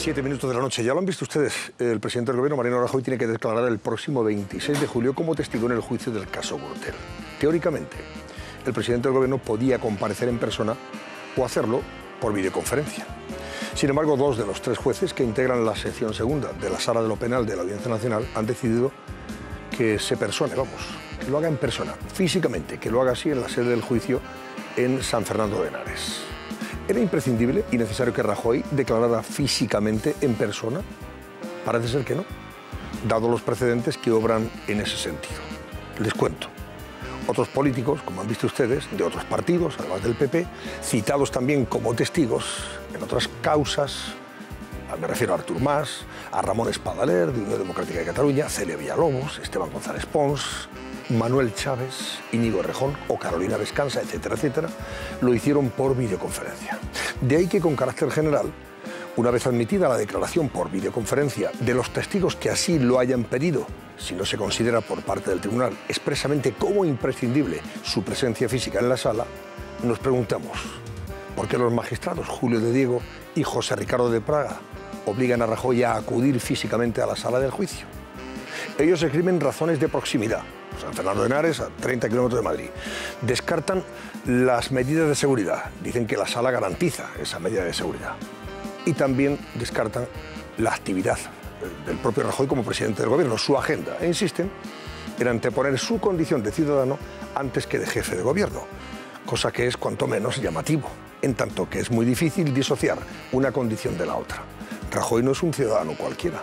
7 minutos de la noche. Ya lo han visto ustedes. El presidente del gobierno, Mariano Rajoy, tiene que declarar el próximo 26 de julio como testigo en el juicio del caso Gürtel. Teóricamente, el presidente del gobierno podía comparecer en persona o hacerlo por videoconferencia. Sin embargo, 2 de los 3 jueces que integran la sección segunda de la Sala de lo Penal de la Audiencia Nacional han decidido que se persone, que lo haga en persona, físicamente, que lo haga así en la sede del juicio en San Fernando de Henares. ¿Era imprescindible y necesario que Rajoy declarara físicamente en persona? Parece ser que no, dado los precedentes que obran en ese sentido. Les cuento. Otros políticos, como han visto ustedes, de otros partidos, además del PP, citados también como testigos en otras causas, me refiero a Artur Mas, a Ramón Espadaler, de Unión Democrática de Cataluña, Celia Villalobos, Esteban González Pons, Manuel Chávez, Íñigo Errejón o Carolina Vescanza, etcétera, etcétera, lo hicieron por videoconferencia. De ahí que, con carácter general, una vez admitida la declaración por videoconferencia de los testigos que así lo hayan pedido, si no se considera por parte del tribunal expresamente como imprescindible su presencia física en la sala, nos preguntamos, ¿por qué los magistrados Julio de Diego y José Ricardo de Praga obligan a Rajoy a acudir físicamente a la sala del juicio? Ellos escriben razones de proximidad. San Fernando de Henares, a 30 kilómetros de Madrid. Descartan las medidas de seguridad. Dicen que la sala garantiza esa medida de seguridad. Y también descartan la actividad del propio Rajoy como presidente del gobierno, su agenda. E insisten en anteponer su condición de ciudadano antes que de jefe de gobierno, cosa que es cuanto menos llamativo, en tanto que es muy difícil disociar una condición de la otra. Rajoy no es un ciudadano cualquiera.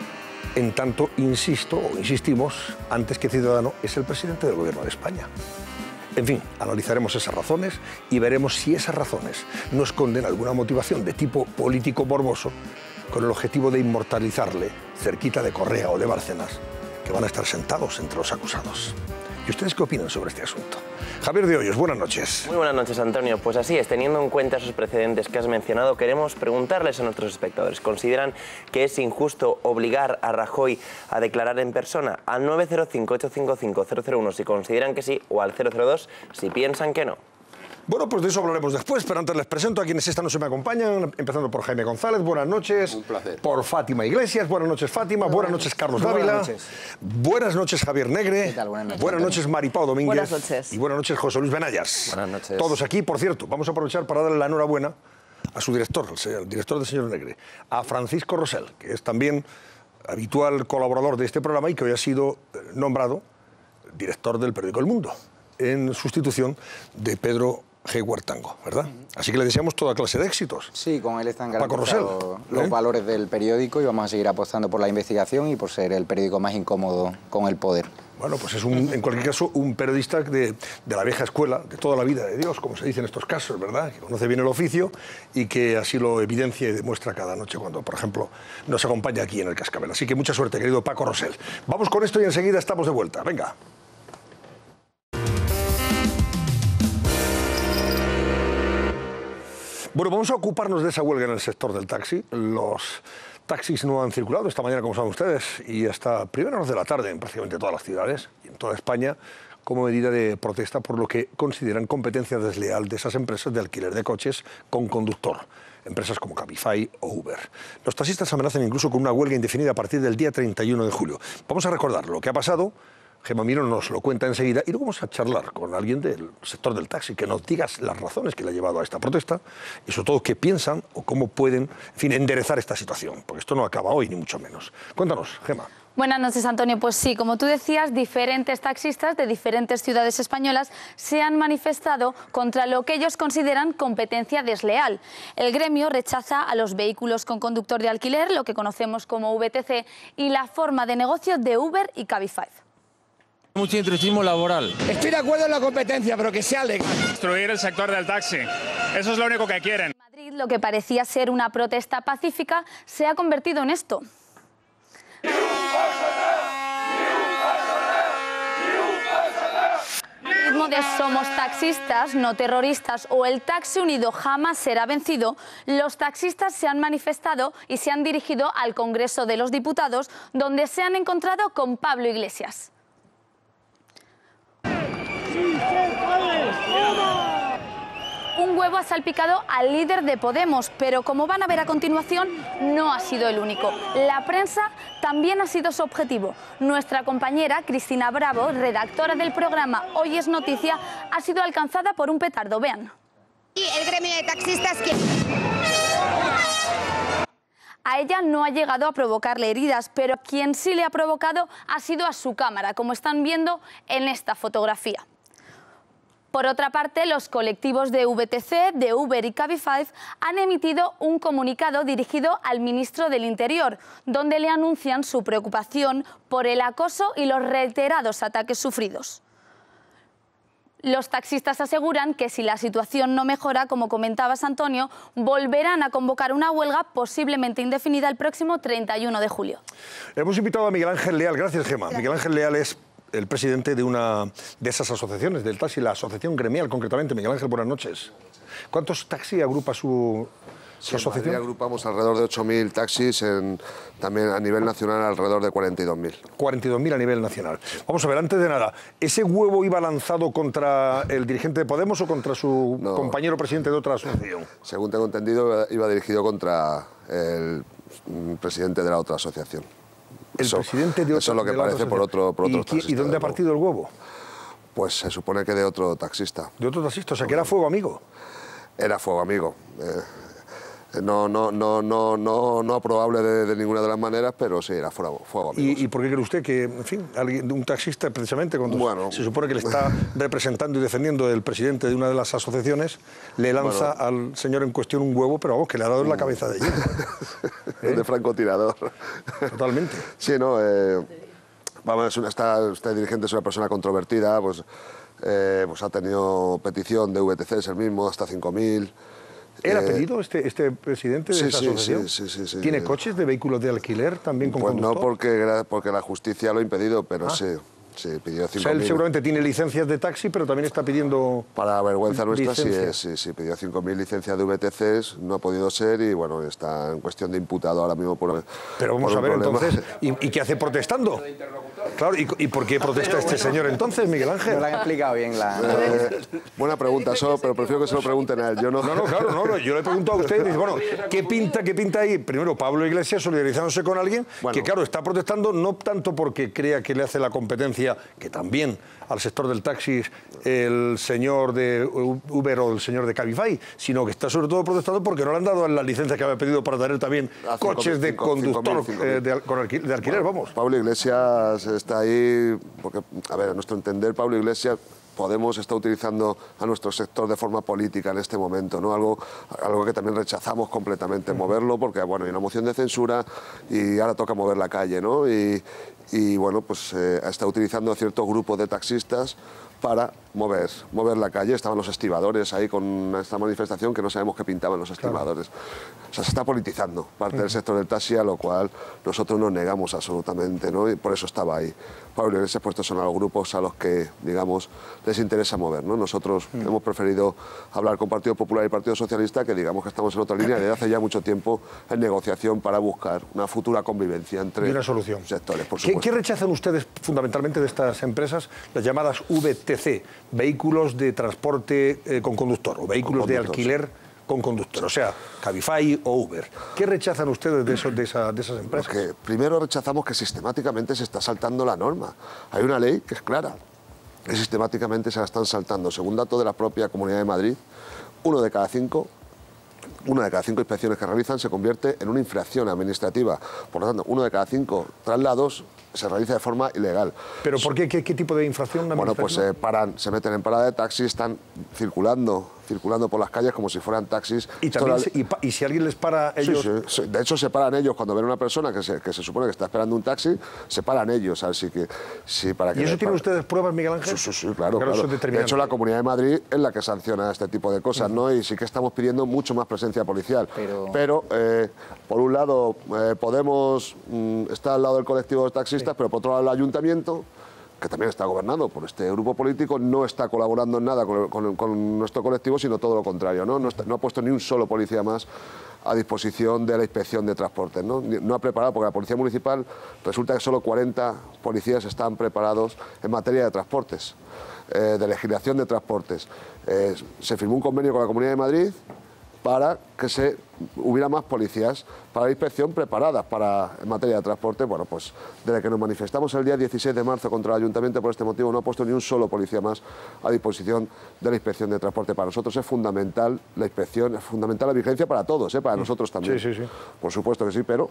En tanto, insistimos, antes que ciudadano, es el presidente del gobierno de España. En fin, analizaremos esas razones y veremos si esas razones no esconden alguna motivación de tipo político morboso con el objetivo de inmortalizarle cerquita de Correa o de Bárcenas, que van a estar sentados entre los acusados. ¿Y ustedes qué opinan sobre este asunto? Javier de Hoyos, buenas noches. Muy buenas noches, Antonio. Pues así es, teniendo en cuenta esos precedentes que has mencionado, queremos preguntarles a nuestros espectadores. ¿Consideran que es injusto obligar a Rajoy a declarar en persona? Al 905-855-001 si consideran que sí, o al 002 si piensan que no. Bueno, pues de eso hablaremos después, pero antes les presento a quienes esta noche me acompañan, empezando por Jaime González, buenas noches. Un placer. Por Fátima Iglesias, buenas noches Fátima, buenas noches Carlos Dávila. Buenas noches. Buenas noches Javier Negre. ¿Qué tal? Buenas noches Maripau Domínguez. Buenas noches. Y buenas noches José Luis Benayas. Buenas noches. Todos aquí, por cierto, vamos a aprovechar para darle la enhorabuena a su director, el director del señor Negre, a Francisco Rosell, que es también habitual colaborador de este programa y que hoy ha sido nombrado director del periódico El Mundo, en sustitución de Pedro G. Huertango, ¿verdad? Así que le deseamos toda clase de éxitos. Sí, con él están Paco garantizados Rosell, los valores del periódico y vamos a seguir apostando por la investigación y por ser el periódico más incómodo con el poder. Bueno, pues es en cualquier caso un periodista de la vieja escuela, de toda la vida de Dios, como se dice en estos casos, ¿verdad? Que conoce bien el oficio y que así lo evidencia y demuestra cada noche cuando, por ejemplo, nos acompaña aquí en el Cascabel. Así que mucha suerte, querido Paco Rosell. Vamos con esto y enseguida estamos de vuelta. Venga. Bueno, vamos a ocuparnos de esa huelga en el sector del taxi. Los taxis no han circulado esta mañana, como saben ustedes, y hasta primeras horas de la tarde en prácticamente todas las ciudades y en toda España, como medida de protesta por lo que consideran competencia desleal de esas empresas de alquiler de coches con conductor, empresas como Cabify o Uber. Los taxistas amenazan incluso con una huelga indefinida a partir del día 31 de julio. Vamos a recordar lo que ha pasado. Gemma Miró nos lo cuenta enseguida y luego vamos a charlar con alguien del sector del taxi que nos diga las razones que le ha llevado a esta protesta y sobre todo qué piensan o cómo pueden, en fin, enderezar esta situación, porque esto no acaba hoy ni mucho menos. Cuéntanos, Gemma. Buenas noches, Antonio. Pues sí, como tú decías, diferentes taxistas de diferentes ciudades españolas se han manifestado contra lo que ellos consideran competencia desleal. El gremio rechaza a los vehículos con conductor de alquiler, lo que conocemos como VTC, y la forma de negocio de Uber y Cabify. Mucho intrusivismo laboral. Estoy de acuerdo en la competencia, pero que sea legal. Destruir el sector del taxi. Eso es lo único que quieren. En Madrid, lo que parecía ser una protesta pacífica se ha convertido en esto. El ritmo de Somos taxistas, no terroristas o el taxi unido jamás será vencido, los taxistas se han manifestado y se han dirigido al Congreso de los Diputados, donde se han encontrado con Pablo Iglesias. Un un huevo ha salpicado al líder de Podemos, pero como van a ver a continuación, no ha sido el único. La prensa también ha sido su objetivo. Nuestra compañera Cristina Bravo, redactora del programa Hoy es Noticia, ha sido alcanzada por un petardo. Vean. Y el gremio de taxistas que... A ella no ha llegado a provocarle heridas, pero quien sí le ha provocado ha sido a su cámara, como están viendo en esta fotografía. Por otra parte, los colectivos de VTC, de Uber y Cabify han emitido un comunicado dirigido al ministro del Interior, donde le anuncian su preocupación por el acoso y los reiterados ataques sufridos. Los taxistas aseguran que si la situación no mejora, como comentabas, Antonio, volverán a convocar una huelga posiblemente indefinida el próximo 31 de julio. Hemos invitado a Miguel Ángel Leal. Gracias, Gemma. Miguel Ángel Leal es el presidente de una de esas asociaciones del taxi, la asociación gremial concretamente. Miguel Ángel, buenas noches. ¿Cuántos taxis agrupa su asociación? En Madrid agrupamos alrededor de 8.000 taxis, también a nivel nacional alrededor de 42.000. 42.000 a nivel nacional. Vamos a ver, antes de nada, ¿ese huevo iba lanzado contra el dirigente de Podemos o contra su compañero presidente de otra asociación? Según tengo entendido, iba dirigido contra el presidente de la otra asociación. Presidente de otra, eso es lo que parece por otro taxista. ¿Y dónde ha partido el huevo? Pues se supone que de otro taxista. ¿De otro taxista? O sea, que era fuego amigo. Era fuego amigo. No aprobable de ninguna de las maneras, pero sí, era fuego amigo. ¿Y por qué cree usted que, en fin, un taxista, precisamente, cuando se supone que le está representando y defendiendo el presidente de una de las asociaciones, le lanza al señor en cuestión un huevo, pero vamos, que le ha dado en la cabeza de lleno? De francotirador. Totalmente. Sí, ¿no? Vamos, este dirigente es una persona controvertida, pues ha tenido petición de VTC, es el mismo, hasta 5.000. ¿Él ha pedido este presidente de esa asociación? Sí. ¿Tiene coches de vehículos de alquiler también con conductor? No, porque la justicia lo ha impedido, pero sí, pidió 5.000. O sea, él seguramente tiene licencias de taxi, pero también está pidiendo... Para vergüenza nuestra, sí, pidió 5.000 licencias de VTCs, no ha podido ser y, bueno, está en cuestión de imputado ahora mismo por... Pero vamos a ver, entonces, ¿y qué hace protestando? Claro, ¿y por qué protesta este señor entonces, Miguel Ángel? No le han explicado bien la... Buena pregunta, pero prefiero que se lo pregunten a él. Yo no, yo le pregunto a usted, dice, bueno, ¿qué pinta ahí? Primero, Pablo Iglesias solidarizándose con alguien que, claro, está protestando no tanto porque crea que le hace la competencia, que también al sector del taxi, el señor de Uber o el señor de Cabify, sino que está sobre todo protestando porque no le han dado las licencias que había pedido para tener también coches de conductor de alquiler, vamos. Pablo Iglesias está ahí porque, a ver, a nuestro entender, Pablo Iglesias... Podemos está utilizando a nuestro sector de forma política en este momento, ¿no? Algo que también rechazamos completamente, moverlo, porque bueno, hay una moción de censura y ahora toca mover la calle, ¿no? Y bueno, pues está utilizando a ciertos grupos de taxistas para mover la calle. Estaban los estibadores ahí con esta manifestación que no sabemos qué pintaban los estibadores. O sea, se está politizando parte del sector del taxi, a lo cual nosotros nos negamos absolutamente, ¿no? Y por eso estaba ahí. Pablo Iglesias, pues estos son los grupos a los que, digamos, les interesa mover, ¿no? Nosotros hemos preferido hablar con Partido Popular y Partido Socialista, que digamos que estamos en otra línea desde hace ya mucho tiempo en negociación para buscar una futura convivencia entre una solución. Sectores, por supuesto. ¿Qué rechazan ustedes fundamentalmente de estas empresas, las llamadas VTC, vehículos de transporte con conductor o vehículos de alquiler con conductor, o sea, Cabify o Uber? ¿Qué rechazan ustedes de esas empresas? Porque primero rechazamos que sistemáticamente se está saltando la norma. Hay una ley que es clara, que sistemáticamente se la están saltando. Según datos de la propia Comunidad de Madrid, una de cada cinco inspecciones que realizan se convierte en una infracción administrativa. Por lo tanto, 1 de cada 5 traslados se realiza de forma ilegal. ¿Pero por qué? ¿Qué tipo de infracción? Bueno, pues se meten en parada de taxi, están circulando por las calles como si fueran taxis. ¿Y si alguien les para ellos? Sí. De hecho, se paran ellos cuando ven a una persona que se supone que está esperando un taxi, se paran ellos. Así que, para que ¿Y eso tienen ustedes pruebas, Miguel Ángel? Sí, claro. De hecho, la Comunidad de Madrid es la que sanciona este tipo de cosas, ¿no? Y sí que estamos pidiendo mucho más presencia policial. Pero por un lado, Podemos está al lado del colectivo de taxistas, pero por otro lado el ayuntamiento, que también está gobernado por este grupo político, no está colaborando en nada con nuestro colectivo, sino todo lo contrario, ¿no? No ha puesto ni un solo policía más a disposición de la Inspección de Transportes, ¿no? No ha preparado, porque la Policía Municipal resulta que solo 40 policías están preparados en materia de transportes, de legislación de transportes. Se firmó un convenio con la Comunidad de Madrid para que hubiera más policías para la inspección preparadas en materia de transporte. Bueno, pues desde que nos manifestamos el día 16 de marzo contra el Ayuntamiento por este motivo, no ha puesto ni un solo policía más a disposición de la Inspección de Transporte. Para nosotros es fundamental la inspección, es fundamental la vigilancia para todos, para nosotros también. Sí. Por supuesto que sí, pero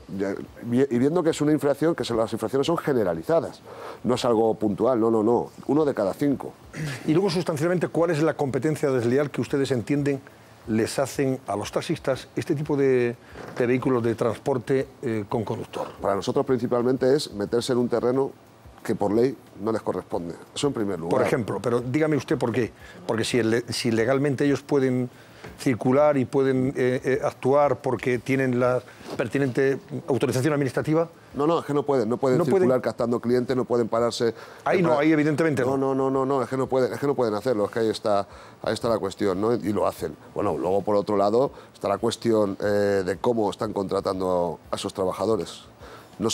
y viendo que es una infracción, que las infracciones son generalizadas, no es algo puntual, no, 1 de cada 5. Y luego, sustancialmente, ¿cuál es la competencia desleal que ustedes entienden les hacen a los taxistas este tipo de vehículos de transporte con conductor? Para nosotros principalmente es meterse en un terreno que por ley no les corresponde. Eso en primer lugar. Por ejemplo, pero dígame usted por qué. Porque si legalmente ellos pueden circular y pueden actuar porque tienen la pertinente autorización administrativa... No, es que no pueden circular captando clientes, no pueden pararse... Ahí evidentemente no. No, es que no pueden hacerlo, es que ahí está la cuestión, ¿no? Y lo hacen. Bueno, luego por otro lado está la cuestión de cómo están contratando a esos trabajadores. No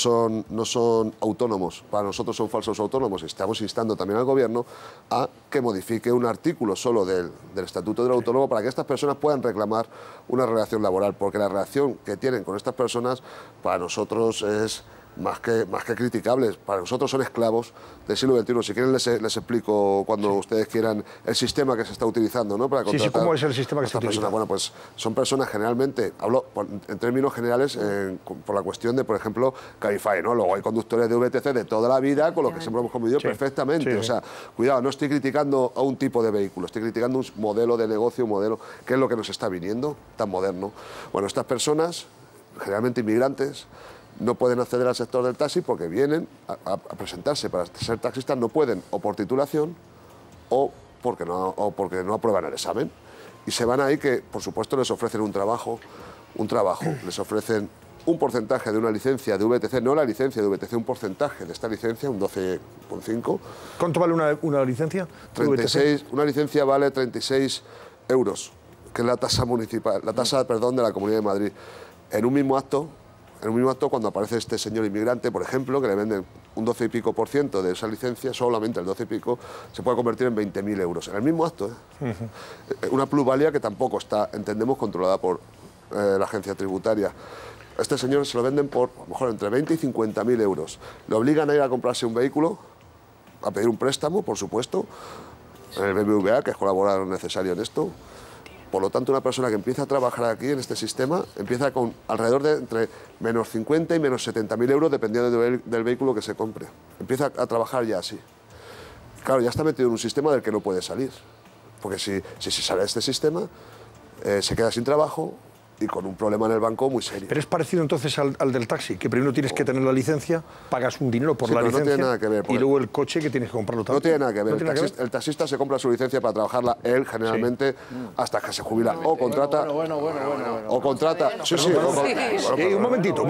son autónomos, para nosotros son falsos autónomos. Estamos instando también al Gobierno a que modifique un artículo solo del Estatuto del Autónomo para que estas personas puedan reclamar una relación laboral, porque la relación que tienen con estas personas para nosotros es más que criticables. Para nosotros son esclavos del siglo XXI. Si quieren les explico cuando ustedes quieran el sistema que se está utilizando, ¿no? Para contratar ¿cómo es el sistema que se utiliza? Bueno, pues son personas generalmente, hablo en términos generales, por la cuestión de, por ejemplo, Cabify, ¿no? Luego hay conductores de VTC de toda la vida con los que siempre hemos convivido perfectamente. O sea, cuidado, no estoy criticando a un tipo de vehículo, estoy criticando un modelo de negocio, un modelo que es lo que nos está viniendo, tan moderno. Bueno, estas personas, generalmente inmigrantes, no pueden acceder al sector del taxi porque vienen a presentarse para ser taxistas, no pueden o por titulación o porque no aprueban el examen. Y se van ahí que, por supuesto, les ofrecen un trabajo, les ofrecen un porcentaje de una licencia de VTC, no la licencia de VTC, un porcentaje de esta licencia, un 12,5. ¿Cuánto vale una licencia? 36, una licencia vale 36 euros, que es la tasa municipal, la tasa, perdón, de la Comunidad de Madrid. En un mismo acto, cuando aparece este señor inmigrante, por ejemplo, que le venden un 12 y pico % de esa licencia, solamente el 12 y pico, se puede convertir en 20.000 euros. En el mismo acto, Una plusvalía que tampoco está, entendemos, controlada por la agencia tributaria. Este señor se lo venden por, a lo mejor, entre 20 y 50.000 euros. Le obligan a ir a comprarse un vehículo, a pedir un préstamo, por supuesto, en el BBVA, que es colaborador necesario en esto. Por lo tanto, una persona que empieza a trabajar aquí en este sistema empieza con alrededor de entre menos 50 y menos 70.000 euros, dependiendo del vehículo que se compre. Empieza a trabajar ya así. Claro, ya está metido en un sistema del que no puede salir. Porque si se sale de este sistema, se queda sin trabajo y con un problema en el banco muy serio. Pero es parecido entonces al del taxi, que primero tienes que tener la licencia, pagas un dinero por la licencia, no tiene nada que ver, y luego el coche que tienes que comprarlo también. No tiene nada que ver. El taxista se compra su licencia para trabajarla él, generalmente, hasta que se jubila. O contrata... O contrata... Un momentito.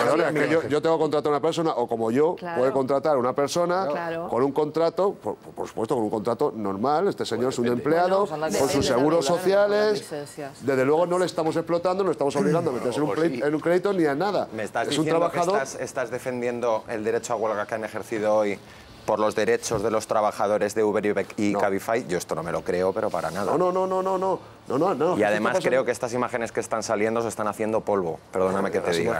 Yo tengo que contratar a una persona, o como yo, puede contratar a una persona con un contrato, por supuesto, con un contrato normal. Este señor es un empleado, con sus seguros sociales. Desde luego no le estamos explotando, no estamos obligando a meterse en un crédito ni a nada. ¿Me estás es un diciendo trabajador... que estás defendiendo el derecho a huelga que han ejercido hoy por los derechos de los trabajadores de Uber y Cabify? Yo esto no me lo creo, pero para nada. No. Y además creo que estas imágenes que están saliendo se están haciendo polvo. Perdóname que te diga.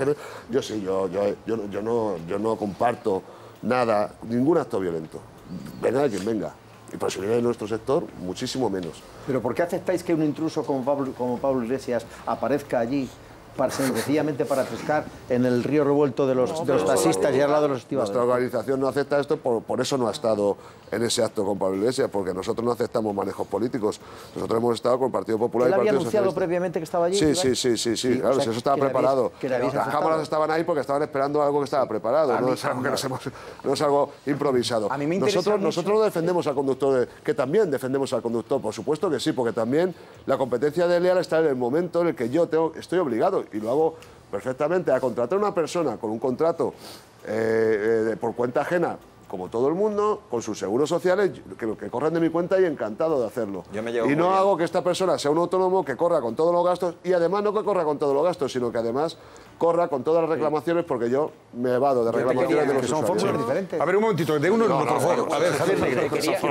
Yo no comparto nada, ningún acto violento. Venga de quien venga. Y por si viene de nuestro sector, muchísimo menos. ¿Pero por qué aceptáis que un intruso como Pablo Iglesias aparezca allí sencillamente para pescar en el río revuelto de los taxistas y al lado de los estibadores? Nuestra organización no acepta esto, por eso no ha estado en ese acto con Pablo Iglesias, porque nosotros no aceptamos manejos políticos. Nosotros hemos estado con el Partido Popular y el Partido Socialista. ¿Él había anunciado previamente que estaba allí? Sí, claro, si eso estaba preparado. Las cámaras estaban ahí porque estaban esperando algo que estaba preparado, no es algo improvisado. Nosotros defendemos al conductor, que también defendemos al conductor, por supuesto que sí, porque también la competencia desleal está en el momento en el que yo estoy obligado, y lo hago perfectamente, a contratar a una persona con un contrato por cuenta ajena, como todo el mundo, con sus seguros sociales, que corran de mi cuenta y encantado de hacerlo. Y no hago que esta persona sea un autónomo que corra con todos los gastos, y además no que corra con todos los gastos, sino que además corra con todas las reclamaciones, porque yo me evado de reclamaciones de los usuarios. Son fórmulas diferentes. A ver, un momentito, de uno en uno, por favor. A ver, Javier Negre,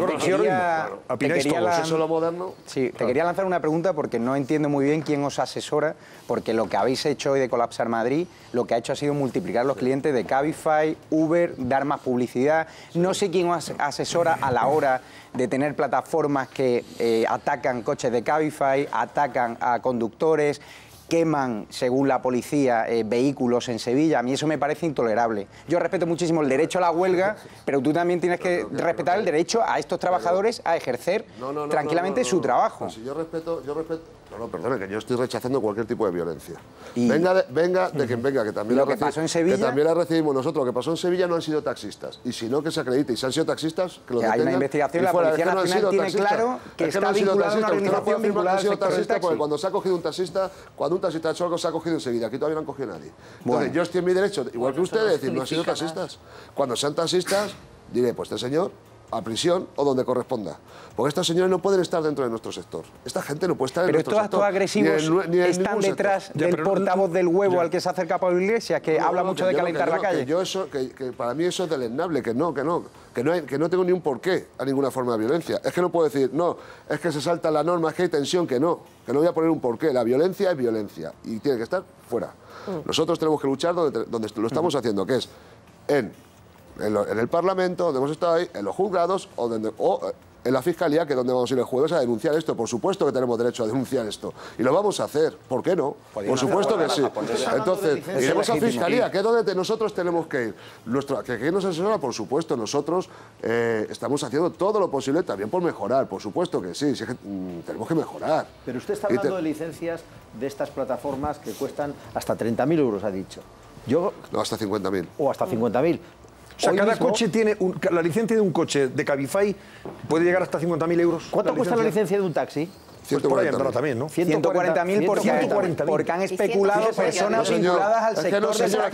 ¿opináis todos? ¿Eso es lo moderno? Sí, te quería lanzar una pregunta porque no entiendo muy bien quién os asesora, porque lo que habéis hecho hoy de colapsar Madrid, lo que ha hecho ha sido multiplicar los clientes de Cabify, Uber, dar más publicidad. No sé quién os asesora a la hora de tener plataformas que atacan coches de Cabify, atacan a conductores, queman, según la policía, vehículos en Sevilla. A mí eso me parece intolerable. Yo respeto muchísimo el derecho a la huelga, pero tú también tienes que respetar el derecho a estos trabajadores a ejercer tranquilamente su trabajo. Pues si yo respeto... No, perdone, que yo estoy rechazando cualquier tipo de violencia. Venga de quien venga, que también lo que pasó en Sevilla, que también la recibimos nosotros. Lo que pasó en Sevilla no han sido taxistas. Y si no, que se acredite. Y si han sido taxistas, que lo detengan. Hay una investigación, la Policía Nacional tiene claro que está vinculado a una organización vinculada al sector del taxi. Porque cuando se ha cogido un taxista, cuando un taxista ha hecho algo, se ha cogido enseguida. Aquí todavía no han cogido a nadie. Entonces, yo estoy en mi derecho, igual que usted, de decir, no han sido taxistas. Cuando sean taxistas, diré, pues este señor a prisión o donde corresponda. Porque estos señores no pueden estar dentro de nuestro sector. Esta gente no puede estar en nuestro sector. Pero estos agresivos están detrás del portavoz del huevo al que se acerca Pablo Iglesias, que habla mucho de calentar la calle. Que para mí eso es deleznable, que no tengo ni un porqué a ninguna forma de violencia. Es que no puedo decir, no, es que se salta la norma, es que hay tensión, que no voy a poner un porqué. La violencia es violencia y tiene que estar fuera. Nosotros tenemos que luchar donde lo estamos haciendo, que es en el Parlamento, donde hemos estado ahí, en los juzgados o en la Fiscalía, que es donde vamos a ir el jueves a denunciar esto. Por supuesto que tenemos derecho a denunciar esto. Y lo vamos a hacer. ¿Por qué no? Por supuesto que sí. Entonces, iremos a Fiscalía, que es donde nosotros tenemos que ir. ¿Que nos asesora? Por supuesto. Nosotros estamos haciendo todo lo posible también por mejorar. Por supuesto que sí. Tenemos que mejorar. Pero usted está hablando de licencias de estas plataformas que cuestan hasta 30.000 euros, ha dicho. No, hasta 50.000. O hasta 50.000. O sea, cada coche tiene la licencia de un coche de Cabify puede llegar hasta 50.000 euros. ¿Cuánto cuesta la licencia de un taxi? Pues por ahí andará también, ¿no? 140.000 porque han especulado personas vinculadas al sector de la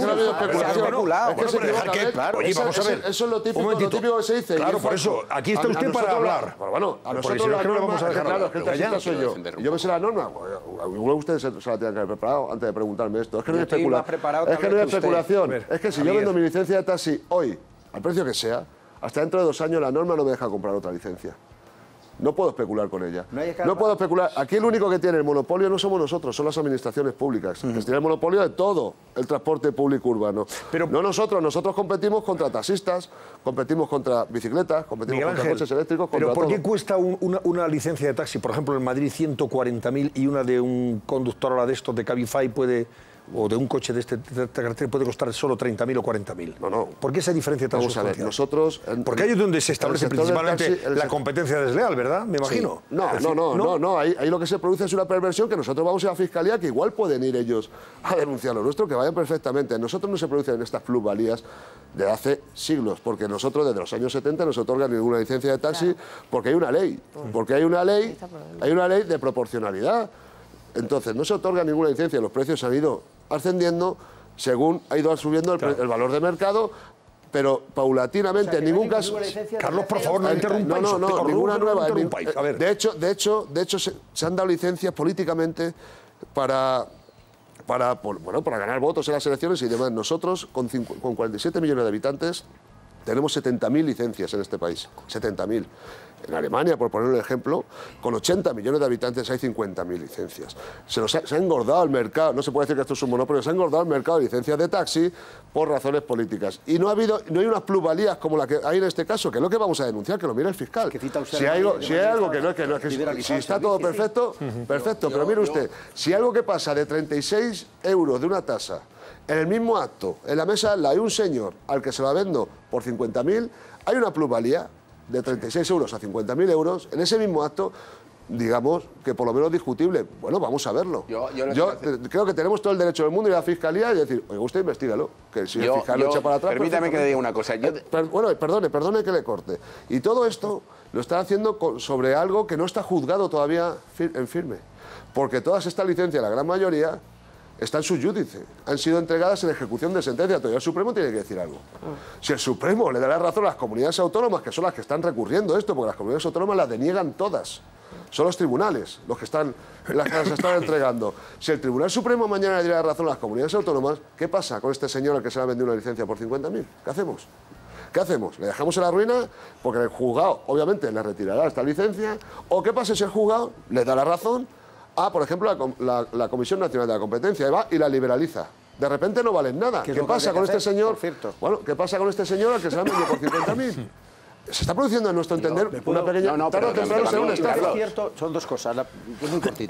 Oye, vamos a ver. Eso es lo típico que se dice. Claro, por eso, aquí está usted para hablar. Bueno, a nosotros no le vamos a dejar hablar. Claro, que el taxista soy yo. Yo me sé la norma. Igual usted se la tiene que haber preparado antes de preguntarme esto. Es que no hay especulación. Es que si yo vendo mi licencia de taxi hoy, al precio que sea, hasta dentro de 2 años la norma no me deja comprar otra licencia. No puedo especular con ella. No puedo especular. Aquí el único que tiene el monopolio no somos nosotros, son las administraciones públicas. Que tienen el monopolio de todo el transporte público urbano. Pero no nosotros. Nosotros competimos contra taxistas, competimos contra bicicletas, competimos contra coches eléctricos, contra ¿pero por todo. qué cuesta una licencia de taxi, por ejemplo, en Madrid 140.000 y una de un conductor ahora de estos de Cabify o de un coche de esta carretera puede costar solo 30.000 o 40.000? No. ¿Por qué esa diferencia tan sustancial? Vamos a ver, nosotros... Porque ahí es donde se establece principalmente la competencia desleal, ¿verdad? Me imagino. Sí. No. Ahí lo que se produce es una perversión que nosotros vamos a la Fiscalía, que igual pueden ir ellos a denunciar lo nuestro, que vayan perfectamente. Nosotros no se producen estas plusvalías de hace siglos, porque nosotros desde los años 70 no se otorga ninguna licencia de taxi, porque hay una ley. Porque hay una ley de proporcionalidad. Entonces, no se otorga ninguna licencia, los precios han ido ascendiendo según ha ido subiendo el valor de mercado, pero paulatinamente, en ningún caso... Carlos, por favor, no interrumpáis. No, ninguna nueva. De hecho, se han dado licencias políticamente para ganar votos en las elecciones y demás. Nosotros, con 47 millones de habitantes, tenemos 70.000 licencias en este país. 70.000. En Alemania, por poner un ejemplo, con 80 millones de habitantes hay 50.000 licencias. Se ha engordado el mercado, no se puede decir que esto es un monopolio, se ha engordado el mercado de licencias de taxi por razones políticas. Y no hay unas plusvalías como la que hay en este caso, que es lo que vamos a denunciar, que lo mire el fiscal. Si hay algo que no es si está todo perfecto, perfecto. Pero mire usted, si algo que pasa de 36 euros de una tasa, en el mismo acto, en la mesa hay un señor al que se la vendo por 50.000, hay una plusvalía de 36 euros a 50.000 euros, en ese mismo acto, digamos que por lo menos discutible. Bueno, vamos a verlo. Yo creo que tenemos todo el derecho del mundo ir a la Fiscalía y decir, oiga, usted investígalo, que si el fiscal lo echa para atrás... Permítame que le diga una cosa. Perdone que le corte. Y todo esto lo están haciendo sobre algo que no está juzgado todavía en firme. Porque todas estas licencias, la gran mayoría, están sub judice, han sido entregadas en ejecución de sentencia. Todavía el Supremo tiene que decir algo. Si el Supremo le da la razón a las comunidades autónomas, que son las que están recurriendo esto, porque las comunidades autónomas las deniegan todas, son los tribunales los que están, las que las están entregando. Si el Tribunal Supremo mañana le diera la razón a las comunidades autónomas, ¿qué pasa con este señor al que se le ha vendido una licencia por 50.000? ¿Qué hacemos? ¿Qué hacemos? ¿Le dejamos en la ruina? Porque el juzgado, obviamente, le retirará esta licencia. ¿O qué pasa si el juzgado le da la razón a, por ejemplo, la Comisión Nacional de la Competencia, y va y la liberaliza? De repente no valen nada. ¿Qué pasa con este señor? Bueno, ¿qué pasa con este señor al que se le han vendido por 50.000? Se está produciendo, a nuestro entender, una pequeña... Es cierto, son dos cosas, es muy cortito.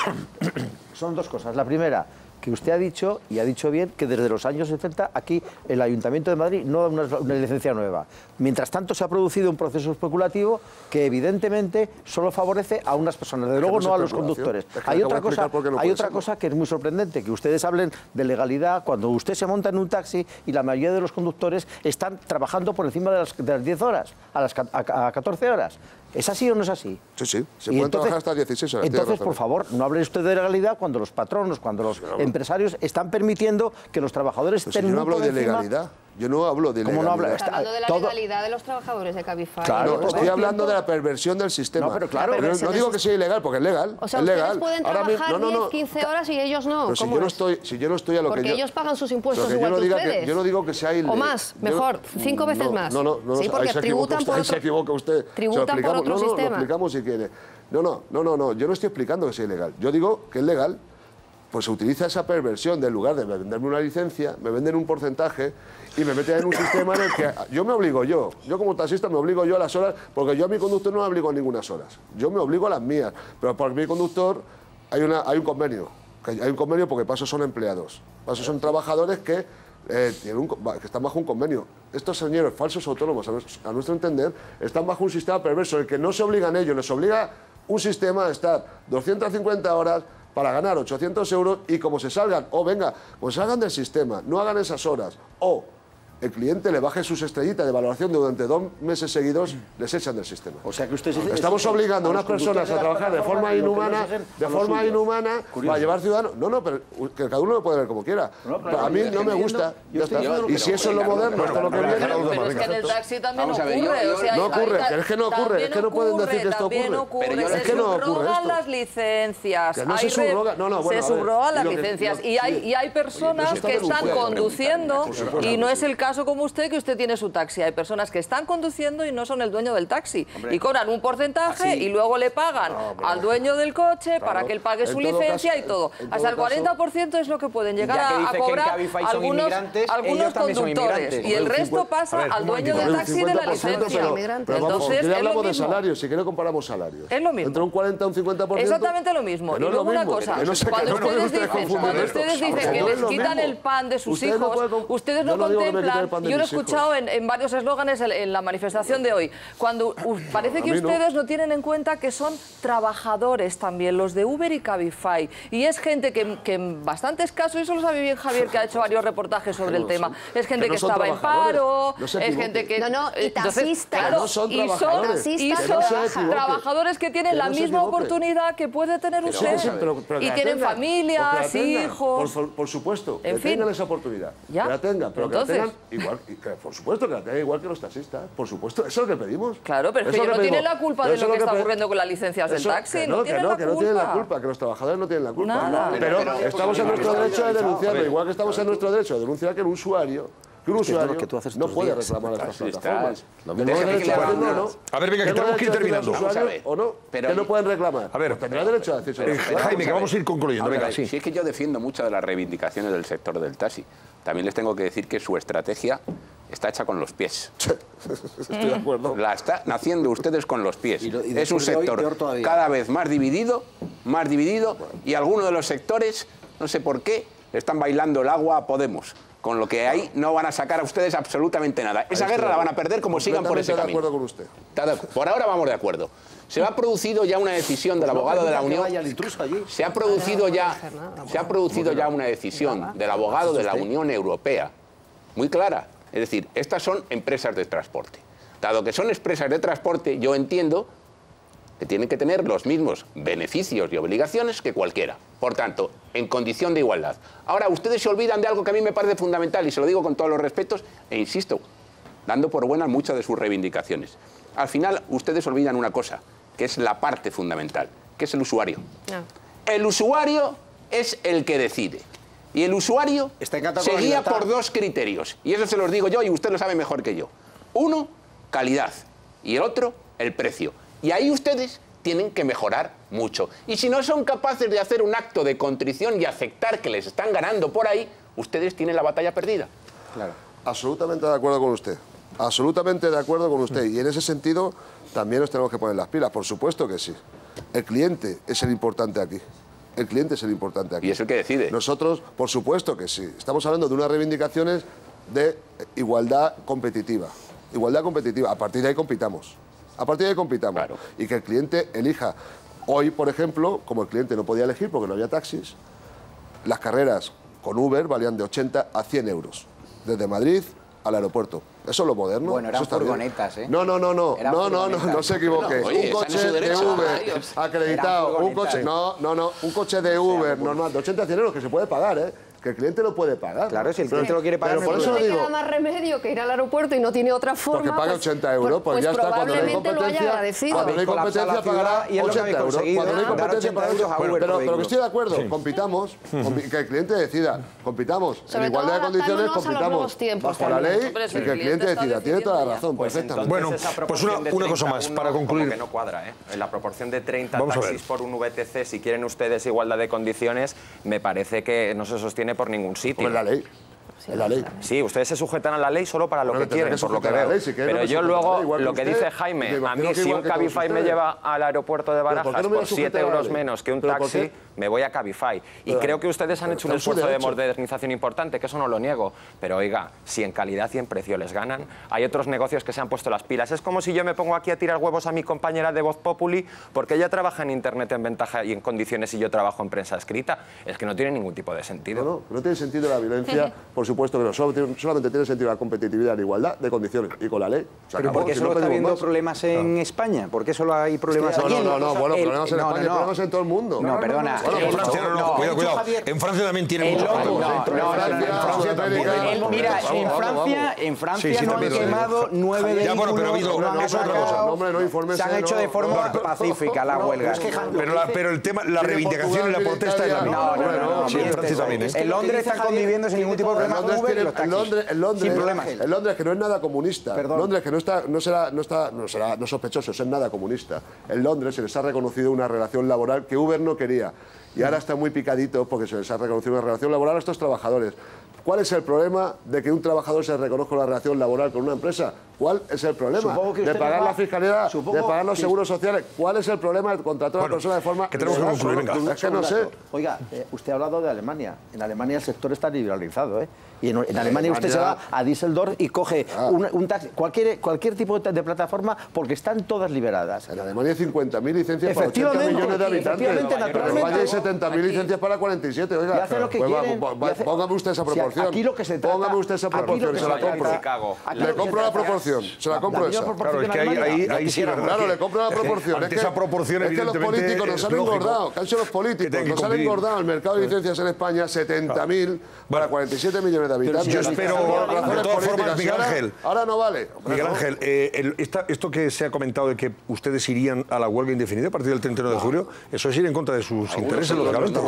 Son dos cosas. La primera, que usted ha dicho, y ha dicho bien, que desde los años 70 aquí el Ayuntamiento de Madrid no da una licencia nueva. Mientras tanto se ha producido un proceso especulativo que evidentemente solo favorece a unas personas, desde luego no a los conductores. Hay otra cosa que es muy sorprendente, que ustedes hablen de legalidad cuando usted se monta en un taxi y la mayoría de los conductores están trabajando por encima de las 10 horas, a 14 horas. ¿Es así o no es así? Sí, sí. Se pueden trabajar hasta 16 horas. Entonces, por favor, no hable usted de legalidad cuando los patronos, cuando los empresarios están permitiendo que los trabajadores estén yo no hablo de legalidad. Yo no hablo de legalidad. ¿Cómo no habla? Está hablando de la legalidad de los trabajadores de Cabify. Claro, estoy hablando de la perversión del sistema. No, pero claro. No digo que sea ilegal, porque es legal. O sea, es legal. ustedes pueden trabajar 10, 15 horas y ellos no. Pero si yo no estoy a lo que yo... Porque ellos pagan sus impuestos igual que ustedes. Yo no digo que sea ilegal. O más, mejor, 5 veces más. No, sí, porque tributan por otro... Se equivoca usted. Tributan por otro sistema. Lo explicamos si quiere. No, yo no estoy explicando que sea ilegal. Yo digo que es legal, pues se utiliza esa perversión del lugar de venderme una licencia, me venden un porcentaje y me meten en un sistema en el que yo me obligo yo como taxista me obligo yo a las horas, porque yo a mi conductor no me obligo a ninguna horas. Yo me obligo a las mías, pero por mi conductor hay un convenio. Hay un convenio porque paso son empleados, paso son trabajadores que están bajo un convenio. Estos señores falsos autónomos, a nuestro entender, están bajo un sistema perverso en el que no se obligan ellos, les obliga un sistema a estar 250 horas para ganar 800 euros y como se salgan, pues salgan del sistema, no hagan esas horas, o el cliente le baje sus estrellitas de valoración durante 2 meses seguidos, les echan del sistema. O sea que usted estamos obligando a unas personas a trabajar de forma inhumana, para llevar ciudadanos. No, pero que cada uno lo puede ver como quiera. A mí no me gusta. Y si eso es lo moderno, esto es lo que viene. Pero es que en el taxi también ocurre. No ocurre, es que no ocurre, es que no pueden decir que esto ocurre. Es que no ocurre. Se subrogan las licencias. Se subrogan las licencias. Y hay personas que están conduciendo y no es el caso como usted, que usted tiene su taxi. Hay personas que están conduciendo y no son el dueño del taxi. Y cobran un porcentaje y luego le pagan al dueño del coche para que él pague su licencia y todo. Hasta el 40% es lo que pueden llegar a cobrar algunos conductores. Y el resto pasa al dueño del taxi de la licencia. Entonces, si hablamos de salarios, si quiere comparamos salarios. Es lo mismo. Entre un 40 y un 50%. Exactamente lo mismo. Y luego una cosa, cuando ustedes dicen que les quitan el pan de sus hijos, ustedes no contemplan. Yo lo he escuchado en varios eslóganes en la manifestación de hoy. Cuando parece que ustedes no tienen en cuenta que son trabajadores también, los de Uber y Cabify. Y es gente que en bastantes casos, eso lo sabe bien Javier, que ha hecho varios reportajes sobre el tema, es gente que estaba en paro, es gente que... y taxistas. Y son trabajadores que tienen la misma oportunidad que puede tener usted. Y tienen familias, hijos... Por supuesto, que tengan esa oportunidad. Que la tengan, pero que la tengan igual, por supuesto que la tengan igual que los taxistas, por supuesto, eso es lo que pedimos. Claro, pero es que ellos no tienen la culpa de lo que está ocurriendo con las licencias del taxi. No tienen la culpa, que los trabajadores no tienen la culpa. Pero estamos en nuestro derecho de denunciarlo, igual que estamos en nuestro derecho de denunciar que un usuario no puede reclamar a estas plataformas. A ver, venga, que tenemos que ir terminando. ¿O no? Que no pueden reclamar. A ver, tendrá derecho a decirse. Jaime, que vamos a ir concluyendo. Venga, sí. Si es que yo defiendo muchas de las reivindicaciones del sector del taxi. También les tengo que decir que su estrategia está hecha con los pies. Estoy de acuerdo. La están haciendo ustedes con los pies. Es un sector cada vez más dividido, y algunos de los sectores, no sé por qué, le están bailando el agua a Podemos. Con lo que ahí no van a sacar a ustedes absolutamente nada. Esa guerra la van a perder como sigan por ese camino. De acuerdo con usted. Por ahora vamos de acuerdo. Se ha producido ya una decisión del abogado de la Unión. Se ha producido ya una decisión del abogado de la Unión Europea, muy clara. Es decir, estas son empresas de transporte. Dado que son empresas de transporte, yo entiendo que tienen que tener los mismos beneficios y obligaciones que cualquiera. Por tanto, en condición de igualdad. Ahora, ustedes se olvidan de algo que a mí me parece fundamental, y se lo digo con todos los respetos, e insisto, dando por buenas muchas de sus reivindicaciones. Al final, ustedes olvidan una cosa, que es la parte fundamental, que es el usuario. No. El usuario es el que decide. Y el usuario se guía por dos criterios. Y eso se los digo yo y usted lo sabe mejor que yo. Uno, calidad. Y el otro, el precio. Y ahí ustedes tienen que mejorar mucho. Y si no son capaces de hacer un acto de contrición y aceptar que les están ganando por ahí, ustedes tienen la batalla perdida. Claro. Absolutamente de acuerdo con usted. Absolutamente de acuerdo con usted. Y en ese sentido también nos tenemos que poner las pilas. Por supuesto que sí. El cliente es el importante aquí. El cliente es el importante aquí. Y es el que decide. Nosotros, por supuesto que sí. Estamos hablando de unas reivindicaciones de igualdad competitiva. Igualdad competitiva. A partir de ahí compitamos. A partir de ahí compitamos. Claro. Y que el cliente elija. Hoy, por ejemplo, como el cliente no podía elegir porque no había taxis, las carreras con Uber valían de 80 a 100 euros. Desde Madrid al aeropuerto. Eso es lo moderno. Bueno, eran furgonetas, ¿eh? No se equivoque. Oye, un coche de Uber acreditado, un coche, un coche de Uber normal de 80 a 100 euros que se puede pagar, ¿eh? Que el cliente lo puede pagar. Claro, si el cliente lo quiere pagar, pero por eso no digo, queda más remedio que ir al aeropuerto y no tiene otra forma. Porque paga 80 euros, pues ya está. Cuando no hay competencia, pagará 80 euros. Cuando no hay competencia, pagará. Pero que estoy de acuerdo, compitamos, que el cliente decida, compitamos en igualdad de condiciones, compitamos bajo la ley y que el cliente decida. Tiene toda la razón, perfectamente. Bueno, pues una cosa más, para concluir. Que no cuadra, ¿eh? En la proporción de 30 taxis por un VTC, si quieren ustedes igualdad de condiciones, me parece que no se sostiene por ningún sitio. Es la ley. Es la ley. Sí, ustedes se sujetan a la ley solo para lo que quieren, por lo que veo. Pero yo luego, lo que dice Jaime, a mí si un Cabify me lleva al aeropuerto de Barajas por 7 euros menos que un taxi, me voy a Cabify. Y creo que ustedes han hecho un esfuerzo de modernización importante, que eso no lo niego. Pero oiga, si en calidad y en precio les ganan, hay otros negocios que se han puesto las pilas. Es como si yo me pongo aquí a tirar huevos a mi compañera de Voz Populi porque ella trabaja en Internet en ventaja y en condiciones y yo trabajo en prensa escrita. Es que no tiene ningún tipo de sentido. No tiene sentido la violencia, por supuesto que no. Solamente tiene sentido la competitividad, la igualdad de condiciones y con la ley. ¿Pero por qué solo está habiendo problemas en España? ¿Por qué solo hay problemas aquí? Bueno, problemas en España, problemas en todo el mundo. No, perdona. Cuidado. En Francia también tiene muchos problemas. Mira, en Francia no han quemado 9 vehículos. Se han hecho de forma pacífica la huelga. Pero el tema, la reivindicación y la protesta es la misma. No. En Francia también. En Londres están conviviendo sin ningún tipo de problema. En Londres, que no es nada comunista. Londres, que no es sospechoso, es nada comunista. En Londres se les ha reconocido una relación laboral que Uber no quería. Y ahora está muy picadito porque se les ha reconocido una relación laboral a estos trabajadores. ¿Cuál es el problema de que un trabajador se reconozca una relación laboral con una empresa? ¿Cuál es el problema? De pagar la fiscalidad, de pagar los seguros sociales. ¿Cuál es el problema de contratar a una persona de forma... Que tenemos que concluir, venga. Es que no sé. Oiga, usted ha hablado de Alemania. En Alemania el sector está liberalizado, ¿eh? Y en Alemania usted se va a Düsseldorf y coge un taxi, cualquier tipo de plataforma, porque están todas liberadas. En Alemania hay 50.000 licencias para 80 millones de habitantes. En España hay 70.000 licencias para 47. Oiga, póngame usted esa proporción. Aquí lo que se trata, póngame usted esa proporción, se la compro. Le compro la proporción, se la compro esa. Claro, es que ahí sí, claro, le compro la proporción. Es que esa proporción, es que los políticos nos han engordado, que han sido los políticos, nos han engordado el mercado de licencias en España 70.000 para 47 millones de habitantes. Yo espero, de todas formas, Miguel Ángel. Ahora no vale. Miguel Ángel, esto que se ha comentado de que ustedes irían a la huelga indefinida a partir del 31 de julio, eso es ir en contra de sus intereses, lógicamente.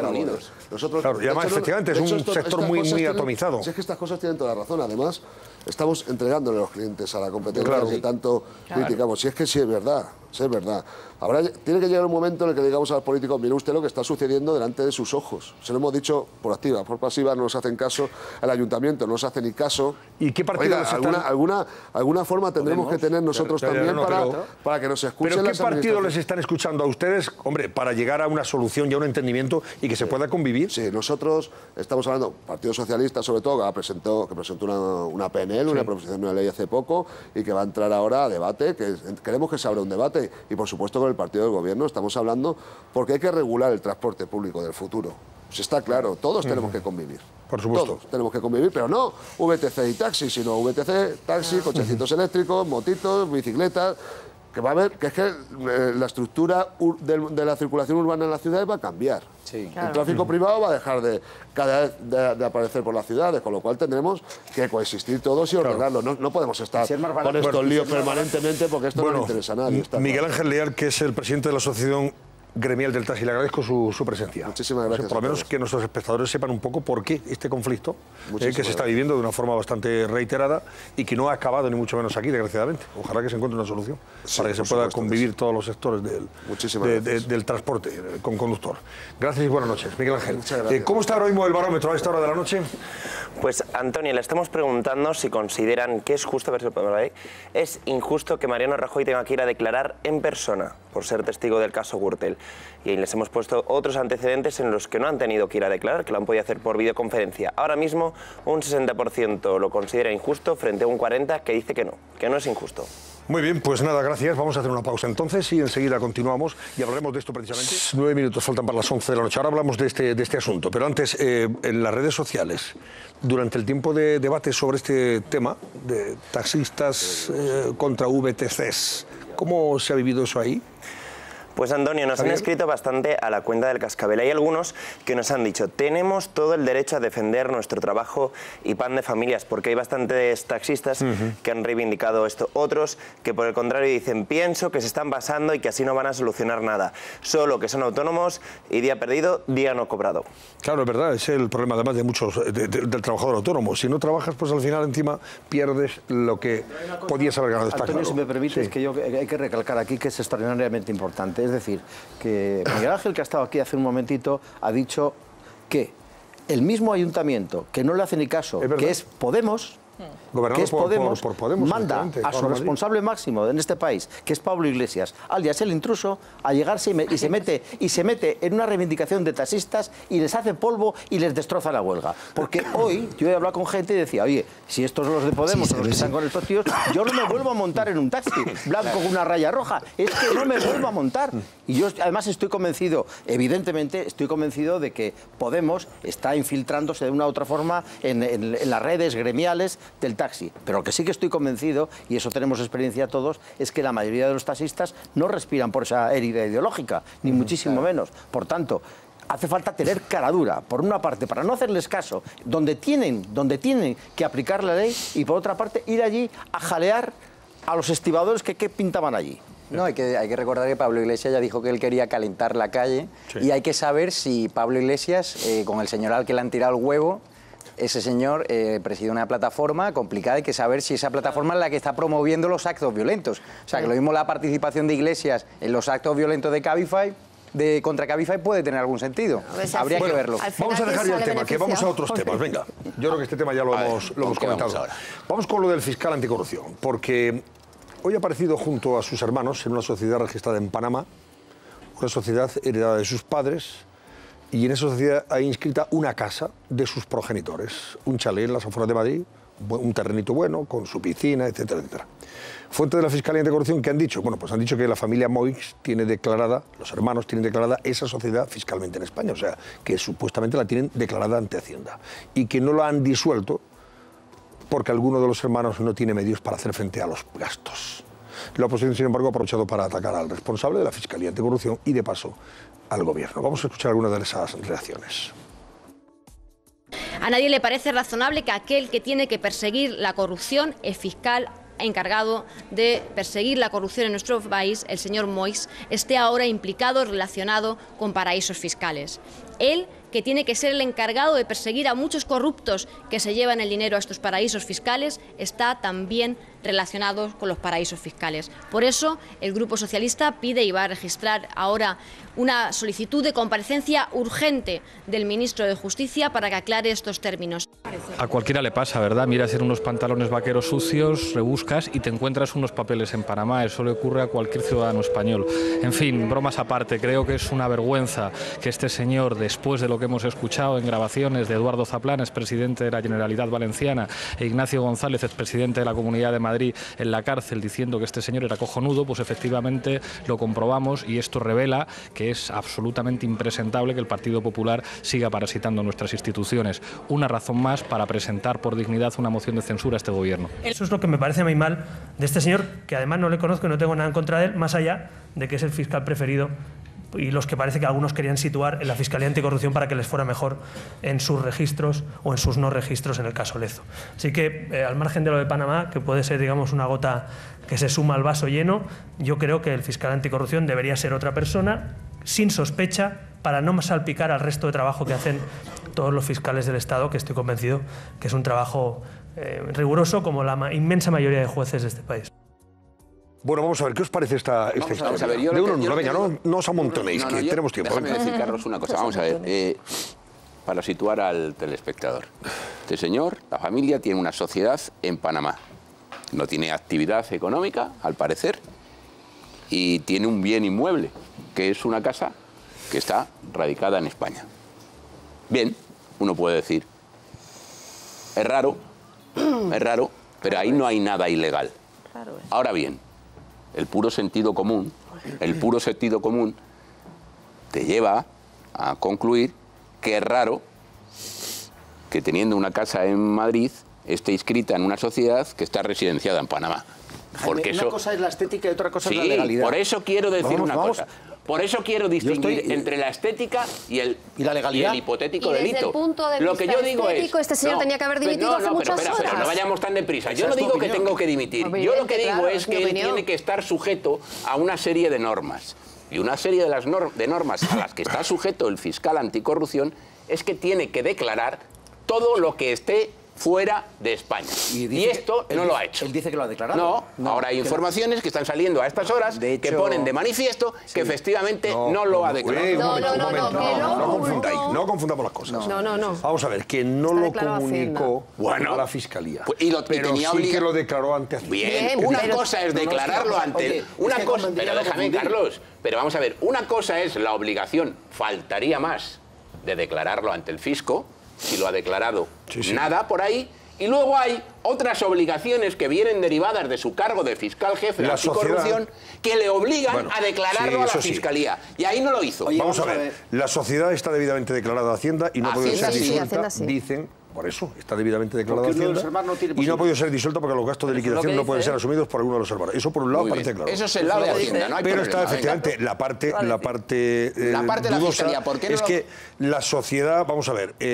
Claro, y además, efectivamente, es un sector muy atomizado. Si es que estas cosas tienen toda la razón. Además, estamos entregándole a los clientes a la competencia que tanto criticamos. Si es que sí es verdad. Sí, es verdad. Tiene que llegar un momento en el que digamos a los políticos, mire usted lo que está sucediendo delante de sus ojos. Se lo hemos dicho por activa, por pasiva, no nos hacen caso. El ayuntamiento no nos hace ni caso. ¿Y qué partido alguna forma tendremos que tener nosotros también para que nos escuchen. ¿Pero qué partido les están escuchando a ustedes, hombre, para llegar a una solución y a un entendimiento y que se pueda convivir? Sí, nosotros estamos hablando, Partido Socialista sobre todo, que presentó una PNL, una proposición de una ley hace poco y que va a entrar ahora a debate, que queremos que se abra un debate. Y por supuesto con el partido del gobierno estamos hablando porque hay que regular el transporte público del futuro. Pues está claro, todos tenemos que convivir. Por supuesto. Todos tenemos que convivir, pero no VTC y taxi, sino VTC, taxi, cochecitos eléctricos, motitos, bicicletas. que va a haber, que es que la estructura de la circulación urbana en las ciudades va a cambiar. Sí, claro. El tráfico privado va a dejar cada vez de aparecer por las ciudades, con lo cual tendremos que coexistir todos y ordenarlo. No podemos estar con estos líos permanentemente porque esto no le interesa a nadie. Miguel Ángel Leal, que es el presidente de la Asociación Gremial del Taxi, le agradezco su presencia. Muchísimas gracias. Por lo menos que nuestros espectadores sepan un poco por qué este conflicto que se está viviendo de una forma bastante reiterada y que no ha acabado ni mucho menos aquí, desgraciadamente. Ojalá que se encuentre una solución para que se pueda convivir todos los sectores del transporte con conductor. Gracias y buenas noches, Miguel Ángel. ¿Cómo está ahora mismo el barómetro a esta hora de la noche? Pues, Antonio, le estamos preguntando si consideran que es justo, a ver si lo podemos ver ahí, es injusto que Mariano Rajoy tenga que ir a declarar en persona por ser testigo del caso Gürtel. Y ahí les hemos puesto otros antecedentes en los que no han tenido que ir a declarar, que lo han podido hacer por videoconferencia. Ahora mismo un 60% lo considera injusto frente a un 40% que dice que no es injusto. Muy bien, pues nada, gracias. Vamos a hacer una pausa entonces y enseguida continuamos y hablaremos de esto precisamente. 9 minutos faltan para las 11 de la noche. Ahora hablamos de este asunto, pero antes, en las redes sociales, durante el tiempo de debate sobre este tema de taxistas contra VTCs, ¿cómo se ha vivido eso ahí? Pues, Antonio, nos han escrito bastante a la cuenta del Cascabel. Hay algunos que nos han dicho: tenemos todo el derecho a defender nuestro trabajo y pan de familias, porque hay bastantes taxistas que han reivindicado esto. Otros que, por el contrario, dicen: pienso que se están basando y que así no van a solucionar nada. Solo que son autónomos y día perdido, día no cobrado. Claro, es verdad, es el problema además de muchos del trabajador autónomo. Si no trabajas, pues al final encima pierdes lo que podías haber ganado. Antonio, claro. Si me permites, que hay que recalcar aquí que es extraordinariamente importante. Es decir, que Miguel Ángel, que ha estado aquí hace un momentito, ha dicho que el mismo ayuntamiento, que no le hace ni caso, que es Podemos, que es Podemos, manda a su responsable máximo en este país, que es Pablo Iglesias, alias el intruso, a llegarse y se mete en una reivindicación de taxistas y les hace polvo y les destroza la huelga. Porque hoy yo he hablado con gente y decía: oye, si estos son los de Podemos o los que están con estos tíos, yo no me vuelvo a montar en un taxi blanco con una raya roja, es que no me vuelvo a montar. Y yo además estoy convencido, evidentemente estoy convencido de que Podemos está infiltrándose de una u otra forma en las redes gremiales del taxi. Pero lo que sí que estoy convencido, y eso tenemos experiencia todos, es que la mayoría de los taxistas no respiran por esa herida ideológica, ni muchísimo menos. Por tanto, hace falta tener cara dura, por una parte, para no hacerles caso, donde tienen que aplicar la ley, y por otra parte, ir allí a jalear a los estibadores que pintaban allí. No, hay que recordar que Pablo Iglesias ya dijo que él quería calentar la calle, y hay que saber si Pablo Iglesias, con el señoral que le han tirado el huevo, ese señor preside una plataforma complicada. Hay que saber si esa plataforma es la que está promoviendo los actos violentos. O sea, que lo mismo la participación de Iglesias en los actos violentos de Cabify, contra Cabify, puede tener algún sentido. Habría que verlo. Vamos a dejar ya el tema, que vamos a otros temas. Venga, yo creo que este tema ya lo hemos comentado. Vamos con lo del fiscal anticorrupción, porque hoy ha aparecido junto a sus hermanos en una sociedad registrada en Panamá, una sociedad heredada de sus padres, y en esa sociedad hay inscrita una casa de sus progenitores, un chalet en las afueras de Madrid, un terrenito bueno, con su piscina, etcétera, etcétera. Fuentes de la Fiscalía Anticorrupción, ¿qué han dicho? Bueno, pues han dicho que la familia Moix tiene declarada, los hermanos tienen declarada esa sociedad fiscalmente en España, o sea, que supuestamente la tienen declarada ante Hacienda, y que no la han disuelto porque alguno de los hermanos no tiene medios para hacer frente a los gastos. La oposición, sin embargo, ha aprovechado para atacar al responsable de la Fiscalía Anticorrupción y, de paso, al Gobierno. Vamos a escuchar algunas de esas reacciones. A nadie le parece razonable que aquel que tiene que perseguir la corrupción, el fiscal encargado de perseguir la corrupción en nuestro país, el señor Moix, esté ahora implicado, relacionado con paraísos fiscales. Él, que tiene que ser el encargado de perseguir a muchos corruptos que se llevan el dinero a estos paraísos fiscales, está también relacionado con los paraísos fiscales. Por eso, el Grupo Socialista pide y va a registrar ahora una solicitud de comparecencia urgente del ministro de Justicia para que aclare estos términos. A cualquiera le pasa, ¿verdad? Miras en unos pantalones vaqueros sucios, rebuscas y te encuentras unos papeles en Panamá. Eso le ocurre a cualquier ciudadano español. En fin, bromas aparte, creo que es una vergüenza que este señor, después de lo que hemos escuchado en grabaciones de Eduardo Zaplana, expresidente de la Generalitat Valenciana, e Ignacio González, expresidente de la Comunidad de Madrid, Madrid en la cárcel diciendo que este señor era cojonudo, pues efectivamente lo comprobamos y esto revela que es absolutamente impresentable que el Partido Popular siga parasitando nuestras instituciones. Una razón más para presentar por dignidad una moción de censura a este gobierno. Eso es lo que me parece muy mal de este señor, que además no le conozco y no tengo nada en contra de él, más allá de que es el fiscal preferido y los que parece que algunos querían situar en la Fiscalía Anticorrupción para que les fuera mejor en sus registros o en sus no registros en el caso Lezo. Así que, al margen de lo de Panamá, que puede ser, digamos, una gota que se suma al vaso lleno, yo creo que el fiscal anticorrupción debería ser otra persona, sin sospecha, para no salpicar al resto de trabajo que hacen todos los fiscales del Estado, que estoy convencido que es un trabajo riguroso como la inmensa mayoría de jueces de este país. Bueno, vamos a ver, ¿qué os parece esta historia? De uno en uno, venga, no os amontonéis, que tenemos tiempo. Déjame decir, Carlos, una cosa. Vamos a ver, para situar al telespectador. Este señor, la familia, tiene una sociedad en Panamá. No tiene actividad económica, al parecer, y tiene un bien inmueble, que es una casa que está radicada en España. Bien, uno puede decir, es raro, pero ahí no hay nada ilegal. Ahora bien, el puro sentido común te lleva a concluir que es raro que teniendo una casa en Madrid esté inscrita en una sociedad que está residenciada en Panamá. Porque una cosa es la estética y otra cosa es la Sí, legalidad. por eso quiero decir una cosa. Por eso quiero distinguir entre la estética y la legalidad y el hipotético delito. Desde el punto de Lo que yo digo estético, este señor tenía que haber dimitido hace muchas horas. Pero no vayamos tan deprisa. Yo no digo que tengo que dimitir. Yo lo que digo es que él tiene que estar sujeto a una serie de normas. Y una serie de normas a las que está sujeto el fiscal anticorrupción es que tiene que declarar todo lo que esté fuera de España. Y esto no lo ha hecho. ¿Él dice que lo ha declarado? No, ahora hay informaciones que están saliendo a estas horas que ponen de manifiesto que efectivamente no lo ha declarado. No confundamos las cosas. No. Vamos a ver, que no lo comunicó a la Fiscalía. Pero sí que lo declaró ante Hacienda. Bien, una cosa es declararlo ante... Pero déjame, Carlos, pero vamos a ver, una cosa es la obligación, faltaría más, de declararlo ante el fisco, si lo ha declarado, nada por ahí. Y luego hay otras obligaciones que vienen derivadas de su cargo de fiscal jefe de anticorrupción que le obligan a declararlo a la Fiscalía. Y ahí no lo hizo. Vamos a ver, la sociedad está debidamente declarada a Hacienda y no ha podido ser disuelta, dicen... Por eso, está debidamente declarado Hacienda y no ha podido ser disuelta porque los gastos de liquidación no pueden ser asumidos por alguno de los hermanos. Eso por un lado parece claro. Eso es el lado de Hacienda, no hay Pero problema. está efectivamente la parte de la Fiscalía. ¿Por qué no es que la sociedad, vamos a ver,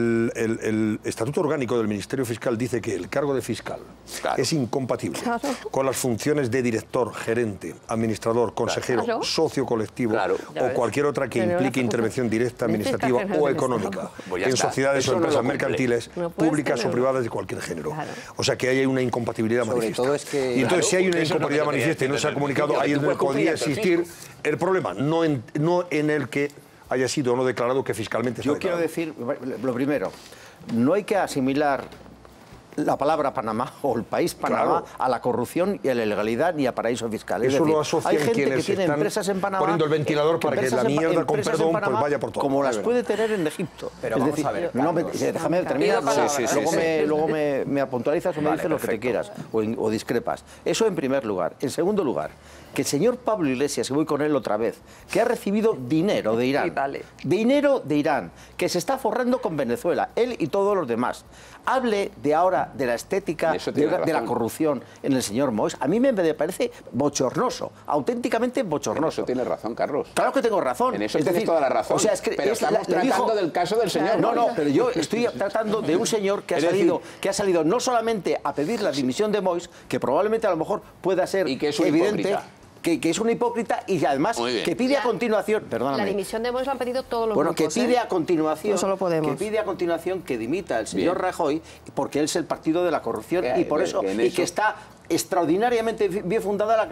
el Estatuto Orgánico del Ministerio Fiscal dice que el cargo de fiscal es incompatible con las funciones de director, gerente, administrador, consejero, socio colectivo o cualquier otra que implique intervención directa, administrativa o económica en sociedades o empresas mercantiles públicas o privadas de cualquier género. O sea que ahí hay una incompatibilidad manifiesta. Y entonces si hay una incompatibilidad manifiesta y no se ha comunicado, ahí es donde podría existir el problema, no en el que haya sido o no declarado que fiscalmente se ha declarado. Yo quiero decir, lo primero, no hay que asimilar la palabra Panamá o el país Panamá a la corrupción y a la ilegalidad ni a paraísos fiscales. Eso lo asocian hay gente quienes que tiene están empresas en Panamá poniendo el ventilador para que la mierda, con perdón, pues vaya por todo. Como las puede tener en Egipto. Pero vamos a ver, déjame terminar, luego me puntualizas o me dices lo que te quieras o discrepas. Eso en primer lugar. En segundo lugar, que el señor Pablo Iglesias, y voy con él otra vez, que ha recibido dinero de Irán, dinero de Irán, que se está forrando con Venezuela, él y todos los demás, hable de ahora de la estética, de la corrupción en el señor Moix, a mí me parece bochornoso, auténticamente bochornoso. En eso tienes razón, Carlos. Claro que tengo razón. En eso tienes toda la razón. O sea, es que pero estamos tratando del caso del señor Moix. No, pero yo estoy tratando de un señor que ha salido no solamente a pedir la dimisión de Moix, que probablemente a lo mejor pueda ser evidente, que es una hipócrita y además que pide a continuación, perdóname. La dimisión de Moix la han pedido todos los grupos. Que pide a continuación, no solo Podemos. Que pide a continuación que dimita el señor Rajoy porque él es el partido de la corrupción y por eso y que está extraordinariamente bien fundada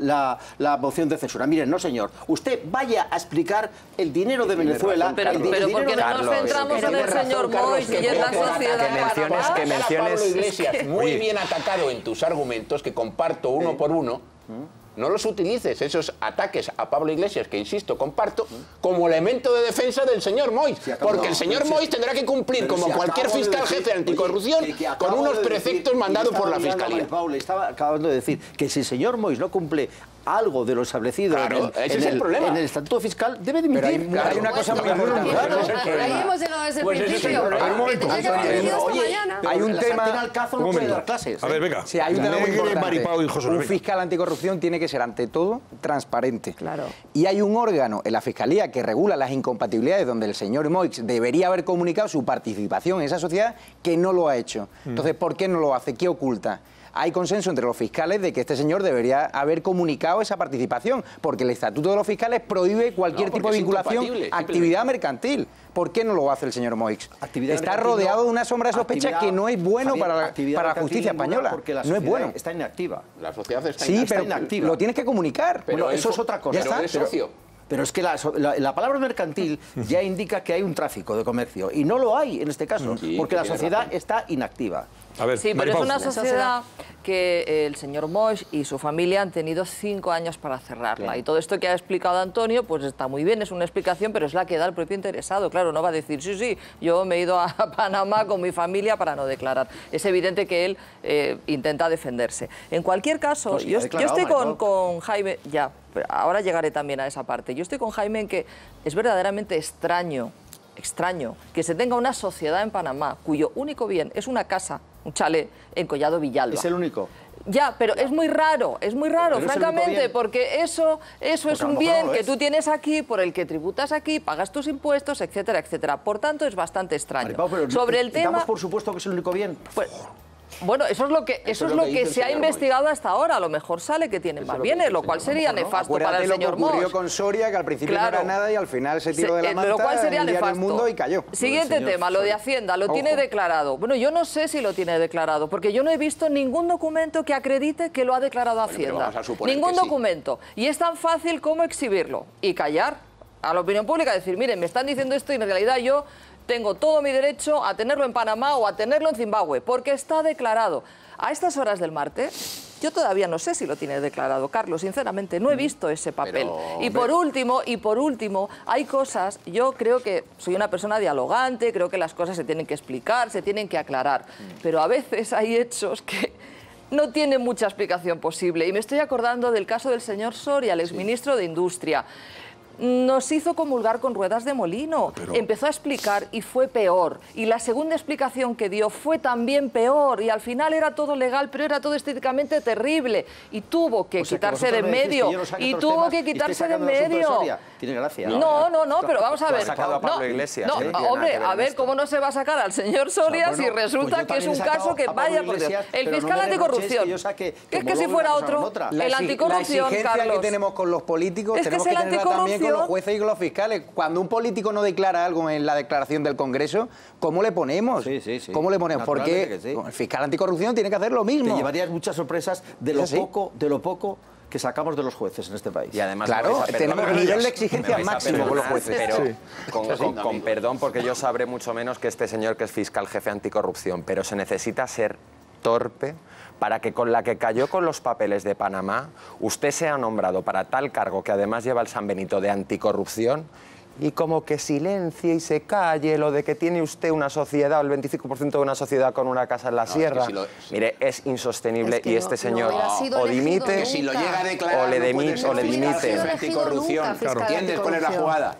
la moción de censura. Miren, no señor, usted vaya a explicar el dinero de Venezuela. Pero porque no nos centramos en el señor Moix y en la sociedad. Que menciones Pablo Iglesias muy bien atacado en tus argumentos, que comparto uno por uno. No los utilices, esos ataques a Pablo Iglesias, que insisto, comparto, como elemento de defensa del señor Moix. Porque el señor Moix tendrá que cumplir, como cualquier fiscal jefe anticorrupción, con unos preceptos mandados por la Fiscalía. Pablo, estaba acabando de decir que si el señor Moix no cumple algo de lo establecido en el estatuto fiscal, debe dimitir. Pero hay una cosa muy importante. Ahí hemos llegado desde el principio. Hay un tema... A ver, venga. Sí, hay un tema muy importante. Un fiscal anticorrupción tiene que ser, ante todo, transparente. Claro. Y hay un órgano en la Fiscalía que regula las incompatibilidades donde el señor Moix debería haber comunicado su participación en esa sociedad, que no lo ha hecho. Entonces, ¿por qué no lo hace? ¿Qué oculta? Hay consenso entre los fiscales de que este señor debería haber comunicado esa participación, porque el Estatuto de los Fiscales prohíbe cualquier tipo de vinculación a actividad mercantil. ¿Por qué no lo hace el señor Moix? Está rodeado de una sombra de sospecha que no es bueno para la justicia española. Porque la no es bueno. Está inactiva. La sociedad está inactiva. Lo tienes que comunicar. Pero eso es otra cosa. Pero es socio. Pero es que la palabra mercantil ya indica que hay un tráfico de comercio. Y no lo hay en este caso, porque la sociedad está inactiva. A ver, sí, pero es una sociedad que el señor Moix y su familia han tenido 5 años para cerrarla. Claro. Y todo esto que ha explicado Antonio, pues está muy bien, es una explicación, pero es la que da el propio interesado. Claro, no va a decir, sí, yo me he ido a Panamá con mi familia para no declarar. Es evidente que él intenta defenderse. En cualquier caso, yo estoy con Jaime, ahora llegaré también a esa parte. Yo estoy con Jaime en que es verdaderamente extraño que se tenga una sociedad en Panamá cuyo único bien es una casa, un chalet en Collado Villalba. ¿Es el único? Ya, pero es muy raro, francamente, porque eso es un bien que tú tienes aquí, por el que tributas aquí, pagas tus impuestos, etcétera, etcétera. Por tanto, es bastante extraño. Sobre el tema... ¿Damos por supuesto que es el único bien? Pues, bueno, eso es lo que se ha investigado hasta ahora. A lo mejor sale que tiene más bienes, lo cual sería nefasto para el señor Moix. Ocurrió con Soria, que al principio no era nada y al final se tiró de la manta, lo cual sería nefasto. El Mundo y cayó. Siguiente tema, lo de Hacienda, lo tiene declarado. Bueno, yo no sé si lo tiene declarado, porque yo no he visto ningún documento que acredite que lo ha declarado Hacienda. Ningún documento. Y es tan fácil como exhibirlo y callar a la opinión pública, decir, miren, me están diciendo esto y en realidad yo tengo todo mi derecho a tenerlo en Panamá o a tenerlo en Zimbabue, porque está declarado. A estas horas del martes, yo todavía no sé si lo tiene declarado, Carlos, sinceramente, no he visto ese papel. Y por último, hay cosas, yo creo que soy una persona dialogante, creo que las cosas se tienen que explicar, se tienen que aclarar, pero a veces hay hechos que no tienen mucha explicación posible. Y me estoy acordando del caso del señor Soria, el exministro de Industria. Nos hizo comulgar con ruedas de molino. Empezó a explicar y fue peor. Y la segunda explicación que dio fue también peor. Y al final era todo legal, pero era todo estéticamente terrible. Y tuvo que quitarse de en medio. Y tuvo que quitarse de en medio. Tiene gracia. No, pero vamos a ver. Sacado a Pablo Iglesias. Hombre, a ver cómo no se va a sacar al señor Soria si resulta que es un caso que vaya por Dios. El fiscal anticorrupción. Que es que si fuera otro, el anticorrupción, Carlos. La exigencia que tenemos con los políticos tenemos que tenerla también con los jueces y con los fiscales. Cuando un político no declara algo en la declaración del Congreso, ¿cómo le ponemos? ¿Cómo le ponemos? Porque el fiscal anticorrupción tiene que hacer lo mismo. Te llevarías muchas sorpresas de lo poco que sacamos de los jueces en este país. Y además, claro, tenemos un nivel de exigencia máximo con los jueces. Pero con perdón, porque yo sabré mucho menos que este señor que es fiscal jefe anticorrupción, pero se necesita ser torpe para que con la que cayó con los papeles de Panamá, usted sea nombrado para tal cargo que además lleva el San Benito de anticorrupción y como que silencie y se calle lo de que tiene usted una sociedad, el 25% de una sociedad con una casa en la sierra. Mire, es insostenible y este señor o dimite si lo llega a declarar, o le dimite. Anticorrupción. ¿Entiendes cuál es la jugada?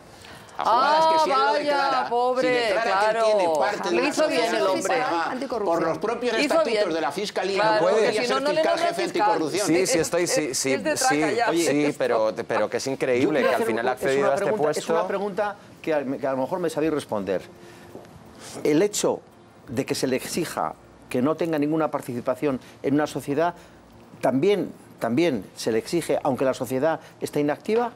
Vaya, pobre, claro. Le hizo bien el hombre. Por los propios estatutos de la Fiscalía no puede ser fiscal jefe anticorrupción. Sí, pero que es increíble que al final ha accedido a este puesto. Es una pregunta que a lo mejor me sabéis responder. El hecho de que se le exija que no tenga ninguna participación en una sociedad, también se le exige, aunque la sociedad esté inactiva.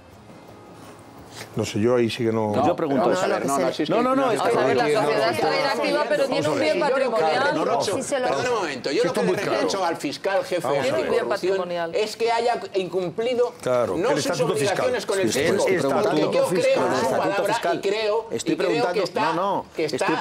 No sé, yo ahí sí que no... Yo pregunto eso. La sociedad está inactiva, pero tiene un bien patrimonial. Perdón un momento, yo lo que le reprocho al fiscal jefe de anticorrupción es que haya incumplido no sus obligaciones con el fisco. Porque yo creo en su palabra y creo que está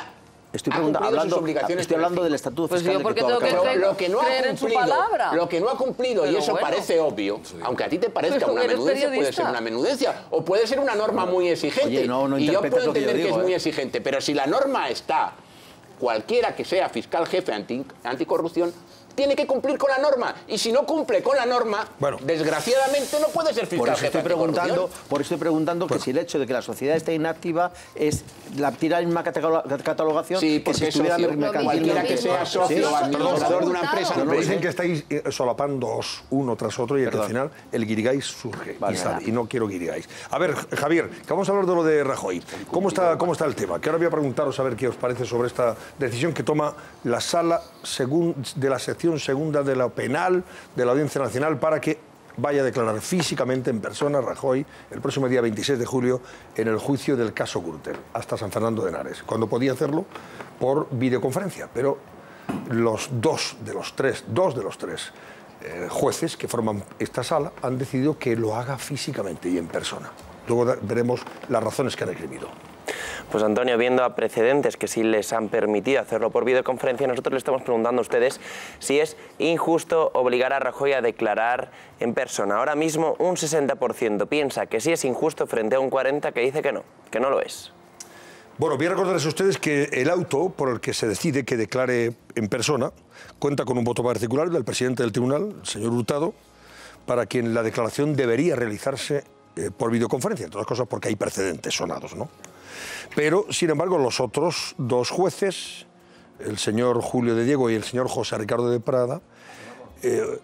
Estoy hablando del estatuto fiscal. Pues lo que no ha cumplido, y eso parece obvio, aunque a ti te parezca una menudencia, puede ser una menudencia, o puede ser una norma muy exigente. Y yo puedo entender que es muy exigente, pero si la norma está, cualquiera que sea fiscal jefe anticorrupción, tiene que cumplir con la norma. Y si no cumple con la norma, desgraciadamente no puede ser fiscal jefe anticorrupción. Por eso estoy preguntando que si el hecho de que la sociedad esté inactiva es tira la misma catalogación que si estuviera cualquiera que sea socio o administrador de una empresa. Me dicen que estáis solapando uno tras otro y al final el guirigais surge y no quiero guirigais. A ver, Javier, que vamos a hablar de lo de Rajoy. ¿Cómo está el tema? Que ahora voy a preguntaros a ver qué os parece sobre esta decisión que toma la sala de la sección segunda de la penal de la Audiencia Nacional para que vaya a declarar físicamente en persona Rajoy el próximo día 26 de julio en el juicio del caso Gürtel hasta San Fernando de Henares, cuando podía hacerlo por videoconferencia, pero dos de los tres jueces que forman esta sala han decidido que lo haga físicamente y en persona. Luego veremos las razones que han esgrimido. Pues Antonio, viendo a precedentes que sí les han permitido hacerlo por videoconferencia, nosotros le estamos preguntando a ustedes si es injusto obligar a Rajoy a declarar en persona. Ahora mismo un 60% piensa que sí es injusto frente a un 40% que dice que no lo es. Bueno, voy a recordarles a ustedes que el auto por el que se decide que declare en persona cuenta con un voto particular del presidente del tribunal, el señor Hurtado, para quien la declaración debería realizarse por videoconferencia, entre otras cosas porque hay precedentes sonados, ¿no? Pero, sin embargo, los otros dos jueces, el señor Julio de Diego y el señor José Ricardo de Prada, el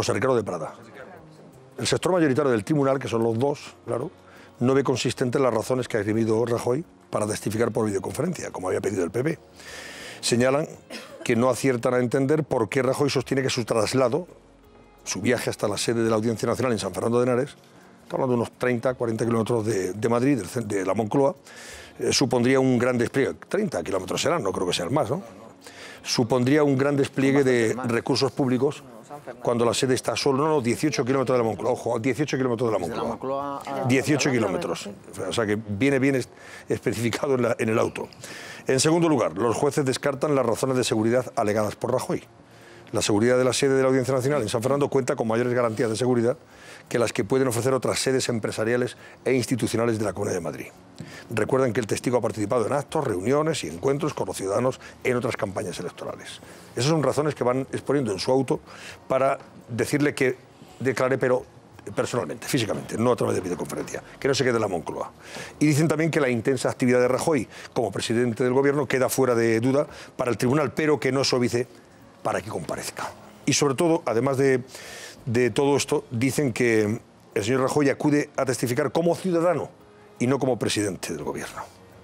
sector mayoritario del tribunal, que son los dos, claro, no ve consistentes las razones que ha esgrimido Rajoy para testificar por videoconferencia, como había pedido el PP. Señalan que no aciertan a entender por qué Rajoy sostiene que su traslado, su viaje hasta la sede de la Audiencia Nacional en San Fernando de Henares, está hablando de unos 30-40 kilómetros de Madrid, de la Moncloa, supondría un gran despliegue. 30 kilómetros serán, no creo que sean más, ¿no? Supondría un gran despliegue de recursos públicos cuando la sede está solo, 18 kilómetros de la Moncloa. Ojo, 18 kilómetros de la Moncloa. 18 kilómetros. O sea que viene bien especificado en el auto. En segundo lugar, los jueces descartan las razones de seguridad alegadas por Rajoy. La seguridad de la sede de la Audiencia Nacional en San Fernando cuenta con mayores garantías de seguridad que las que pueden ofrecer otras sedes empresariales e institucionales de la Comunidad de Madrid. Recuerden que el testigo ha participado en actos, reuniones y encuentros con los ciudadanos en otras campañas electorales. Esas son razones que van exponiendo en su auto para decirle que declare, pero personalmente, físicamente, no a través de videoconferencia, que no se quede en la Moncloa. Y dicen también que la intensa actividad de Rajoy como presidente del Gobierno queda fuera de duda para el tribunal, pero que no es óbice para que comparezca. Y sobre todo, además de todo esto, dicen que el señor Rajoy acude a testificar como ciudadano y no como presidente del Gobierno.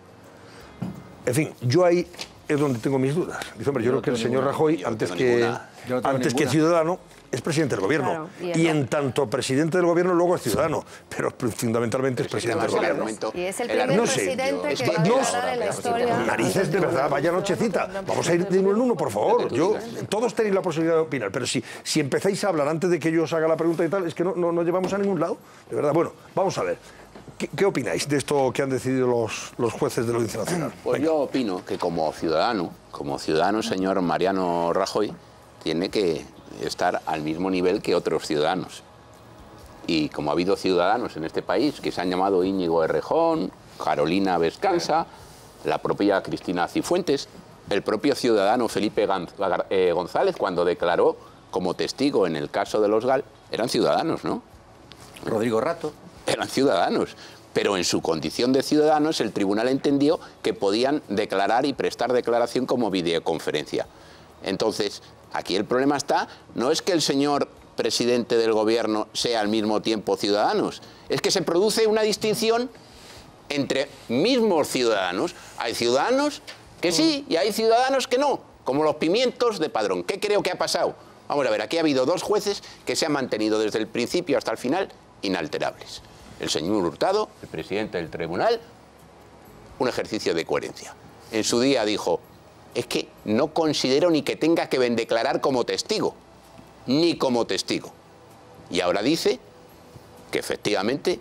En fin, yo ahí es donde tengo mis dudas. Dice, hombre, yo creo que el señor Rajoy, antes que ciudadano, es presidente del Gobierno. Claro, y en tanto presidente del Gobierno, luego es ciudadano. Pero fundamentalmente es presidente del Gobierno. Y es el primer presidente que va a declarar en la historia. Narices, de verdad, vaya nochecita. Vamos a ir de uno en uno, por favor. Todos tenéis la posibilidad de opinar, pero si empezáis a hablar antes de que yo os haga la pregunta y tal, es que no llevamos a ningún lado. De verdad, bueno, vamos a ver. ¿Qué opináis de esto que han decidido los jueces de la Audiencia Nacional? Pues yo opino que como ciudadano, señor Mariano Rajoy, tiene que estar al mismo nivel que otros ciudadanos. Y como ha habido ciudadanos en este país que se han llamado Íñigo Errejón, Carolina Vescanza, la propia Cristina Cifuentes, el propio ciudadano Felipe González, cuando declaró como testigo en el caso de los GAL, eran ciudadanos, ¿no? Rodrigo Rato. Eran ciudadanos, pero en su condición de ciudadanos el tribunal entendió que podían declarar y prestar declaración como videoconferencia. Entonces, aquí el problema está, no es que el señor presidente del Gobierno sea al mismo tiempo ciudadanos, es que se produce una distinción entre mismos ciudadanos. Hay ciudadanos que sí y hay ciudadanos que no, como los pimientos de Padrón. ¿Qué creo que ha pasado? Vamos a ver, aquí ha habido dos jueces que se han mantenido desde el principio hasta el final inalterables. El señor Hurtado, el presidente del tribunal, un ejercicio de coherencia. En su día dijo, es que no considero ni que tenga que declarar como testigo, ni como testigo. Y ahora dice que efectivamente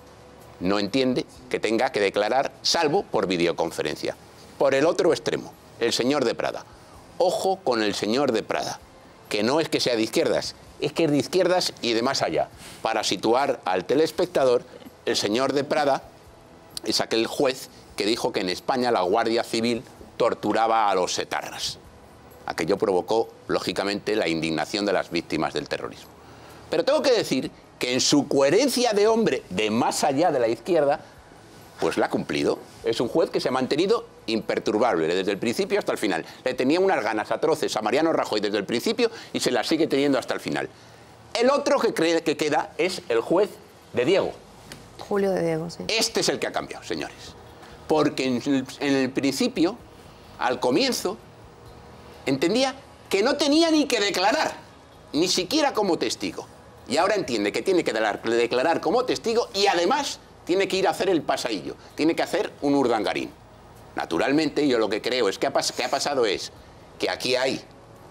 no entiende que tenga que declarar salvo por videoconferencia. Por el otro extremo, el señor de Prada. Ojo con el señor de Prada, que no es que sea de izquierdas, es que es de izquierdas y de más allá. Para situar al telespectador, el señor de Prada es aquel juez que dijo que en España la Guardia Civil torturaba a los etarras. Aquello provocó, lógicamente, la indignación de las víctimas del terrorismo. Pero tengo que decir que en su coherencia de hombre de más allá de la izquierda, pues la ha cumplido. Es un juez que se ha mantenido imperturbable desde el principio hasta el final. Le tenía unas ganas atroces a Mariano Rajoy desde el principio y se las sigue teniendo hasta el final. El otro que queda es el juez de Diego. Julio de Diego, sí. Este es el que ha cambiado, señores. Porque en el principio, al comienzo, entendía que no tenía ni que declarar, ni siquiera como testigo. Y ahora entiende que tiene que declarar como testigo y además tiene que ir a hacer el pasaillo, tiene que hacer un urdangarín. Naturalmente, yo lo que creo es que ha pasado es que aquí hay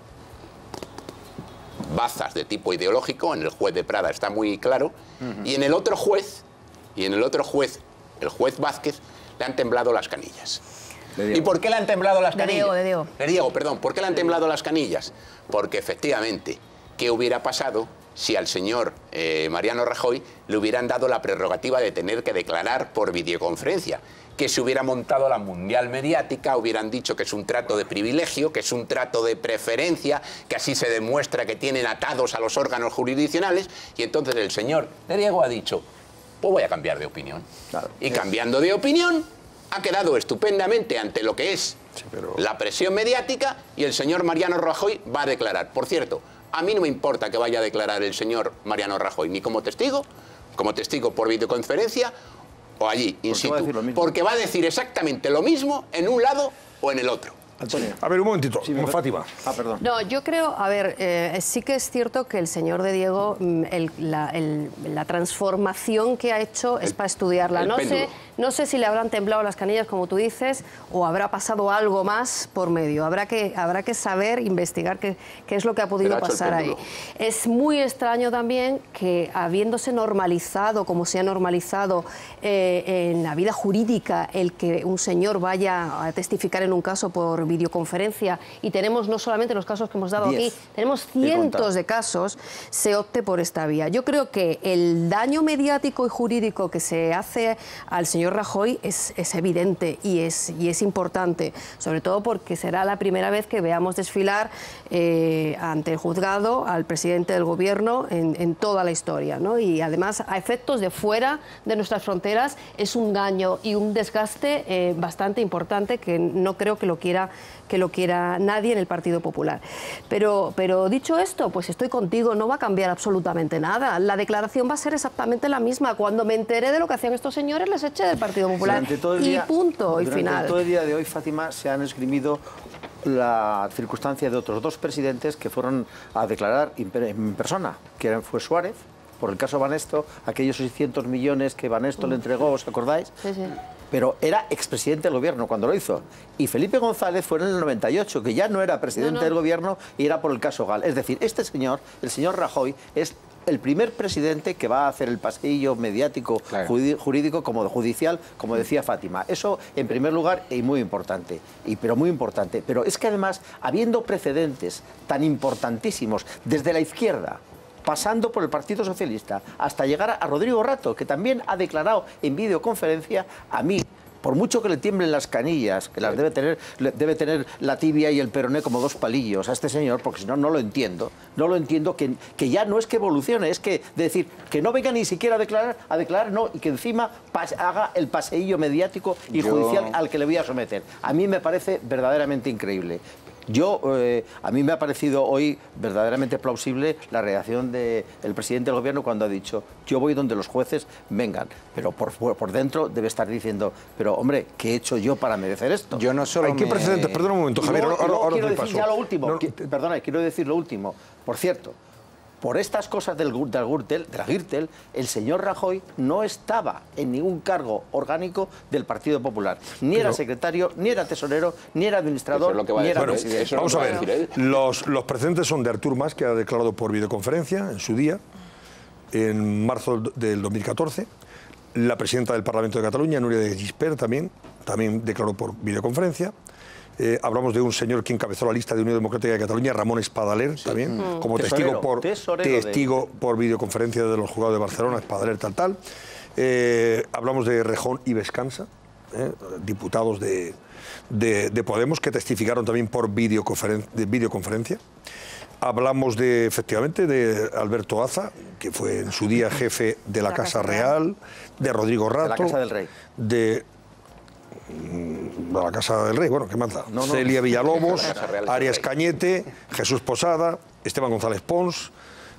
bazas de tipo ideológico, en el juez de Prada está muy claro, y en el otro juez, el juez Vázquez, le han temblado las canillas. ¿Y por qué le han temblado las canillas? De Diego, perdón. ¿Por qué le han temblado las canillas? Porque efectivamente, ¿qué hubiera pasado si al señor Mariano Rajoy le hubieran dado la prerrogativa de tener que declarar por videoconferencia? Que se hubiera montado la mundial mediática, hubieran dicho que es un trato de privilegio, que es un trato de preferencia, que así se demuestra que tienen atados a los órganos jurisdiccionales, y entonces el señor de Diego ha dicho, pues voy a cambiar de opinión. Claro, y cambiando de opinión, ha quedado estupendamente ante lo que es la presión mediática y el señor Mariano Rajoy va a declarar. Por cierto, a mí no me importa que vaya a declarar el señor Mariano Rajoy, ni como testigo por videoconferencia o allí, in situ, porque va a decir exactamente lo mismo en un lado o en el otro. Antonio. A ver, un momentito, Fátima. Perdón. No, yo creo, a ver, sí que es cierto que el señor de Diego, la transformación que ha hecho es para estudiarla. No sé si le habrán temblado las canillas, como tú dices, o habrá pasado algo más por medio. Habrá que saber, investigar qué es lo que ha podido pasar ahí. Es muy extraño también que, habiéndose normalizado, como se ha normalizado en la vida jurídica, el que un señor vaya a testificar en un caso por videoconferencia, y tenemos no solamente los casos que hemos dado aquí, tenemos cientos de casos, se opte por esta vía. Yo creo que el daño mediático y jurídico que se hace al señor Rajoy es evidente y es importante, sobre todo porque será la primera vez que veamos desfilar ante el juzgado al presidente del gobierno en toda la historia, ¿no? Y además, a efectos de fuera de nuestras fronteras, es un daño y un desgaste bastante importante que no creo que lo quiera nadie en el Partido Popular. Pero dicho esto, pues estoy contigo, no va a cambiar absolutamente nada. La declaración va a ser exactamente la misma. Cuando me enteré de lo que hacían estos señores, les eché del Partido Popular. Y punto, y final. Durante todo el día de hoy, Fátima, se han esgrimido la circunstancia de otros dos presidentes que fueron a declarar en persona, que fue Suárez, por el caso Banesto, aquellos 600 millones que Banesto le entregó, ¿os acordáis? Sí, sí. Pero era expresidente del gobierno cuando lo hizo. Y Felipe González fue en el 98, que ya no era presidente del gobierno y era por el caso Gal. Es decir, este señor, el señor Rajoy, es el primer presidente que va a hacer el pasillo mediático, jurídico, como judicial, como decía Fátima. Eso, en primer lugar, y muy importante. Pero muy importante. Pero es que además, habiendo precedentes tan importantísimos desde la izquierda, pasando por el Partido Socialista, hasta llegar a Rodrigo Rato, que también ha declarado en videoconferencia, a mí, por mucho que le tiemblen las canillas, que las debe tener la tibia y el peroné como dos palillos a este señor, porque si no, no lo entiendo. No lo entiendo, que ya no es que evolucione, es que decir que no venga ni siquiera a declarar no, y que encima haga el paseillo mediático y judicial al que le voy a someter. A mí me parece verdaderamente increíble. A mí me ha parecido hoy verdaderamente plausible la reacción del presidente del gobierno cuando ha dicho, yo voy donde los jueces vengan, pero por dentro debe estar diciendo, pero hombre, ¿qué he hecho yo para merecer esto? Yo no solo ¿Qué precedentes? Perdona un momento, Javier, ahora quiero decir ya lo último, quiero decir lo último. Por cierto, por estas cosas de la Gürtel, el señor Rajoy no estaba en ningún cargo orgánico del Partido Popular. Ni era secretario, ni era tesorero, ni era administrador, ni era presidente. Vamos a ver, los precedentes son de Artur Mas, que ha declarado por videoconferencia en su día, en marzo del 2014. La presidenta del Parlamento de Cataluña, Núria de Gispert, también declaró por videoconferencia. Hablamos de un señor que encabezó la lista de Unión Democrática de Cataluña, Ramón Espadaler, también, como testigo por videoconferencia de los juzgados de Barcelona, Espadaler, tal. Hablamos de Rejón y Vescansa, diputados de Podemos, que testificaron también por videoconferencia. Hablamos efectivamente de Alberto Aza, que fue en su día jefe de la Casa Real, de Rodrigo Rato, de la Casa del Rey. De la Casa del Rey, bueno, ¿qué más da? Celia Villalobos, Arias Cañete, Jesús Posada, Esteban González Pons,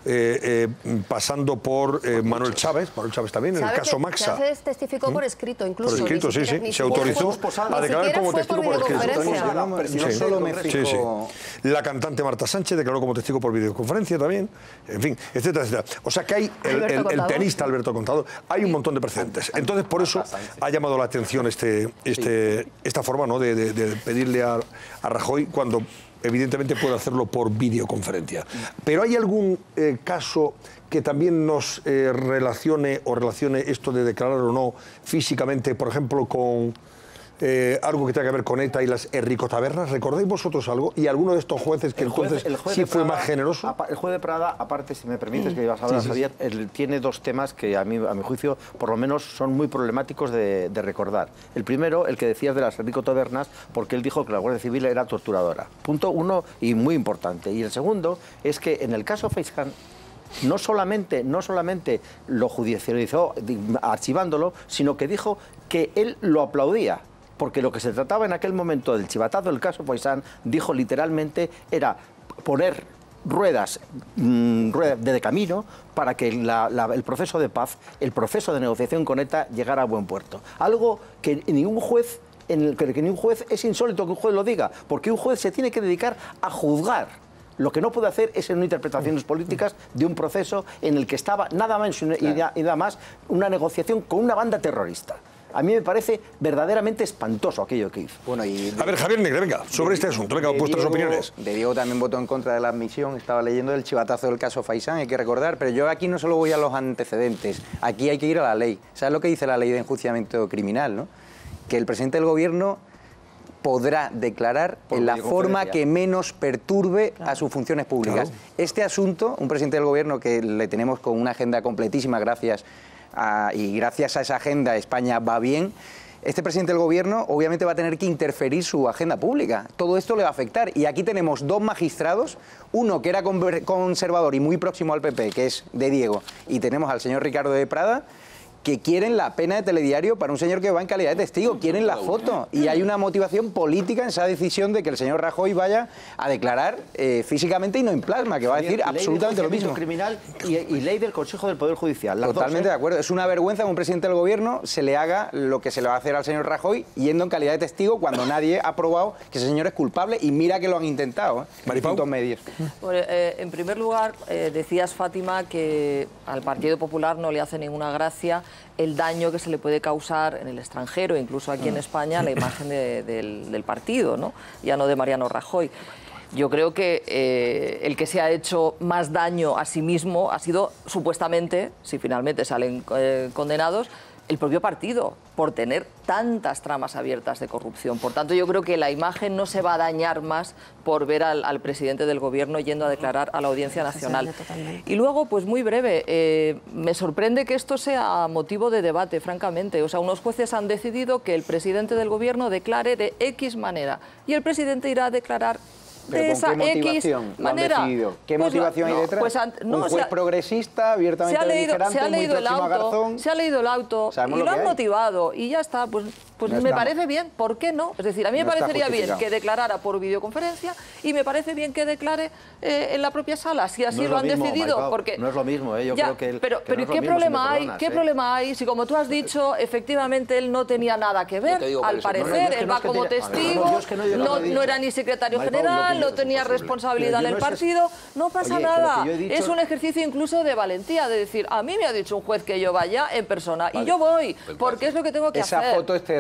pasando por Manuel Chávez también, en el caso Maxa. Chávez testificó por escrito, incluso. Por escrito, sí. Se autorizó a declarar como testigo por escrito. La cantante Marta Sánchez declaró como testigo por videoconferencia también. En fin, etcétera, etcétera. O sea que hay el tenista Alberto Contador. Hay un montón de precedentes. Entonces, por eso ha llamado la atención esta forma, ¿no?, de pedirle a Rajoy cuando evidentemente puede hacerlo por videoconferencia. Pero ¿hay algún caso que también nos relacione esto de declarar o no físicamente, por ejemplo, con algo que tenga que ver con ETA y las Erricotabernas? ¿Recordáis vosotros algo? ¿Y alguno de estos jueces que entonces sí fue más generoso? El juez de Prada, aparte, si me permites que ibas a hablar, Javier, tiene dos temas que a mi juicio, por lo menos, son muy problemáticos de recordar. El primero, el que decías de las Erricotabernas, porque él dijo que la Guardia Civil era torturadora. Punto uno y muy importante. Y el segundo es que en el caso Faisán, no solamente lo judicializó archivándolo, sino que dijo que él lo aplaudía. Porque lo que se trataba en aquel momento del chivatazo del caso Faisán, dijo literalmente, era poner ruedas de camino para que el proceso de paz, el proceso de negociación con ETA llegara a buen puerto. Algo que ningún juez es insólito que un juez lo diga, porque un juez se tiene que dedicar a juzgar. Lo que no puede hacer es en interpretaciones políticas de un proceso en el que estaba nada más una negociación con una banda terrorista. A mí me parece verdaderamente espantoso aquello que hizo. Bueno, a ver, Javier Negre, venga, sobre este asunto, venga, vuestras opiniones. De Diego también votó en contra de la admisión, estaba leyendo el chivatazo del caso Faisán, hay que recordar, pero yo aquí no solo voy a los antecedentes, aquí hay que ir a la ley. ¿Sabes lo que dice la ley de enjuiciamiento criminal, no? Que el presidente del gobierno podrá declarar en la forma que menos perturbe a sus funciones públicas. Claro. Este asunto, un presidente del gobierno que le tenemos con una agenda completísima gracias a esa agenda España va bien, este presidente del gobierno obviamente va a tener que interferir su agenda pública. Todo esto le va a afectar. Y aquí tenemos dos magistrados, uno que era conservador y muy próximo al PP, que es de Diego, y tenemos al señor Ricardo de Prada, que quieren la pena de telediario para un señor que va en calidad de testigo, quieren la foto. Y hay una motivación política en esa decisión de que el señor Rajoy vaya a declarar físicamente y no en plasma, que va a decir absolutamente lo mismo. Criminal y ley del Consejo del Poder Judicial. Totalmente de acuerdo. Es una vergüenza que un presidente del gobierno se le haga lo que se le va a hacer al señor Rajoy yendo en calidad de testigo cuando nadie ha probado que ese señor es culpable, y mira que lo han intentado, distintos medios. Bueno, en primer lugar, decías, Fátima, que al Partido Popular no le hace ninguna gracia el daño que se le puede causar en el extranjero, incluso aquí en España, a la imagen del partido, ¿no? Ya no de Mariano Rajoy. Yo creo que el que se ha hecho más daño a sí mismo ha sido, supuestamente, si finalmente salen condenados, el propio partido, por tener tantas tramas abiertas de corrupción. Por tanto, yo creo que la imagen no se va a dañar más por ver al presidente del gobierno yendo a declarar a la Audiencia Nacional. Y luego, pues muy breve, me sorprende que esto sea motivo de debate, francamente. O sea, unos jueces han decidido que el presidente del gobierno declare de X manera y el presidente irá a declarar de esa X manera. ¿Qué motivación hay detrás? Pues, un juez progresista, abiertamente beligerante, se ha leído el auto y lo han motivado y ya está. Pues me parece bien, ¿por qué no? Es decir, a mí me parecería bien que declarara por videoconferencia y me parece bien que declare en la propia sala, si así lo han decidido. Porque no es lo mismo, yo creo que... Pero ¿qué problema hay? ¿Qué problema hay? Si, como tú has dicho, efectivamente él no tenía nada que ver, al parecer, él va como testigo, no era ni secretario general, no tenía responsabilidad en el partido, no pasa nada. Es un ejercicio incluso de valentía, de decir, a mí me ha dicho un juez que yo vaya en persona y yo voy, porque es lo que tengo que hacer. Esa foto es terrible.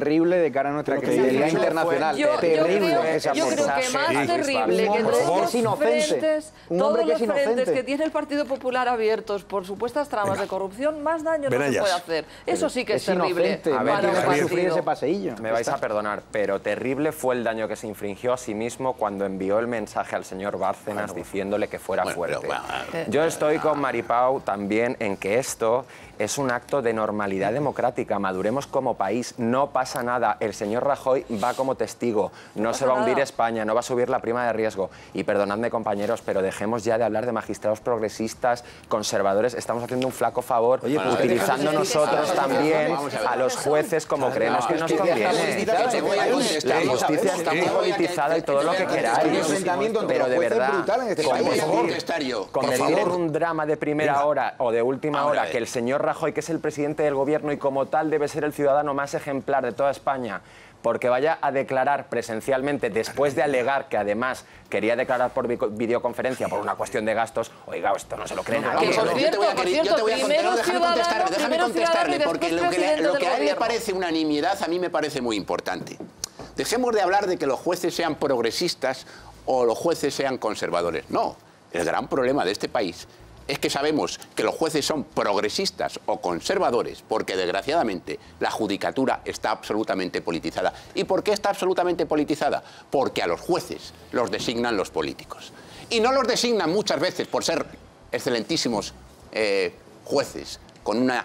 terrible de cara a nuestra credibilidad internacional. Terrible. Yo creo que más terrible que todos los frentes que tiene el Partido Popular abiertos por supuestas tramas de corrupción, más daño no se puede hacer. Eso sí que es terrible para un partido. Me vais a perdonar, pero terrible fue el daño que se infringió a sí mismo cuando envió el mensaje al señor Bárcenas diciéndole que fuera fuerte. Yo estoy con Maripau también en que esto es un acto de normalidad democrática. Maduremos como país, no pasa nada. El señor Rajoy va como testigo, no se va a hundir España, no va a subir la prima de riesgo. Y perdonadme, compañeros, pero dejemos ya de hablar de magistrados progresistas, conservadores. Estamos haciendo un flaco favor utilizando nosotros también a los jueces como creemos que nos conviene. La justicia está muy politizada y todo lo que queráis, pero de verdad, convertir en un drama de primera hora o de última hora que el señor Rajoy, que es el presidente del gobierno y como tal debe ser el ciudadano más ejemplar de toda España, porque vaya a declarar presencialmente, después de alegar que además quería declarar por videoconferencia por una cuestión de gastos, oiga, esto no se lo cree nadie. Yo te voy a contestar, déjame contestarle, porque lo que a él le parece una nimiedad, a mí me parece muy importante. Dejemos de hablar de que los jueces sean progresistas o los jueces sean conservadores. No, el gran problema de este país es que sabemos que los jueces son progresistas o conservadores porque, desgraciadamente, la judicatura está absolutamente politizada. ¿Y por qué está absolutamente politizada? Porque a los jueces los designan los políticos. Y no los designan muchas veces por ser excelentísimos jueces con una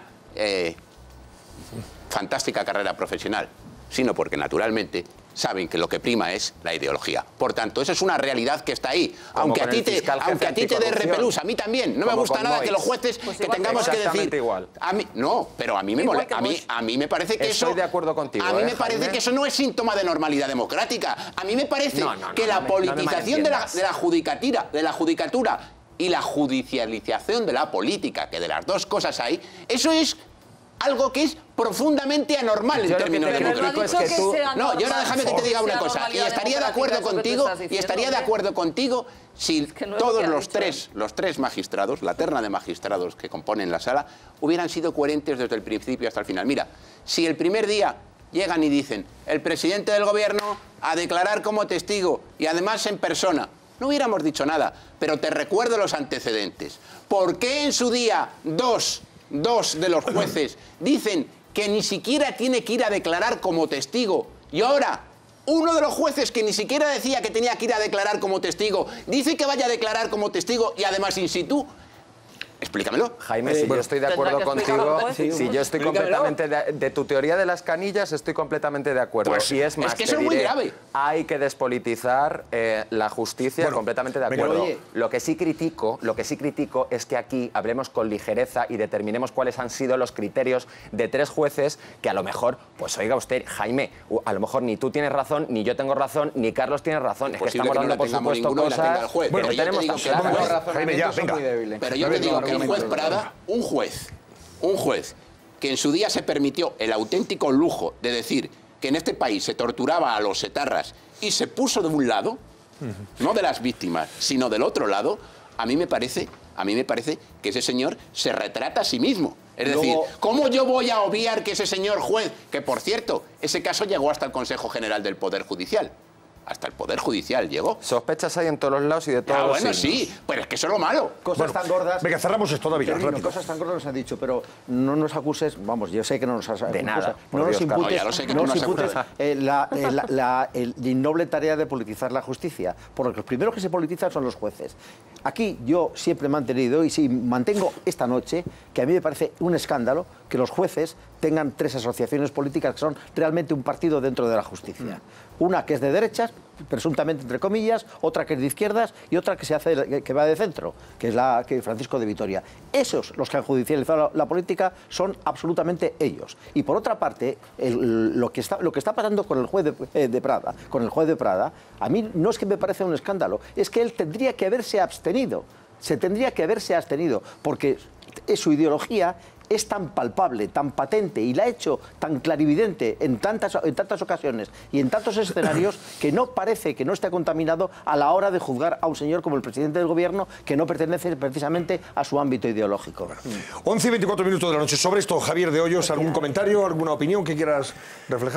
fantástica carrera profesional, sino porque, naturalmente, saben que lo que prima es la ideología. Por tanto, eso es una realidad que está ahí. Aunque a ti te dé repelús, a mí también. No me gusta nada que los jueces que tengamos que decir... A mí, no, pero a mí me molesta. A mí me parece que eso... Estoy de acuerdo contigo. A mí me parece que eso no es síntoma de normalidad democrática. A mí me parece que la politización de la judicatura y la judicialización de la política, que de las dos cosas hay, eso es algo que es profundamente anormal en términos democráticos. No, y ahora déjame que te diga una cosa. Y estaría de acuerdo contigo, si todos los tres magistrados, la terna de magistrados que componen la sala, hubieran sido coherentes desde el principio hasta el final. Mira, si el primer día llegan y dicen el presidente del gobierno a declarar como testigo y además en persona, no hubiéramos dicho nada, pero te recuerdo los antecedentes. ¿Por qué en su día dos de los jueces dicen que ni siquiera tiene que ir a declarar como testigo y ahora uno de los jueces que ni siquiera decía que tenía que ir a declarar como testigo dice que vaya a declarar como testigo y además in situ? Explícamelo. Jaime, si yo estoy de acuerdo contigo, si yo estoy completamente de tu teoría de las canillas, estoy completamente de acuerdo. Pues, y es más, es que eso es muy grave. Hay que despolitizar la justicia, completamente de acuerdo. Lo que sí critico es que aquí hablemos con ligereza y determinemos cuáles han sido los criterios de tres jueces que a lo mejor, pues oiga usted, Jaime, a lo mejor ni tú tienes razón, ni yo tengo razón, ni Carlos tiene razón. Es que estamos dando por supuesto cosas que no tenemos tan claras. Jaime, ya, venga. Pero yo te digo que el juez Prada, un juez que en su día se permitió el auténtico lujo de decir que en este país se torturaba a los etarras y se puso de un lado, no de las víctimas, sino del otro lado, a mí me parece que ese señor se retrata a sí mismo. Es decir, ¿cómo yo voy a obviar que ese señor juez, que por cierto, ese caso llegó hasta el Consejo General del Poder Judicial? Hasta el Poder Judicial llegó. Sospechas hay en todos los lados y de todos los signos. Sí, pero es que eso es lo malo. Cosas tan gordas... Venga, cerramos esto, David. Cosas tan gordas nos han dicho, pero no nos acuses... Vamos, yo sé que no nos has... De nada. No nos imputes la innoble tarea de politizar la justicia, porque los primeros que se politizan son los jueces. Aquí yo siempre he mantenido, y sí mantengo esta noche, que a mí me parece un escándalo que los jueces tengan tres asociaciones políticas que son realmente un partido dentro de la justicia. Una que es de derechas, presuntamente entre comillas, otra que es de izquierdas y otra que va de centro, que es la que Francisco de Vitoria. Esos, los que han judicializado la política, son absolutamente ellos. Y por otra parte, lo que está pasando con el juez de Prada, a mí no es que me parece un escándalo, es que él tendría que haberse abstenido. Se tendría que haberse abstenido, porque su ideología es tan palpable, tan patente y la ha hecho tan clarividente en tantas ocasiones y en tantos escenarios que no parece que no esté contaminado a la hora de juzgar a un señor como el presidente del gobierno que no pertenece precisamente a su ámbito ideológico. 11 y 24 minutos de la noche. Sobre esto, Javier de Hoyos, ¿algún comentario, alguna opinión que quieras reflejar?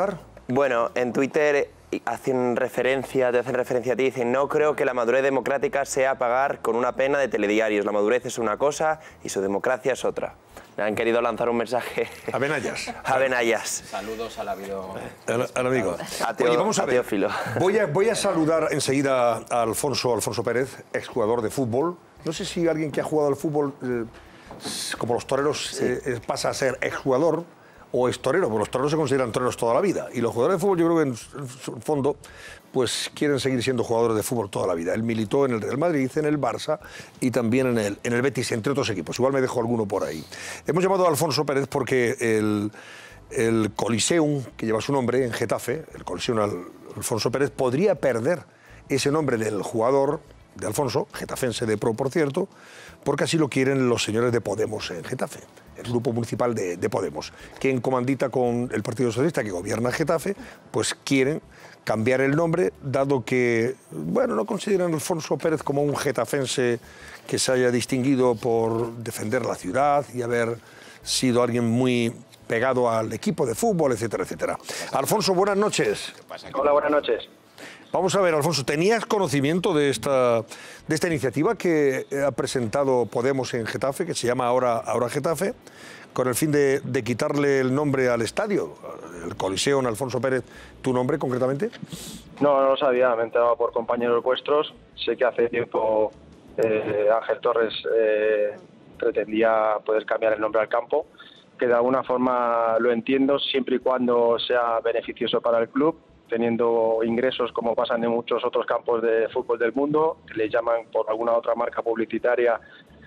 Bueno, en Twitter te hacen referencia a ti, dicen: no creo que la madurez democrática sea pagar con una pena de telediarios. La madurez es una cosa y su democracia es otra. Me han querido lanzar un mensaje. A Benayas. A Benayas. Saludos al amigo. Al amigo. Oye, vamos a ver. Teófilo. Voy a saludar enseguida a Alfonso Pérez, exjugador de fútbol. No sé si alguien que ha jugado al fútbol, como los toreros, pasa a ser exjugador o es torero, porque los toreros se consideran toreros toda la vida. Y los jugadores de fútbol, yo creo que en su fondo, pues quieren seguir siendo jugadores de fútbol toda la vida. Él militó en el Real Madrid, en el Barça y también en el Betis, entre otros equipos. Igual me dejo alguno por ahí. Hemos llamado a Alfonso Pérez porque el Coliseum, que lleva su nombre en Getafe, el Coliseum Alfonso Pérez, podría perder ese nombre del jugador, de Alfonso, getafense de pro, por cierto, porque así lo quieren los señores de Podemos en Getafe, el grupo municipal de Podemos, quien comandita con el Partido Socialista que gobierna Getafe, pues quieren cambiar el nombre, dado que, bueno, no consideran a Alfonso Pérez como un getafense que se haya distinguido por defender la ciudad y haber sido alguien muy pegado al equipo de fútbol, etcétera, etcétera. Alfonso, buenas noches. Hola, buenas noches. Vamos a ver, Alfonso, ¿tenías conocimiento de esta iniciativa que ha presentado Podemos en Getafe, que se llama ahora Getafe, con el fin de quitarle el nombre al estadio, el Coliseum Alfonso Pérez, tu nombre concretamente? No lo sabía, me he enterado por compañeros vuestros. Sé que hace tiempo Ángel Torres pretendía poder cambiar el nombre al campo, que de alguna forma lo entiendo, siempre y cuando sea beneficioso para el club, teniendo ingresos como pasan en muchos otros campos de fútbol del mundo, que le llaman por alguna otra marca publicitaria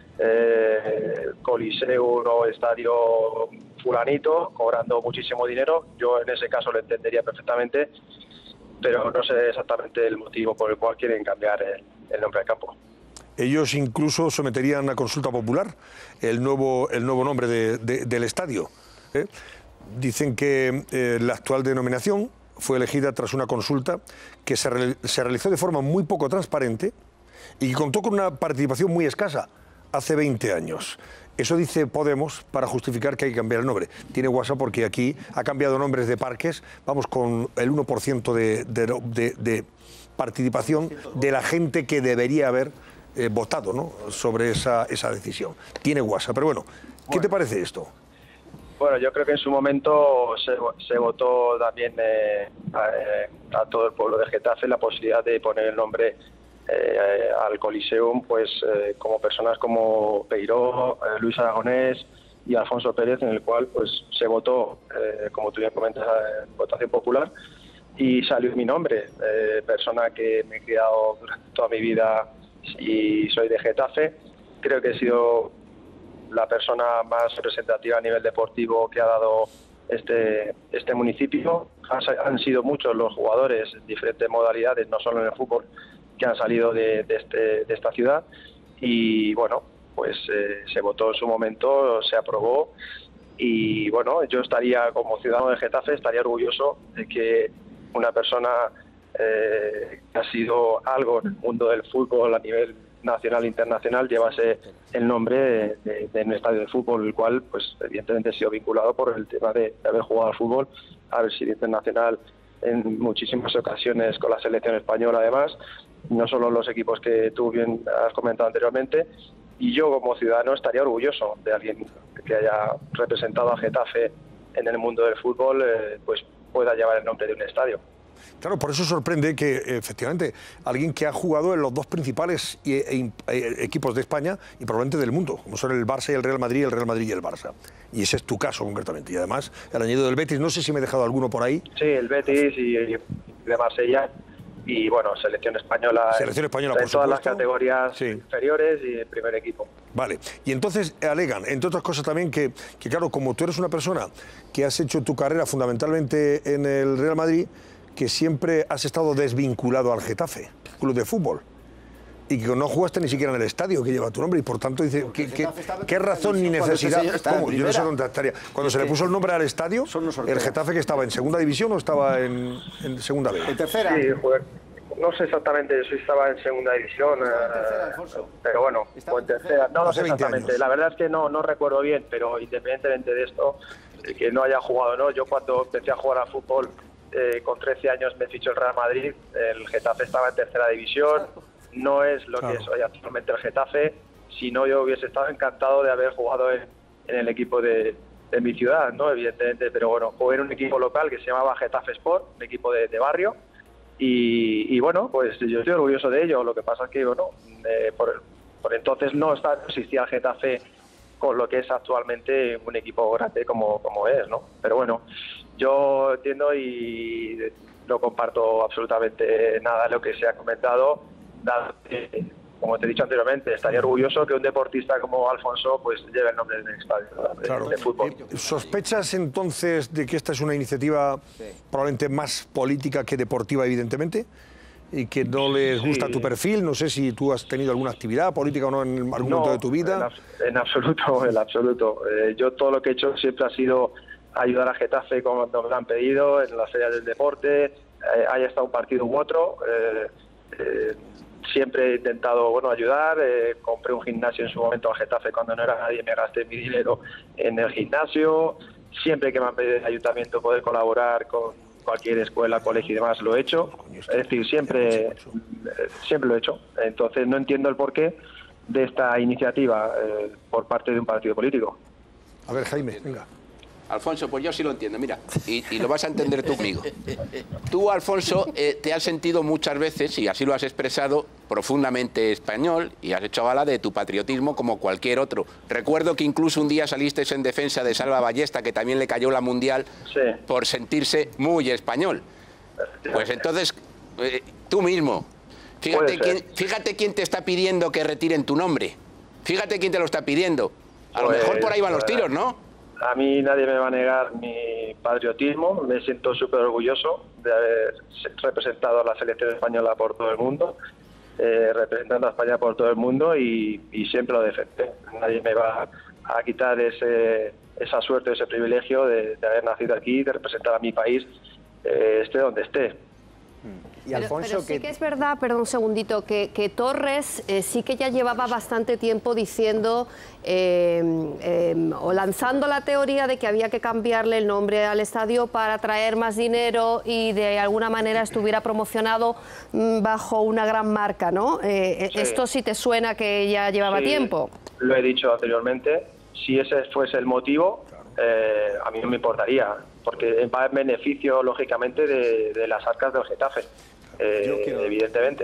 Coliseum o Estadio fulanito, cobrando muchísimo dinero. Yo en ese caso lo entendería perfectamente, pero no sé exactamente el motivo por el cual quieren cambiar el nombre del campo. Ellos incluso someterían a consulta popular el nuevo nombre del estadio. Dicen que la actual denominación fue elegida tras una consulta que se realizó de forma muy poco transparente y que contó con una participación muy escasa hace 20 años. Eso dice Podemos para justificar que hay que cambiar el nombre. Tiene guasa porque aquí ha cambiado nombres de parques, vamos, con el 1% de participación de la gente que debería haber votado, ¿no?, sobre esa decisión. Tiene guasa, pero bueno, ¿qué te parece esto? Bueno, yo creo que en su momento se votó también a todo el pueblo de Getafe la posibilidad de poner el nombre al Coliseum, pues como personas como Peiró, Luis Aragonés y Alfonso Pérez, en el cual pues se votó, como tú ya comentas, votación popular, y salió mi nombre, persona que me he criado durante toda mi vida y soy de Getafe. Creo que he sido la persona más representativa a nivel deportivo que ha dado este municipio. Han sido muchos los jugadores en diferentes modalidades, no solo en el fútbol, que han salido de esta ciudad, y bueno, pues se votó en su momento, se aprobó, y bueno, yo estaría, como ciudadano de Getafe, estaría orgulloso de que una persona que ha sido algo en el mundo del fútbol a nivel nacional e internacional llevase el nombre de un estadio de fútbol, el cual pues evidentemente ha sido vinculado por el tema de haber jugado al fútbol, haber sido internacional en muchísimas ocasiones con la selección española, además, no solo los equipos que tú bien has comentado anteriormente. Y yo como ciudadano estaría orgulloso de alguien que haya representado a Getafe en el mundo del fútbol, pues pueda llevar el nombre de un estadio. Claro, por eso sorprende que, efectivamente, alguien que ha jugado en los dos principales equipos de España y probablemente del mundo, como son el Barça y el Real Madrid y el Barça. Y ese es tu caso, concretamente. Y además, el añadido del Betis, no sé si me he dejado alguno por ahí. Sí, el Betis y de Marsella. Y, bueno, selección española por todas las categorías inferiores y el primer equipo. Vale. Y entonces alegan, entre otras cosas también, que claro, como tú eres una persona que has hecho tu carrera fundamentalmente en el Real Madrid, que siempre has estado desvinculado al Getafe, club de fútbol, y que no jugaste ni siquiera en el estadio que lleva tu nombre, y por tanto dice, ¿qué razón ni necesidad? ¿Cómo? Yo no sé dónde estaría. Cuando se le puso el nombre al estadio, el Getafe, que estaba en segunda división o estaba en segunda B. ¿En tercera? Sí, no sé exactamente si estaba en segunda división, pero bueno, o en tercera, no lo sé exactamente. La verdad es que no recuerdo bien, pero independientemente de esto, que no haya jugado, ¿no? Yo cuando empecé a jugar al fútbol con 13 años me fichó el Real Madrid, el Getafe estaba en tercera división, no es lo que es hoy actualmente el Getafe, si no yo hubiese estado encantado de haber jugado en el equipo de mi ciudad, ¿no? Evidentemente, pero bueno, jugué en un equipo local que se llamaba Getafe Sport, un equipo de barrio, y bueno, pues yo estoy orgulloso de ello. Lo que pasa es que, bueno, por entonces no existía el Getafe con lo que es actualmente un equipo grande como es, ¿no? Pero bueno, yo entiendo y no comparto absolutamente nada de lo que se ha comentado, dado que, como te he dicho anteriormente, estaría orgulloso que un deportista como Alfonso pues lleve el nombre del estadio de fútbol. ¿Sospechas entonces de que esta es una iniciativa probablemente más política que deportiva, evidentemente? Y que no les gusta tu perfil. No sé si tú has tenido alguna actividad política o no en algún momento de tu vida. En absoluto, en absoluto. Yo todo lo que he hecho siempre ha sido ayudar a Getafe cuando me lo han pedido, en las ferias del deporte, haya estado un partido u otro. Siempre he intentado ayudar. Compré un gimnasio en su momento a Getafe cuando no era nadie, me gasté mi dinero en el gimnasio. Siempre que me han pedido el ayuntamiento poder colaborar con cualquier escuela, colegio y demás, lo he hecho. Es decir, siempre lo he hecho. Entonces no entiendo el porqué de esta iniciativa por parte de un partido político. A ver, Jaime, venga. Alfonso, pues yo sí lo entiendo, mira, y lo vas a entender tú conmigo. Tú, Alfonso, te has sentido muchas veces, y así lo has expresado, profundamente español, y has hecho gala de tu patriotismo como cualquier otro. Recuerdo que incluso un día saliste en defensa de Salva Ballesta, que también le cayó la Mundial, por sentirse muy español. Pues entonces, tú mismo, fíjate quién te está pidiendo que retiren tu nombre. Fíjate quién te lo está pidiendo. A lo mejor por ahí van los tiros, ¿no? A mí nadie me va a negar mi patriotismo. Me siento súper orgulloso de haber representado a la selección española por todo el mundo, representando a España por todo el mundo y siempre lo defendré. Nadie me va a quitar esa suerte, ese privilegio de haber nacido aquí, de representar a mi país, esté donde esté. Y Alfonso, pero sí que es verdad, perdón un segundito, que Torres sí que ya llevaba bastante tiempo diciendo o lanzando la teoría de que había que cambiarle el nombre al estadio para traer más dinero y de alguna manera estuviera promocionado bajo una gran marca, ¿no? Esto sí te suena que ya llevaba tiempo. Lo he dicho anteriormente, si ese fuese el motivo, a mí no me importaría, porque va en beneficio, lógicamente, de las arcas del Getafe, evidentemente.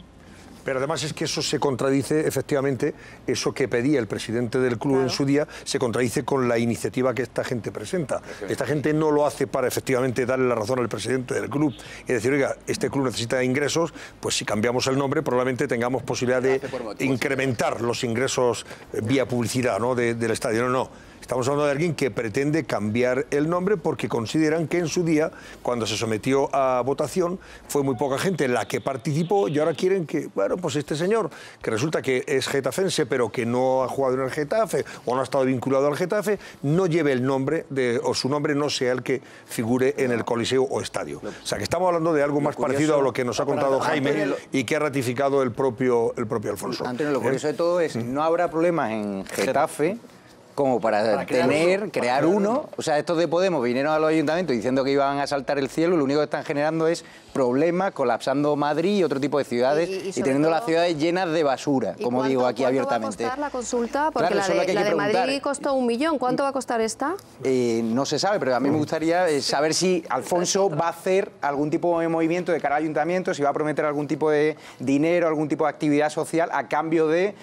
Pero además es que eso se contradice, efectivamente, eso que pedía el presidente del club en su día, se contradice con la iniciativa que esta gente presenta. Esta gente no lo hace para efectivamente darle la razón al presidente del club y decir, oiga, este club necesita ingresos, pues si cambiamos el nombre probablemente tengamos posibilidad de incrementar los ingresos vía publicidad, ¿no?, del estadio. No. Estamos hablando de alguien que pretende cambiar el nombre porque consideran que en su día, cuando se sometió a votación, fue muy poca gente la que participó y ahora quieren que, bueno, pues este señor, que resulta que es getafense pero que no ha jugado en el Getafe o no ha estado vinculado al Getafe, no lleve el nombre o su nombre no sea el que figure en el Coliseo o estadio. O sea, que estamos hablando de algo más parecido a lo que nos ha contado Jaime y que ha ratificado el propio Alfonso. Antonio, lo curioso de todo es, no habrá problemas en Getafe como para crear uno. O sea, estos de Podemos vinieron a los ayuntamientos diciendo que iban a saltar el cielo, lo único que están generando es problemas, colapsando Madrid y otro tipo de ciudades y teniendo las ciudades llenas de basura, como digo aquí abiertamente. ¿Cuánto va a costar la consulta? Porque claro, la de Madrid costó 1 millón. ¿Cuánto va a costar esta? No se sabe, pero a mí me gustaría saber si Alfonso va a hacer algún tipo de movimiento de cara al ayuntamiento, si va a prometer algún tipo de dinero, algún tipo de actividad social a cambio de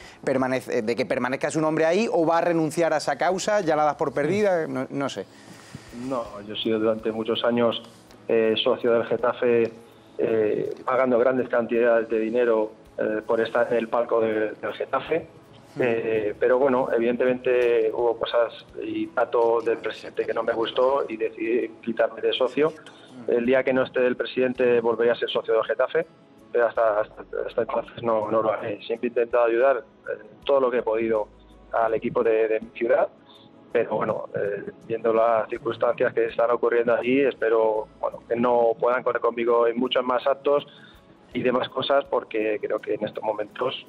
que permanezca su nombre ahí, o va a renunciar a esa causa, ya la das por perdida, no sé. No, yo he sido durante muchos años socio del Getafe, pagando grandes cantidades de dinero por estar en el palco del Getafe, pero bueno, evidentemente hubo cosas y trato del presidente que no me gustó y decidí quitarme de socio. El día que no esté el presidente volveré a ser socio del Getafe, pero hasta entonces no lo haré. Siempre he intentado ayudar en todo lo que he podido al equipo de mi ciudad, pero bueno, viendo las circunstancias que están ocurriendo allí, espero que no puedan correr conmigo en muchos más actos y demás cosas, porque creo que en estos momentos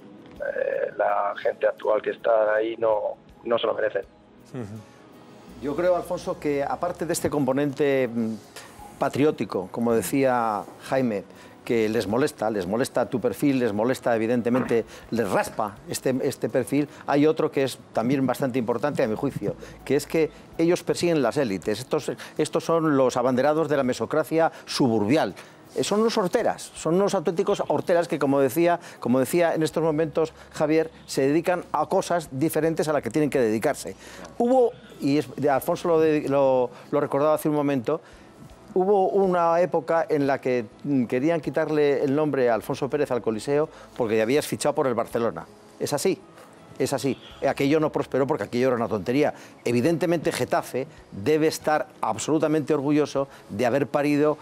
la gente actual que está ahí no se lo merecen. Yo creo, Alfonso, que aparte de este componente patriótico, como decía Jaime, que les molesta tu perfil, les molesta evidentemente, les raspa este perfil. Hay otro que es también bastante importante a mi juicio, que es que ellos persiguen las élites. Estos son los abanderados de la mesocracia suburbial. Son unos horteras, son unos auténticos horteras que, como decía en estos momentos Javier, se dedican a cosas diferentes a las que tienen que dedicarse. Hubo, y Alfonso lo recordaba hace un momento, hubo una época en la que querían quitarle el nombre a Alfonso Pérez al Coliseo porque ya habías fichado por el Barcelona. Es así. Es así. Aquello no prosperó porque aquello era una tontería. Evidentemente Getafe debe estar absolutamente orgulloso de haber parido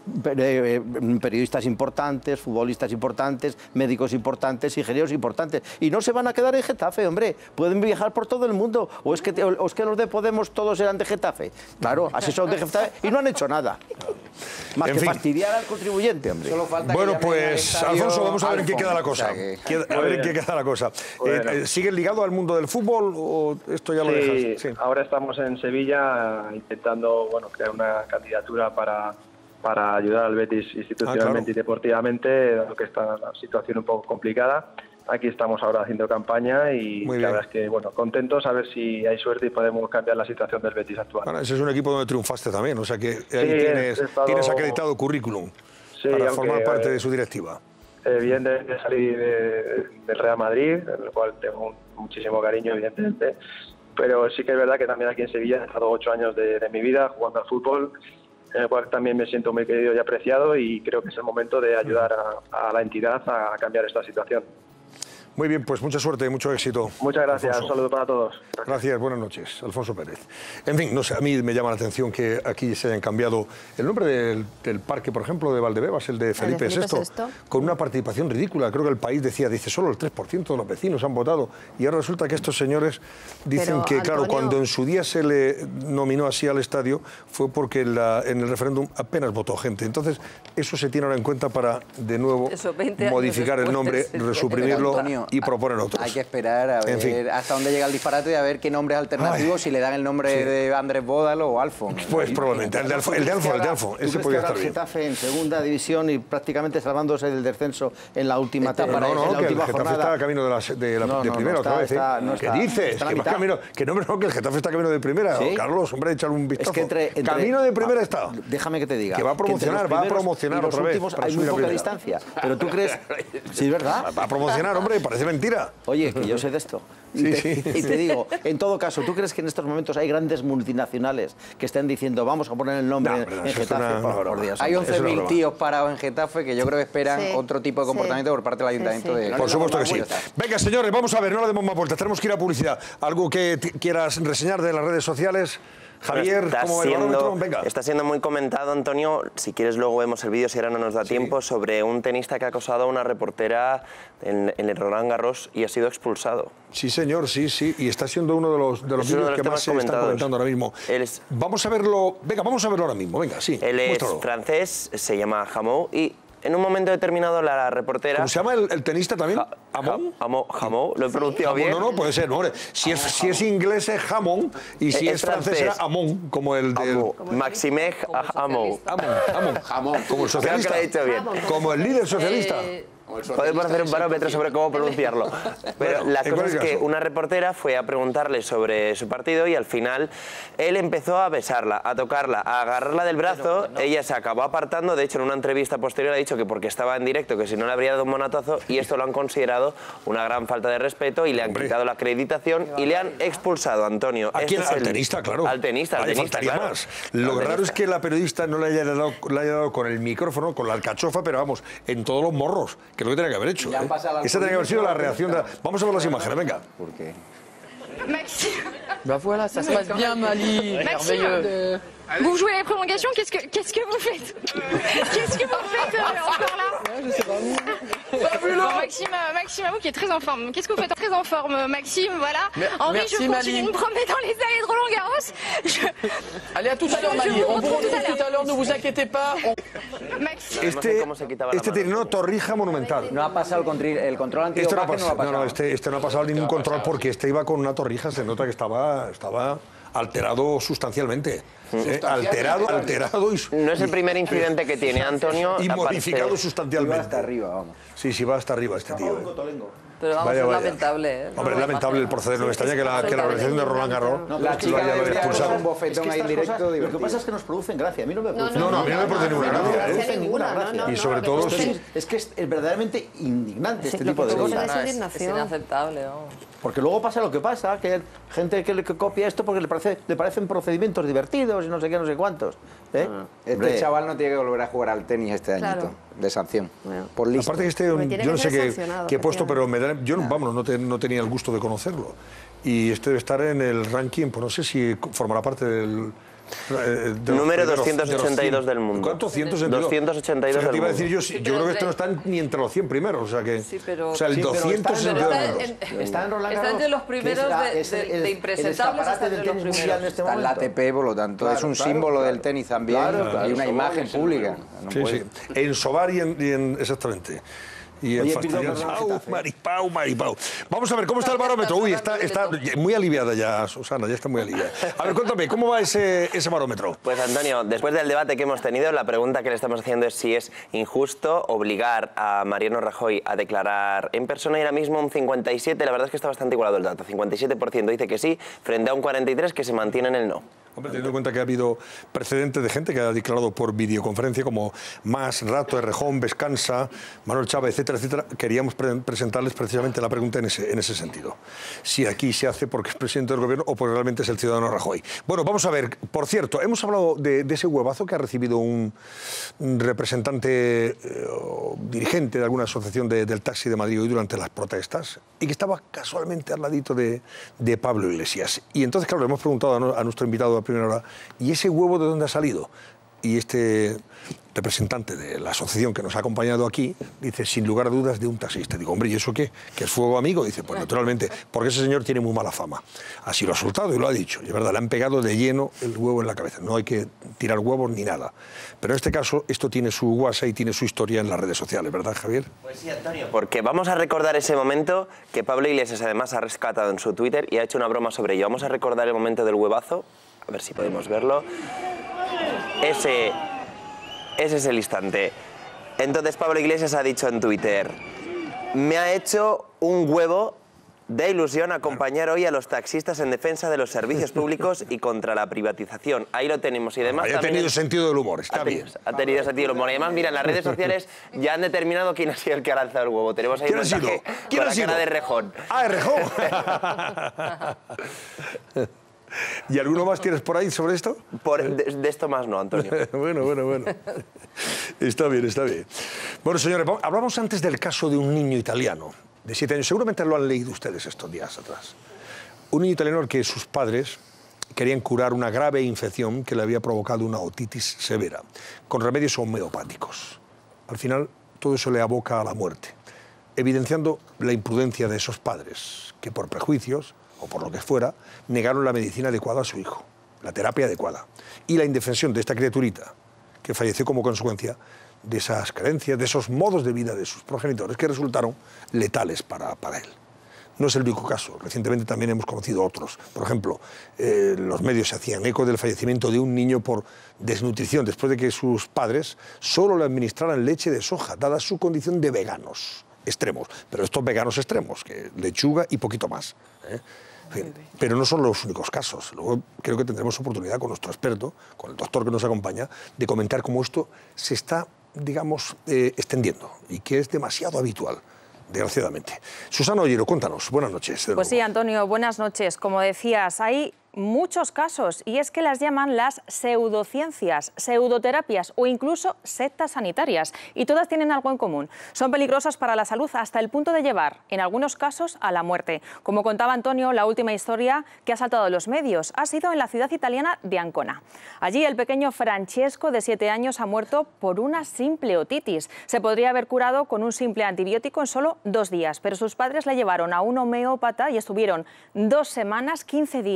periodistas importantes, futbolistas importantes, médicos importantes, ingenieros importantes. Y no se van a quedar en Getafe, hombre. Pueden viajar por todo el mundo. ¿O es que los de Podemos todos eran de Getafe? Claro, así son de Getafe y no han hecho nada. Más que fastidiar al contribuyente, hombre. Bueno, pues, Alfonso, vamos a ver en qué queda la cosa. A ver en qué queda la cosa. ¿Sigues ligado al mundo del fútbol o esto ya lo dejas? Sí, ahora estamos en Sevilla intentando crear una candidatura para ayudar al Betis institucionalmente y deportivamente, dado que está la situación un poco complicada. Aquí estamos ahora haciendo campaña y la verdad es que, contentos a ver si hay suerte y podemos cambiar la situación del Betis actual. Bueno, ese es un equipo donde triunfaste también, o sea que ahí tienes acreditado currículum para formar parte de su directiva. Evidentemente salí del Real Madrid, en el cual tengo muchísimo cariño, evidentemente, pero sí que es verdad que también aquí en Sevilla he estado 8 años de mi vida jugando al fútbol, en el cual también me siento muy querido y apreciado y creo que es el momento de ayudar a la entidad a cambiar esta situación. Muy bien, pues mucha suerte y mucho éxito. Muchas gracias, Alfonso. Un saludo para todos. Gracias, buenas noches, Alfonso Pérez. En fin, no sé, a mí me llama la atención que aquí se hayan cambiado el nombre del parque, por ejemplo, de Valdebebas, el de Felipe VI, con una participación ridícula. Creo que el país dice solo el 3% de los vecinos han votado y ahora resulta que estos señores dicen que, claro, cuando en su día se le nominó así al estadio fue porque en el referéndum apenas votó gente. Entonces, eso se tiene ahora en cuenta para, de nuevo, modificar el nombre, resuprimirlo y proponer otros. Hay que esperar a ver hasta dónde llega el disparate y a ver qué nombres alternativos, si le dan el nombre de Andrés Bódalo o Alfon. Pues probablemente, el de Alfon, ese podría estar bien. Getafe en segunda división y prácticamente salvándose del descenso en la última temporada. No, que el Getafe está a camino de primera otra vez. ¿Qué dices? Que el Getafe está a camino de primera. Carlos, hombre, échale un vistazo. Camino de primera está. Déjame que te diga. Que va a promocionar otra vez. Hay muy poca distancia. Pero tú crees... Sí, es verdad. Va a promocionar, hombre, parece mentira. Oye, que yo sé de esto. Y te digo, en todo caso, ¿tú crees que en estos momentos hay grandes multinacionales que estén diciendo vamos a poner el nombre en Getafe? Por Dios, hay 11.000 tíos parados en Getafe que yo creo que esperan otro tipo de comportamiento por parte del Ayuntamiento de... Por supuesto que sí. Venga, señores, vamos a ver, no le demos más vueltas, tenemos que ir a publicidad. ¿Algo que quieras reseñar de las redes sociales? Javier, ¿cómo está siendo muy comentado, Antonio, si quieres luego vemos el vídeo si ahora no nos da tiempo, sobre un tenista que ha acosado a una reportera en el Roland Garros y ha sido expulsado. Sí, señor, sí, y está siendo uno de los vídeos que más se están comentando ahora mismo. Vamos a verlo, vamos a verlo ahora mismo, venga, sí. Él es francés, se llama Hamou y... En un momento determinado la reportera... ¿Cómo se llama el tenista también? Hamou, ¿lo he pronunciado bien? No, puede ser, no. Si es inglés es Hamon y si es francés era Hamon, como el de... Maxime Hamou. Hamon, como el socialista. Creo que lo he dicho bien. Como el líder socialista. Podemos hacer un barómetro sobre cómo pronunciarlo. Pero la cosa es que una reportera fue a preguntarle sobre su partido y al final él empezó a besarla, a tocarla, a agarrarla del brazo. Ella se acabó apartando. De hecho, en una entrevista posterior ha dicho que porque estaba en directo, que si no le habría dado un monatazo, y esto lo han considerado una gran falta de respeto y le han quitado la acreditación y le han expulsado, Antonio. ¿A quién? Al tenista, claro. Al tenista, claro. Más. Lo raro es que la periodista no le haya dado con el micrófono, con la alcachofa, pero vamos, en todos los morros. Que es lo que tenía que haber hecho. Esa tenía que haber sido la reacción. Vamos a ver las imágenes, venga. ¿Por qué? Maxime. Bah voilà, ça se passe bien, Mali. Merveilleux. Vous jouez les prolongations, qu'est-ce que vous faites? Qu'est-ce que vous faites encore là? Je sais pas. Maxime Hamou qui est très en forme. Qu'est-ce que vous faites? Très en forme, Maxime, voilà. Henri, je continue de me promener dans les allées de Roland Garros. Allez, à tout à l'heure, Mali. On vous retrouve tout à l'heure, ne vous inquiétez pas. Este tiene una torrija monumental. No ha pasado el control antidopaje, este no ha pasado ningún control porque este iba con una torrija, se nota que estaba alterado sustancialmente. Alterado y... No es el primer incidente que tiene, Antonio. Y modificado sustancialmente. Va hasta arriba, vamos. Sí, va hasta arriba este tío. Pero vamos, es lamentable, ¿eh? Hombre, es lamentable el proceder. No me extraña que la organización de Roland Garros lo haya expulsado. Un bofetón ahí en directo. Lo que pasa es que nos producen gracia. A mí no me produce. No, a mí no me produce ninguna gracia. Y sobre todo... Es que es verdaderamente indignante este tipo de cosas. Es inaceptable, vamos. Porque luego pasa lo que pasa, que hay gente que copia esto porque le parecen procedimientos divertidos y no sé qué, no sé cuántos. Este chaval no tiene que volver a jugar al tenis este añito, de sanción, por listo. Aparte que yo no sé qué he puesto, pero no tenía el gusto de conocerlo. Y este debe estar en el ranking, pues no sé si formará parte del... número 282 del mundo. ¿Cuánto? 182. 282 del mundo. Iba a decir yo creo que este no está ni entre los 100 primeros, o sea que... Sí, pero... O sea, el 282 está en Roland Garros. Está entre los primeros de impresentables. Está en la ATP, por lo tanto, es un símbolo del tenis también y una imagen pública. Sí. En Sobar y en... Exactamente. Y el Maripau. Vamos a ver, ¿cómo está el barómetro? Uy, está muy aliviada ya, Susana, ya está muy aliviada. A ver, cuéntame, ¿cómo va ese barómetro? Pues, Antonio, después del debate que hemos tenido, la pregunta que le estamos haciendo es si es injusto obligar a Mariano Rajoy a declarar en persona, y ahora mismo un 57%, la verdad es que está bastante igualado el dato, 57% dice que sí, frente a un 43% que se mantiene en el no. Hombre, teniendo en cuenta que ha habido precedentes de gente que ha declarado por videoconferencia, como Mas, Rato, Errejón, Vescansa, Manuel Chávez, etcétera, queríamos presentarles precisamente la pregunta en ese sentido. Si aquí se hace porque es presidente del gobierno o porque realmente es el ciudadano Rajoy. Bueno, vamos a ver, por cierto, hemos hablado de ese huevazo que ha recibido un representante dirigente de alguna asociación del taxi de Madrid hoy durante las protestas y que estaba casualmente al ladito de Pablo Iglesias. Y entonces, claro, le hemos preguntado a nuestro invitado a primera hora, ¿y ese huevo de dónde ha salido? Y este representante de la asociación que nos ha acompañado aquí dice, sin lugar a dudas, de un taxista. Digo, hombre, ¿y eso qué? ¿Que es fuego amigo? Dice, pues naturalmente, porque ese señor tiene muy mala fama. Así lo ha soltado y lo ha dicho. Y es verdad, le han pegado de lleno el huevo en la cabeza. No hay que tirar huevos ni nada. Pero en este caso, esto tiene su WhatsApp y tiene su historia en las redes sociales, ¿verdad, Javier? Pues sí, Antonio. Porque vamos a recordar ese momento que Pablo Iglesias además ha rescatado en su Twitter y ha hecho una broma sobre ello. Vamos a recordar el momento del huevazo, a ver si podemos verlo. Ese es el instante. Entonces Pablo Iglesias ha dicho en Twitter, me ha hecho un huevo de ilusión acompañar hoy a los taxistas en defensa de los servicios públicos y contra la privatización. Ahí lo tenemos. Y además ha tenido sentido del humor, está bien. Ha tenido sentido del humor. Y además, mira, en las redes sociales ya han determinado quién ha sido el que ha lanzado el huevo. Tenemos ahí un mensaje con la cara de Errejón. ¡Ah, Errejón! ¿Y alguno más tienes por ahí sobre esto? De esto más no, Antonio. Bueno. Está bien. Bueno, señores, hablamos antes del caso de un niño italiano de 7 años. Seguramente lo han leído ustedes estos días atrás. Un niño italiano al que sus padres querían curar una grave infección que le había provocado una otitis severa, con remedios homeopáticos. Al final, todo eso le aboca a la muerte, evidenciando la imprudencia de esos padres, que por prejuicios o por lo que fuera, negaron la medicina adecuada a su hijo, la terapia adecuada, y la indefensión de esta criaturita, que falleció como consecuencia de esas creencias, de esos modos de vida de sus progenitores, que resultaron letales para él. No es el único caso, recientemente también hemos conocido otros. Por ejemplo, los medios se hacían eco del fallecimiento de un niño por desnutrición, después de que sus padres solo le administraran leche de soja, dada su condición de veganos extremos. Pero estos veganos extremos, que lechuga y poquito más, pero no son los únicos casos. Luego creo que tendremos oportunidad con nuestro experto, con el doctor que nos acompaña, de comentar cómo esto se está, digamos, extendiendo y que es demasiado habitual, desgraciadamente. Susana Ollero, cuéntanos. Buenas noches. Pues sí, Antonio, buenas noches. Como decías, hay muchos casos, y es que las llaman las pseudociencias, pseudoterapias o incluso sectas sanitarias, y todas tienen algo en común. Son peligrosas para la salud hasta el punto de llevar, en algunos casos, a la muerte. Como contaba Antonio, la última historia que ha saltado a los medios ha sido en la ciudad italiana de Ancona. Allí el pequeño Francesco, de 7 años, ha muerto por una simple otitis. Se podría haber curado con un simple antibiótico en solo 2 días, pero sus padres le llevaron a un homeópata y estuvieron 2 semanas, 15 días,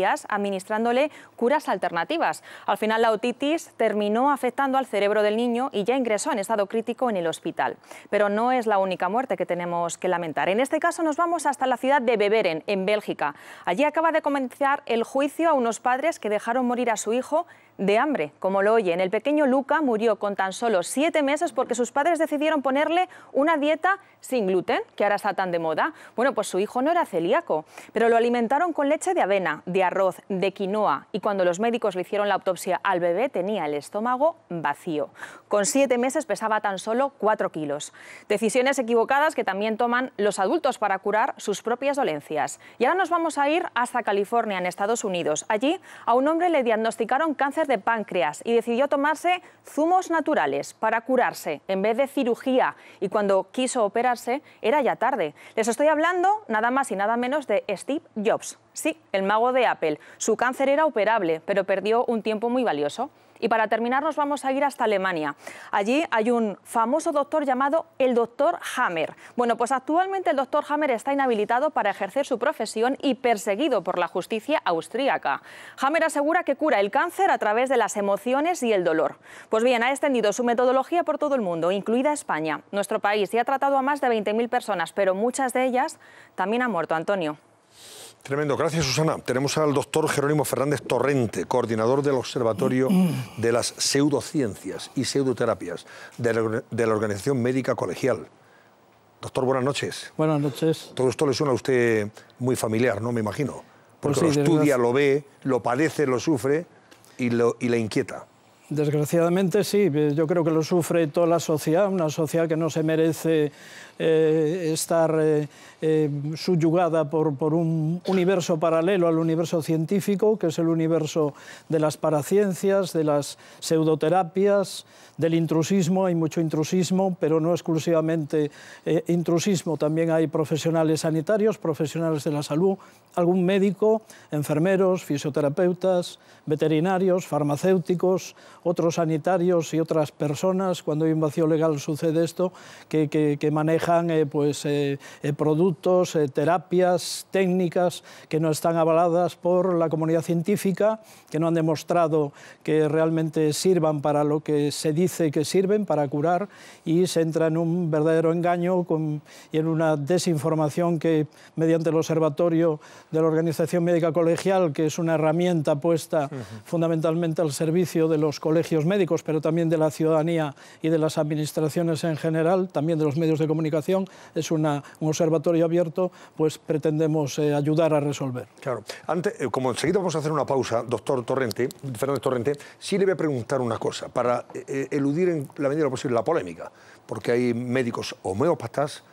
administrándole curas alternativas. Al final la otitis terminó afectando al cerebro del niño y ya ingresó en estado crítico en el hospital. Pero no es la única muerte que tenemos que lamentar. En este caso nos vamos hasta la ciudad de Beveren, en Bélgica. Allí acaba de comenzar el juicio a unos padres que dejaron morir a su hijo de hambre, como lo oyen. El pequeño Luca murió con tan solo 7 meses porque sus padres decidieron ponerle una dieta sin gluten, que ahora está tan de moda. Bueno, pues su hijo no era celíaco, pero lo alimentaron con leche de avena, de arroz, de quinoa, y cuando los médicos le hicieron la autopsia al bebé tenía el estómago vacío. Con 7 meses pesaba tan solo 4 kilos. Decisiones equivocadas que también toman los adultos para curar sus propias dolencias. Y ahora nos vamos a ir hasta California, en Estados Unidos. Allí a un hombre le diagnosticaron cáncer de páncreas y decidió tomarse zumos naturales para curarse en vez de cirugía, y cuando quiso operarse era ya tarde. Les estoy hablando nada más y nada menos de Steve Jobs. Sí, el mago de Apple. Su cáncer era operable, pero perdió un tiempo muy valioso. Y para terminar nos vamos a ir hasta Alemania. Allí hay un famoso doctor llamado el doctor Hammer. Bueno, pues actualmente el doctor Hammer está inhabilitado para ejercer su profesión y perseguido por la justicia austríaca. Hammer asegura que cura el cáncer a través de las emociones y el dolor. Pues bien, ha extendido su metodología por todo el mundo, incluida España. Nuestro país ya ha tratado a más de 20.000 personas, pero muchas de ellas también han muerto. Antonio. Tremendo. Gracias, Susana. Tenemos al doctor Jerónimo Fernández Torrente, coordinador del Observatorio de las Pseudociencias y Pseudoterapias de la Organización Médica Colegial. Doctor, buenas noches. Buenas noches. Todo esto le suena a usted muy familiar, ¿no? Me imagino. Porque pues sí, lo estudia, lo ve, lo padece, lo sufre y le inquieta. Desgraciadamente sí, yo creo que lo sufre toda la sociedad, una sociedad que no se merece estar subyugada por un universo paralelo al universo científico, que es el universo de las paraciencias, de las pseudoterapias, del intrusismo. Hay mucho intrusismo, pero no exclusivamente intrusismo, también hay profesionales sanitarios, profesionales de la salud, algún médico, enfermeros, fisioterapeutas, veterinarios, farmacéuticos, otros sanitarios y otras personas. Cuando hay un vacío legal sucede esto, que manejan productos, terapias, técnicas que no están avaladas por la comunidad científica, que no han demostrado que realmente sirvan para lo que se dice que sirven, para curar, y se entra en un verdadero engaño y en una desinformación que, mediante el Observatorio de la Organización Médica Colegial, que es una herramienta puesta fundamentalmente al servicio de los colegios médicos, pero también de la ciudadanía y de las administraciones en general, también de los medios de comunicación, es un observatorio abierto, pues pretendemos ayudar a resolver. Claro. Antes, como enseguida vamos a hacer una pausa, doctor Torrente, Fernández Torrente, sí le voy a preguntar una cosa, para eludir en la medida de lo posible la polémica, porque hay médicos homeópatas,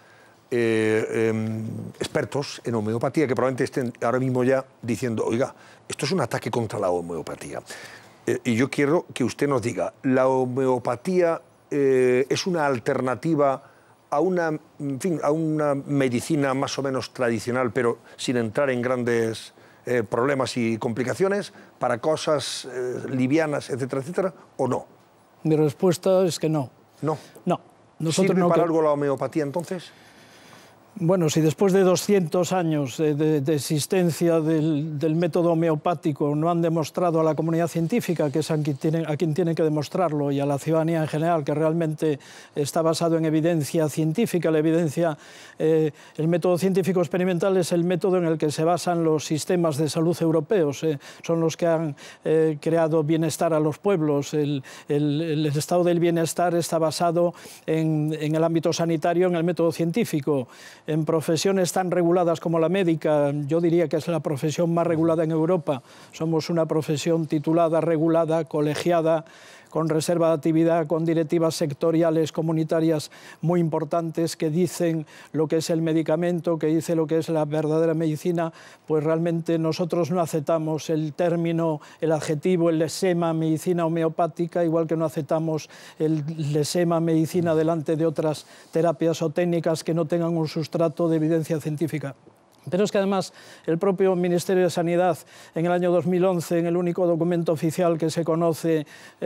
expertos en homeopatía, que probablemente estén ahora mismo ya diciendo, oiga, esto es un ataque contra la homeopatía. Y yo quiero que usted nos diga, ¿la homeopatía es una alternativa a una medicina más o menos tradicional, pero sin entrar en grandes problemas y complicaciones, para cosas livianas, etcétera, etcétera, o no? Mi respuesta es que no. No. No. ¿Sirve para algo la homeopatía entonces? Bueno, si después de 200 años de existencia del método homeopático no han demostrado a la comunidad científica, que es a quien tiene que demostrarlo, y a la ciudadanía en general, que realmente está basado en evidencia científica, el método científico experimental es el método en el que se basan los sistemas de salud europeos, son los que han creado bienestar a los pueblos. El estado del bienestar está basado en el ámbito sanitario, en el método científico. En profesiones tan reguladas como la médica, yo diría que es la profesión más regulada en Europa. Somos una profesión titulada, regulada, colegiada, con reserva de actividad, con directivas sectoriales, comunitarias muy importantes que dicen lo que es el medicamento, que dice lo que es la verdadera medicina. Pues realmente nosotros no aceptamos el término, el adjetivo, el lesema medicina homeopática, igual que no aceptamos el lesema medicina delante de otras terapias o técnicas que no tengan un sustrato de evidencia científica. Pero es que además el propio Ministerio de Sanidad en el año 2011, en el único documento oficial que se conoce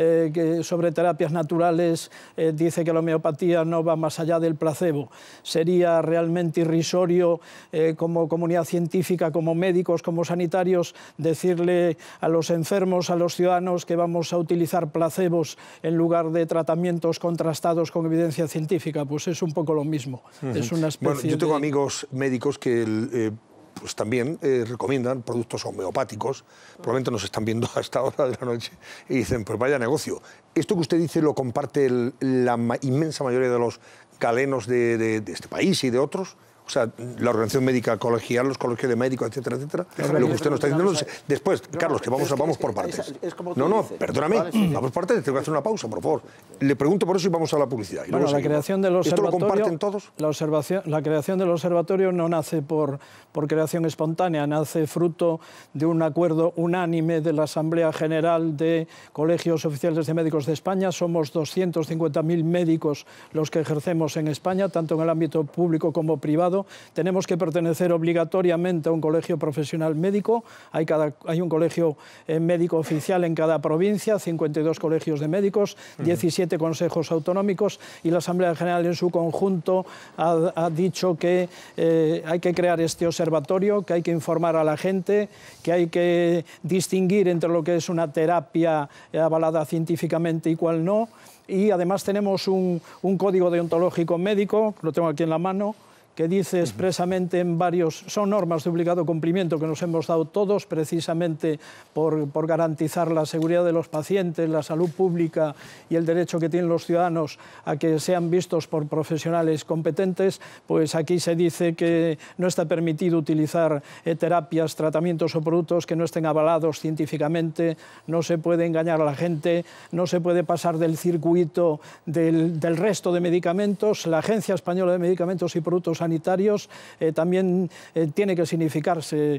sobre terapias naturales, dice que la homeopatía no va más allá del placebo. Sería realmente irrisorio como comunidad científica, como médicos, como sanitarios, decirle a los enfermos, a los ciudadanos que vamos a utilizar placebos en lugar de tratamientos contrastados con evidencia científica. Pues es un poco lo mismo. Es una especie bueno, yo tengo amigos médicos que pues también recomiendan productos homeopáticos, probablemente nos están viendo a esta hora de la noche, y dicen, pues vaya negocio. Esto que usted dice lo comparte la inmensa mayoría de los galenos de este país y de otros. O sea, la organización médica colegial, los colegios de médicos, etcétera, etcétera. Lo que usted nos está diciendo. Después, Carlos, que vamos por partes. No, perdóname, vamos por partes, tengo que hacer una pausa, por favor. Le pregunto por eso y vamos a la publicidad. Bueno, la creación del observatorio, ¿esto lo comparten todos? La creación del observatorio no nace por creación espontánea, nace fruto de un acuerdo unánime de la Asamblea General de Colegios Oficiales de Médicos de España. Somos 250.000 médicos los que ejercemos en España, tanto en el ámbito público como privado. Tenemos que pertenecer obligatoriamente a un colegio profesional médico. Hay un colegio médico oficial en cada provincia, 52 colegios de médicos, 17 consejos autonómicos, y la Asamblea General en su conjunto ha dicho que hay que crear este observatorio, que hay que informar a la gente, que hay que distinguir entre lo que es una terapia avalada científicamente y cuál no. Y además tenemos un código deontológico médico, lo tengo aquí en la mano, que dice expresamente en varios, son normas de obligado cumplimiento que nos hemos dado todos precisamente por garantizar la seguridad de los pacientes, la salud pública y el derecho que tienen los ciudadanos a que sean vistos por profesionales competentes. Pues aquí se dice que no está permitido utilizar terapias, tratamientos o productos que no estén avalados científicamente, no se puede engañar a la gente, no se puede pasar del circuito del resto de medicamentos. La Agencia Española de Medicamentos y Productos Sanitarios también tiene que significarse.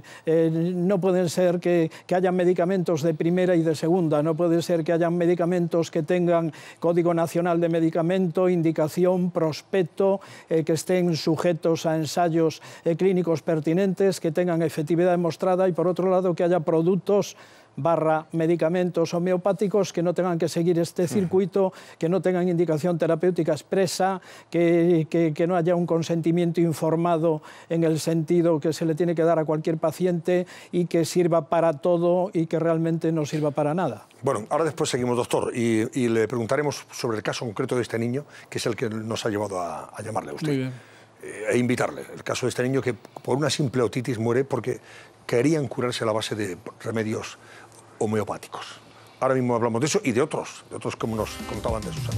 No pueden ser que haya medicamentos de primera y de segunda, no puede ser que haya medicamentos que tengan Código Nacional de Medicamento, indicación, prospecto, que estén sujetos a ensayos clínicos pertinentes, que tengan efectividad demostrada, y por otro lado que haya productos medicamentos homeopáticos que no tengan que seguir este circuito, que no tengan indicación terapéutica expresa, que no haya un consentimiento informado en el sentido que se le tiene que dar a cualquier paciente, y que sirva para todo y que realmente no sirva para nada. Bueno, ahora después seguimos, doctor, y le preguntaremos sobre el caso concreto de este niño, que es el que nos ha llevado a llamarle a usted. Muy bien. E invitarle. El caso de este niño que por una simple otitis muere porque querían curarse a la base de remedios homeopáticos. Ahora mismo hablamos de eso y de otros como nos contaban de Susana.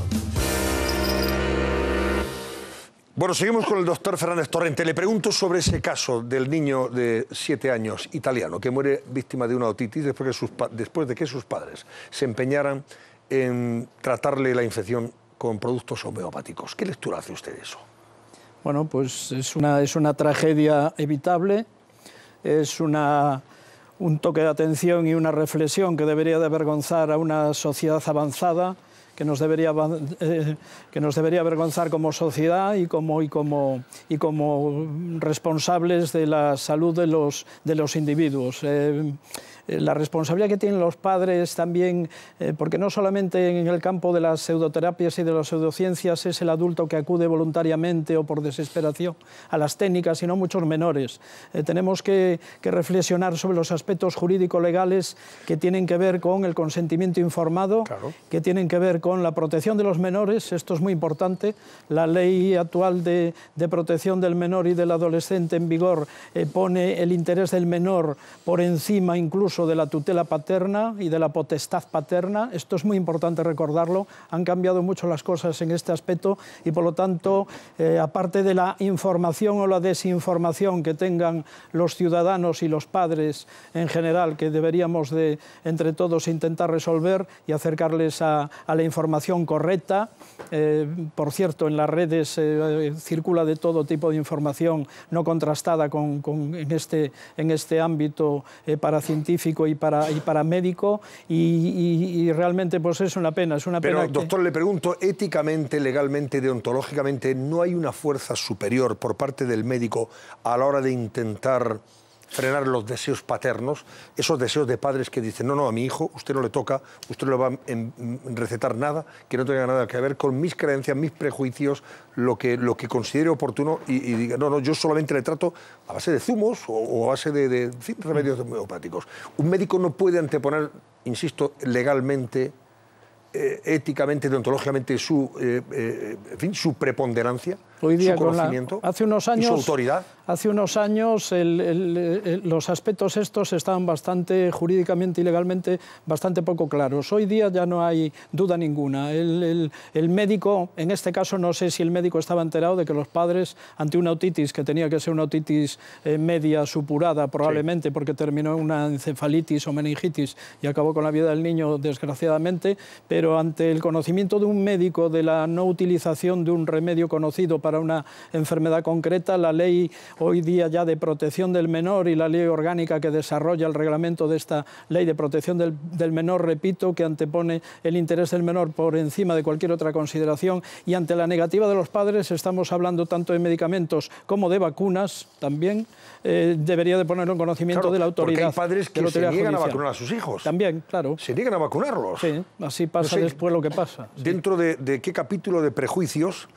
Bueno, seguimos con el doctor Fernández Torrente. Le pregunto sobre ese caso del niño de 7 años italiano que muere víctima de una otitis después de que sus padres se empeñaran en tratarle la infección con productos homeopáticos. ¿Qué lectura hace usted de eso? Bueno, pues es una tragedia evitable, es un toque de atención y una reflexión que debería de avergonzar a una sociedad avanzada, que nos debería avergonzar como sociedad y como responsables de la salud de los individuos. La responsabilidad que tienen los padres también, porque no solamente en el campo de las pseudoterapias y de las pseudociencias es el adulto que acude voluntariamente o por desesperación a las técnicas, sino muchos menores. Tenemos que reflexionar sobre los aspectos jurídico-legales que tienen que ver con el consentimiento informado, claro, que tienen que ver con la protección de los menores. Esto es muy importante. La ley actual de protección del menor y del adolescente en vigor pone el interés del menor por encima incluso de la tutela paterna y de la potestad paterna. Esto es muy importante recordarlo. Han cambiado mucho las cosas en este aspecto y, por lo tanto, aparte de la información o la desinformación que tengan los ciudadanos y los padres en general, que deberíamos de, entre todos, intentar resolver y acercarles a la información información correcta. Por cierto, en las redes circula de todo tipo de información no contrastada en este ámbito paracientífico y paramédico, y realmente pues es una pena. Pero, doctor, le pregunto, éticamente, legalmente, deontológicamente, ¿no hay una fuerza superior por parte del médico a la hora de intentar frenar los deseos paternos, esos deseos de padres que dicen, no, a mi hijo usted no le toca, usted no le va a recetar nada que no tenga nada que ver con mis creencias, mis prejuicios, lo que considere oportuno, y diga, no, yo solamente le trato a base de zumos o a base de remedios homeopáticos? Un médico no puede anteponer, insisto, legalmente, éticamente, deontológicamente, su preponderancia, hoy día, su conocimiento, hace unos años, y su autoridad. Hace unos años los aspectos estos estaban jurídicamente y legalmente bastante poco claros. Hoy día ya no hay duda ninguna. El médico, en este caso no sé si el médico estaba enterado de que los padres, ante una otitis, que tenía que ser una otitis media supurada probablemente, porque terminó en una encefalitis o meningitis y acabó con la vida del niño desgraciadamente, pero ante el conocimiento de un médico de la no utilización de un remedio conocido para una enfermedad concreta, la ley hoy día ya de protección del menor y la ley orgánica que desarrolla el reglamento de esta ley de protección del menor, repito, que antepone el interés del menor por encima de cualquier otra consideración, y ante la negativa de los padres, estamos hablando tanto de medicamentos como de vacunas también, debería de ponerlo en conocimiento de la autoridad. Porque hay padres que se niegan a vacunar a sus hijos. También, claro. Se niegan a vacunarlos. Sí, así pasa después lo que pasa. Dentro de qué capítulo de prejuicios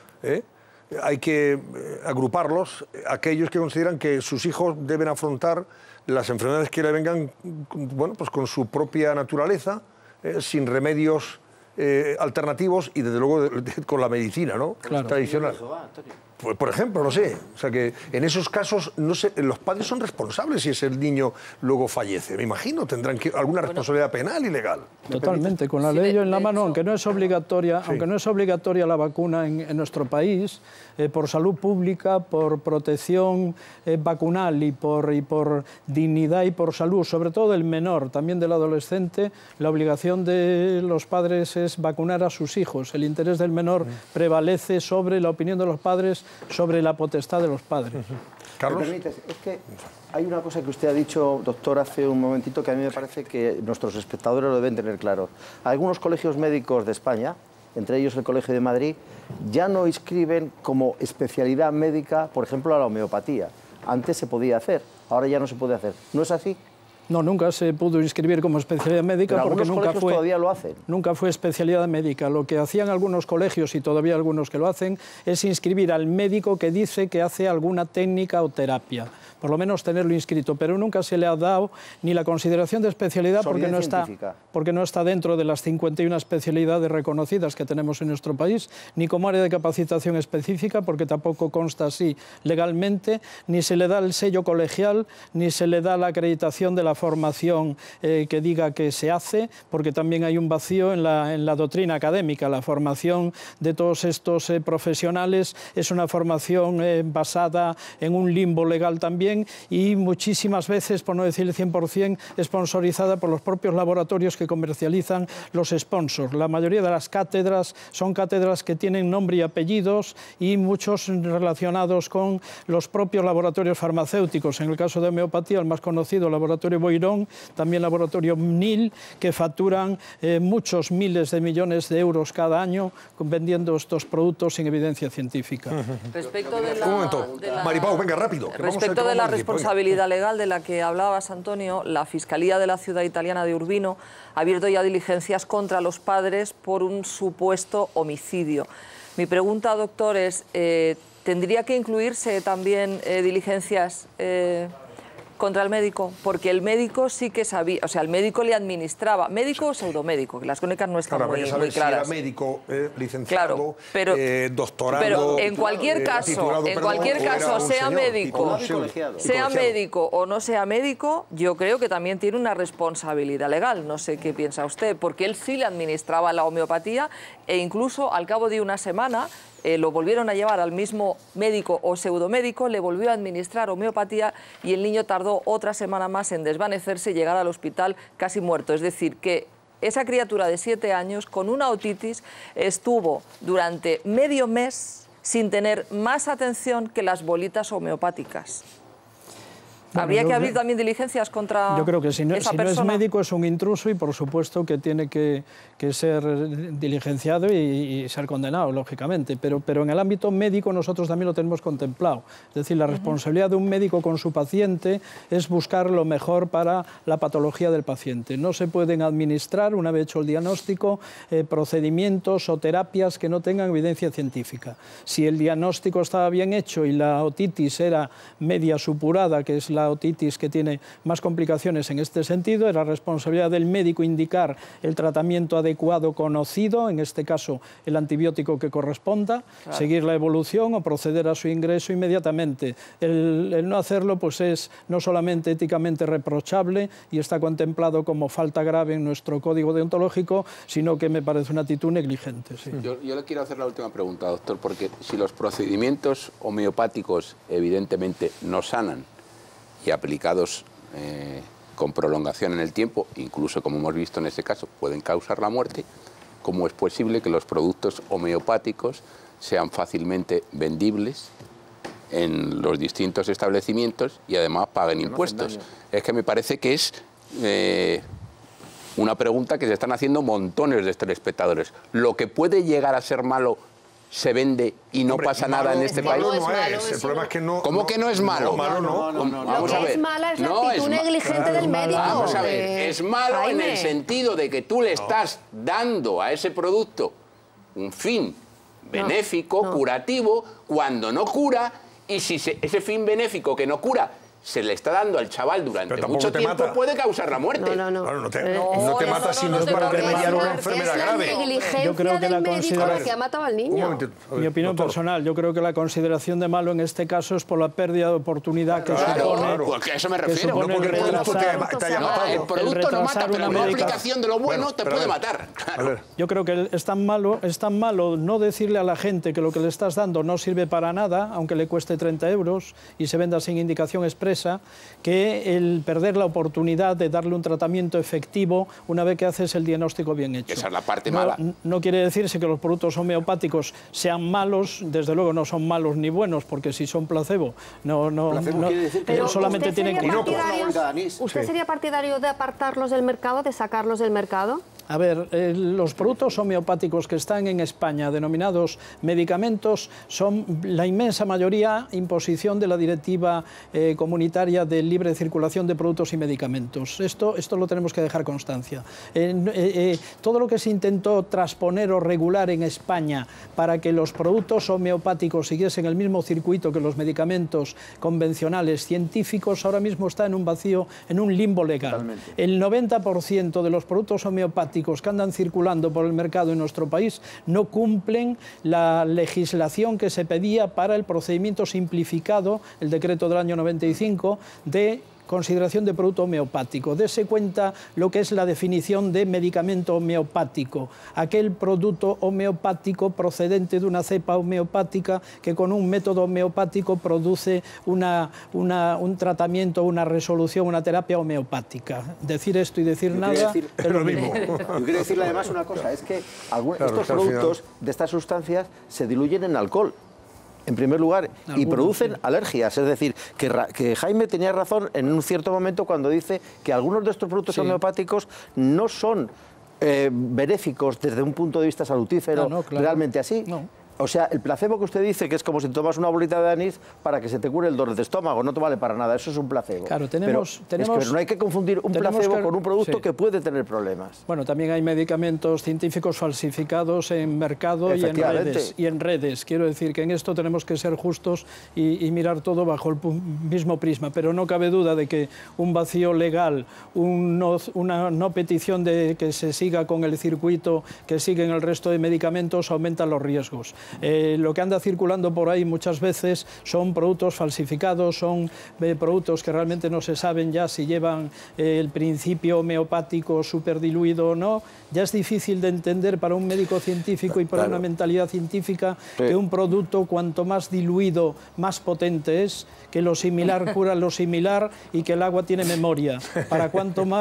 hay que agruparlos, aquellos que consideran que sus hijos deben afrontar las enfermedades que le vengan, bueno, pues con su propia naturaleza, sin remedios alternativos y desde luego con la medicina, ¿no? Claro. Tradicional. Pues, por ejemplo, no sé, o sea que en esos casos no sé, los padres son responsables si ese niño luego fallece. Me imagino, tendrán alguna responsabilidad penal y legal. Totalmente, con la ley en la mano, aunque no es obligatoria, la vacuna en nuestro país, por salud pública, por protección vacunal y por dignidad y por salud, sobre todo del menor, también del adolescente, la obligación de los padres es vacunar a sus hijos. El interés del menor prevalece sobre la opinión de los padres, sobre la potestad de los padres. Carlos. ¿Me permites? Es que hay una cosa que usted ha dicho, doctor, hace un momentito, que a mí me parece que nuestros espectadores lo deben tener claro. Algunos colegios médicos de España, entre ellos el Colegio de Madrid, ya no inscriben como especialidad médica, por ejemplo, a la homeopatía. Antes se podía hacer, ahora ya no se puede hacer. ¿No es así? No, nunca se pudo inscribir como especialidad médica. Pero porque algunos colegios todavía lo hacen. Nunca fue especialidad médica. Lo que hacían algunos colegios, y todavía algunos que lo hacen, es inscribir al médico que dice que hace alguna técnica o terapia. Por lo menos tenerlo inscrito, pero nunca se le ha dado ni la consideración de especialidad porque no está dentro de las 51 especialidades reconocidas que tenemos en nuestro país, ni como área de capacitación específica, porque tampoco consta así legalmente, ni se le da el sello colegial, ni se le da la acreditación de la formación que diga que se hace, porque también hay un vacío en la doctrina académica. La formación de todos estos profesionales es una formación basada en un limbo legal también, y muchísimas veces, por no decir el 100%, sponsorizada por los propios laboratorios que comercializan los sponsors. La mayoría de las cátedras son cátedras que tienen nombre y apellidos, y muchos relacionados con los propios laboratorios farmacéuticos. En el caso de homeopatía, el más conocido, el laboratorio Boirón, también laboratorio NIL, que facturan muchos miles de millones de euros cada año vendiendo estos productos sin evidencia científica. Respecto de la... Un momento, Maripau, venga, rápido. Respecto de la responsabilidad legal de la que hablabas, Antonio, la Fiscalía de la ciudad italiana de Urbino ha abierto ya diligencias contra los padres por un supuesto homicidio. Mi pregunta, doctor, es, ¿tendría que incluirse también diligencias contra el médico? Porque el médico sí que sabía, o sea, el médico le administraba, médico o pseudomédico, que las crónicas no están muy claras. Si era médico, licenciado, doctorado, pero en cualquier caso, sea médico o no sea médico, yo creo que también tiene una responsabilidad legal. No sé qué piensa usted, porque él sí le administraba la homeopatía, e incluso al cabo de una semana lo volvieron a llevar al mismo médico o pseudomédico, le volvió a administrar homeopatía y el niño tardó otra semana más en desvanecerse y llegar al hospital casi muerto. Es decir, que esa criatura de 7 años con una otitis estuvo durante medio mes sin tener más atención que las bolitas homeopáticas. Bueno, ¿habría que abrir también diligencias contra Yo creo que si no es médico es un intruso y por supuesto que tiene que ser diligenciado y ser condenado, lógicamente. Pero en el ámbito médico nosotros también lo tenemos contemplado. Es decir, la responsabilidad de un médico con su paciente es buscar lo mejor para la patología del paciente. No se pueden administrar, una vez hecho el diagnóstico, procedimientos o terapias que no tengan evidencia científica. Si el diagnóstico estaba bien hecho y la otitis era media supurada, que es la otitis que tiene más complicaciones en este sentido, era responsabilidad del médico indicar el tratamiento adecuado conocido, en este caso el antibiótico que corresponda, claro, seguir la evolución o proceder a su ingreso inmediatamente. El no hacerlo pues es no solamente éticamente reprochable y está contemplado como falta grave en nuestro código deontológico, sino que me parece una actitud negligente. Sí. Yo le quiero hacer la última pregunta, doctor, porque si los procedimientos homeopáticos evidentemente no sanan, y aplicados con prolongación en el tiempo, incluso como hemos visto en este caso, pueden causar la muerte, ¿cómo es posible que los productos homeopáticos sean fácilmente vendibles en los distintos establecimientos y además paguen impuestos? Es que me parece que es una pregunta que se están haciendo montones de telespectadores. ¿Lo que puede llegar a ser malo se vende y no pasa nada en este país? No es. El problema es que no... ¿Cómo que no es malo? Vamos a ver. Es mala es la actitud negligente del médico. Vamos a ver, es malo en el sentido de que tú le estás dando a ese producto un fin benéfico, curativo, cuando no cura, y si ese fin benéfico que no cura se le está dando al chaval durante mucho tiempo, puede causar la muerte. No te mata si no es para remediar una enfermedad grave. Yo creo que la consideración que ha matado al niño. Mi opinión personal, yo creo que la consideración de malo en este caso es por la pérdida de oportunidad que supone. Porque a eso me refiero. No porque el producto te haya matado. El producto no mata, pero una aplicación de lo bueno te puede matar. Yo creo que es tan malo no decirle a la gente que lo que le estás dando no sirve para nada, aunque le cueste 30 euros y se venda sin indicación expresa, que el perder la oportunidad de darle un tratamiento efectivo una vez que haces el diagnóstico bien hecho. Esa es la parte mala. No quiere decirse que los productos homeopáticos sean malos, desde luego no son malos ni buenos, porque si son placebo, pero solamente tienen que... ¿Usted sería partidario de apartarlos del mercado, de sacarlos del mercado? A ver, los productos homeopáticos que están en España, denominados medicamentos, son la inmensa mayoría imposición de la directiva comunitaria de libre circulación de productos y medicamentos. Esto lo tenemos que dejar constancia. Todo lo que se intentó transponer o regular en España para que los productos homeopáticos siguiesen el mismo circuito que los medicamentos convencionales científicos, ahora mismo está en un vacío, en un limbo legal. Totalmente. El 90% de los productos homeopáticos que andan circulando por el mercado en nuestro país no cumplen la legislación que se pedía para el procedimiento simplificado, el decreto del año 95, de consideración de producto homeopático. Dese cuenta lo que es la definición de medicamento homeopático, aquel producto homeopático procedente de una cepa homeopática que con un método homeopático produce un tratamiento, una resolución, una terapia homeopática. Decir esto y decir nada es lo mismo. Yo quiero decirle además una cosa, es que estos productos de estas sustancias se diluyen en alcohol, en primer lugar, y producen alergias. Es decir, que Jaime tenía razón en un cierto momento cuando dice que algunos de estos productos homeopáticos no son benéficos desde un punto de vista salutífero, realmente así. O sea, el placebo que usted dice, que es como si tomas una bolita de anís para que se te cure el dolor de estómago, no te vale para nada, eso es un placebo. Claro, pero no hay que confundir un placebo con un producto que puede tener problemas. Bueno, también hay medicamentos científicos falsificados en mercado y en redes. Quiero decir que en esto tenemos que ser justos y mirar todo bajo el mismo prisma, pero no cabe duda de que un vacío legal, una no petición de que se siga con el circuito que siguen el resto de medicamentos aumenta los riesgos. Lo que anda circulando por ahí muchas veces son productos falsificados, son productos que realmente no se saben ya si llevan el principio homeopático superdiluido o no. Ya es difícil de entender para un médico científico y para una mentalidad científica que un producto cuanto más diluido, más potente es, que lo similar cura lo similar y que el agua tiene memoria. Para cuanto más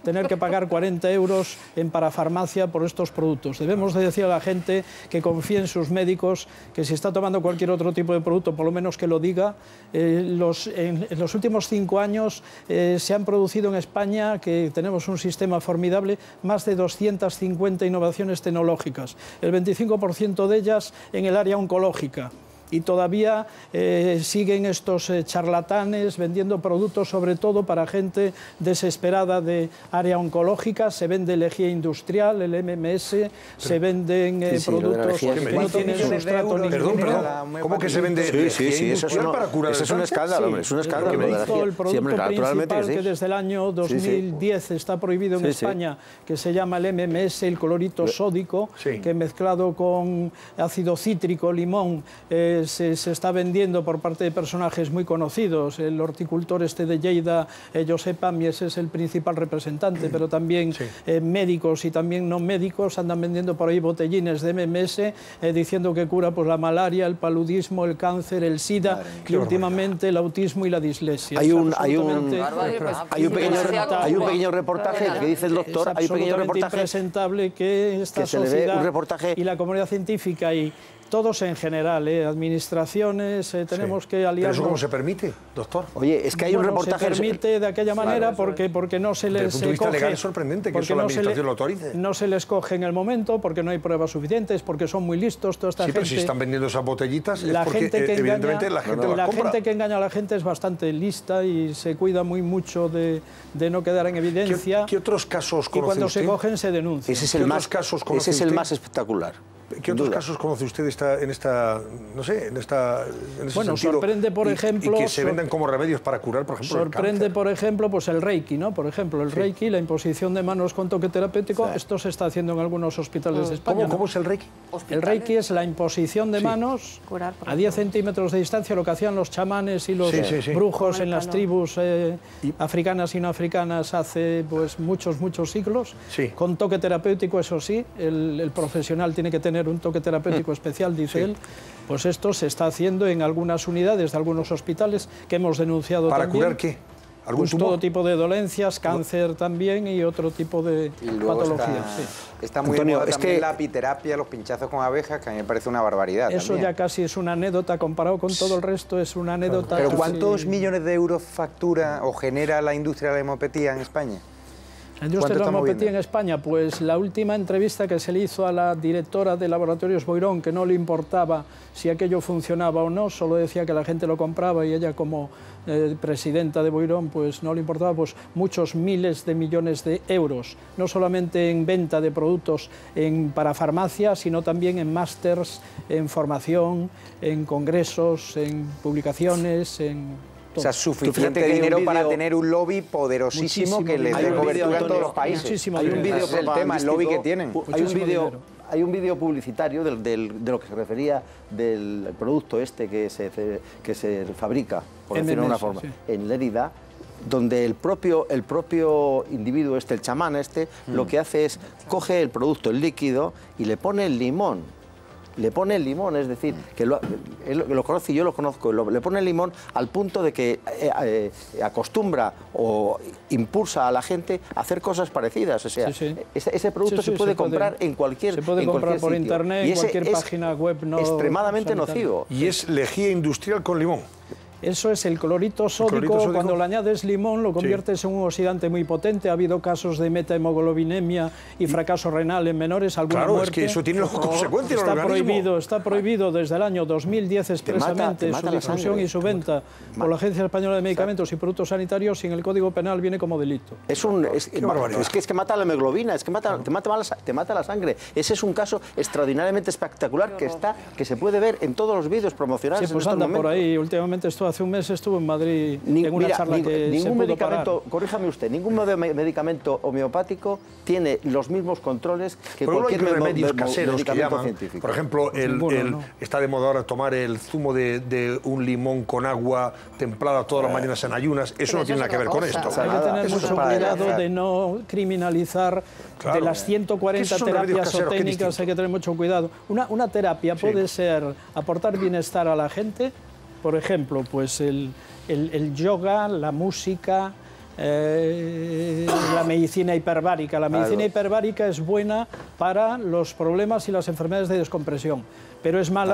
tener que pagar 40 euros en parafarmacia por estos productos. Debemos de decir a la gente que confíe en sus médicos, que si está tomando cualquier otro tipo de producto, por lo menos que lo diga. En los últimos 5 años se han producido en España, que tenemos un sistema formidable, más de 250 innovaciones tecnológicas, el 25% de ellas en el área oncológica. Y todavía siguen estos charlatanes vendiendo productos, sobre todo para gente desesperada de área oncológica. Se vende lejía industrial, el MMS, se venden productos que no tienen sustrato ninguno. ¿Cómo que se vende? Sí, eso es un escándalo, hombre, es un escándalo. El producto principal que desde el año 2010 está prohibido en España, que se llama el MMS, el clorito sódico, que mezclado con ácido cítrico, limón, se está vendiendo por parte de personajes muy conocidos. El horticultor este de Lleida, Josep Pàmies, es el principal representante, pero también médicos y también no médicos andan vendiendo por ahí botellines de MMS diciendo que cura pues, la malaria, el paludismo, el cáncer, el SIDA y últimamente el autismo y la dislexia. Hay un pequeño reportaje que dice el doctor, hay un pequeño reportaje impresentable que esta sociedad un reportaje y la comunidad científica y todos en general, administraciones, tenemos que aliarnos. ¿Pero eso cómo se permite, doctor? Oye, es que hay un reportaje... se permite de aquella manera porque no se les coge... Desde el punto de vista legal es sorprendente que eso la administración lo autorice. No se les coge en el momento, porque no hay pruebas suficientes, porque son muy listos, toda esta gente... pero si están vendiendo esas botellitas es porque evidentemente la gente las compra. La gente que engaña a la gente es bastante lista y se cuida muy mucho de no quedar en evidencia. ¿Qué otros casos conoce usted? Y cuando se cogen se denuncian. Ese es el más espectacular. ¿Qué otros casos conoce usted en ese bueno, sentido? Sorprende, por ejemplo... Y que se vendan como remedios para curar, por ejemplo, sorprende, el cáncer. Por ejemplo, pues el Reiki, ¿no? Por ejemplo, el Reiki, la imposición de manos con toque terapéutico, esto se está haciendo en algunos hospitales de España. ¿Cómo es el Reiki? El Reiki es la imposición de manos a 10 centímetros de distancia, lo que hacían los chamanes y los brujos en las tribus africanas y no africanas hace pues muchos siglos, con toque terapéutico, eso sí, el profesional tiene que tener un toque terapéutico especial, dice él. Pues esto se está haciendo en algunas unidades de algunos hospitales que hemos denunciado también. ¿Para curar qué? ¿Algún pues todo tipo de dolencias, cáncer también y otro tipo de patologías. Está muy Antonio, también la apiterapia, los pinchazos con abejas, que a mí me parece una barbaridad. Eso también. Ya casi es una anécdota, comparado con todo el resto, es una anécdota. Pero ¿cuántos millones de euros factura o genera la industria de la hemopatía en España? La industria de la hemopatía en España, pues la última entrevista que se le hizo a la directora de Laboratorios Boirón, que no le importaba si aquello funcionaba o no, solo decía que la gente lo compraba y ella como presidenta de Boirón, pues no le importaba, pues muchos miles de millones de euros, no solamente en venta de productos para farmacia, sino también en másters, en formación, en congresos, en publicaciones, en... O sea, suficiente dinero para tener un lobby poderosísimo que le dé cobertura a todos los países. Hay un vídeo el tema, el lobby que tienen. Hay un vídeo publicitario de lo que se refería del producto este que se fabrica, por decirlo de una forma, en Lérida, donde el propio individuo el chamán lo que hace es coge el producto, el líquido, y le pone el limón. Es decir, que lo conoce y yo lo conozco, le pone el limón al punto de que acostumbra o impulsa a la gente a hacer cosas parecidas. O sea, ese producto se puede comprar en cualquier sitio. Se puede comprar por internet, en cualquier página web. Extremadamente nocivo. Y es lejía industrial con limón. Eso es el clorito sódico. Cuando le añades limón lo conviertes en un oxidante muy potente. Ha habido casos de metahemoglobinemia y fracaso renal en menores, alguna muerte. Es que eso tiene consecuencias en el organismo. Está prohibido desde el año 2010 expresamente su difusión y su venta por la Agencia Española de Medicamentos y Productos Sanitarios, y en el Código Penal viene como delito. Es que mata la hemoglobina, es que te mata la sangre. Ese es un caso extraordinariamente espectacular que se puede ver en todos los vídeos promocionales. Sí, pues anda por ahí. Últimamente hace un mes estuvo en Madrid en una charla que ningún medicamento, corríjame usted, ningún medicamento homeopático tiene los mismos controles que cualquier remedios caseros que llaman. Científico. Por ejemplo, está de moda ahora tomar el zumo de un limón con agua templada todas las mañanas en ayunas. Eso no tiene nada que ver con esto. Hay que tener mucho cuidado de no criminalizar. De las 140 terapias o técnicas hay que tener mucho cuidado. Una terapia puede ser aportar bienestar a la gente. Por ejemplo, pues el yoga, la música, la medicina hiperbárica. La medicina hiperbárica es buena para los problemas y las enfermedades de descompresión, pero es mala,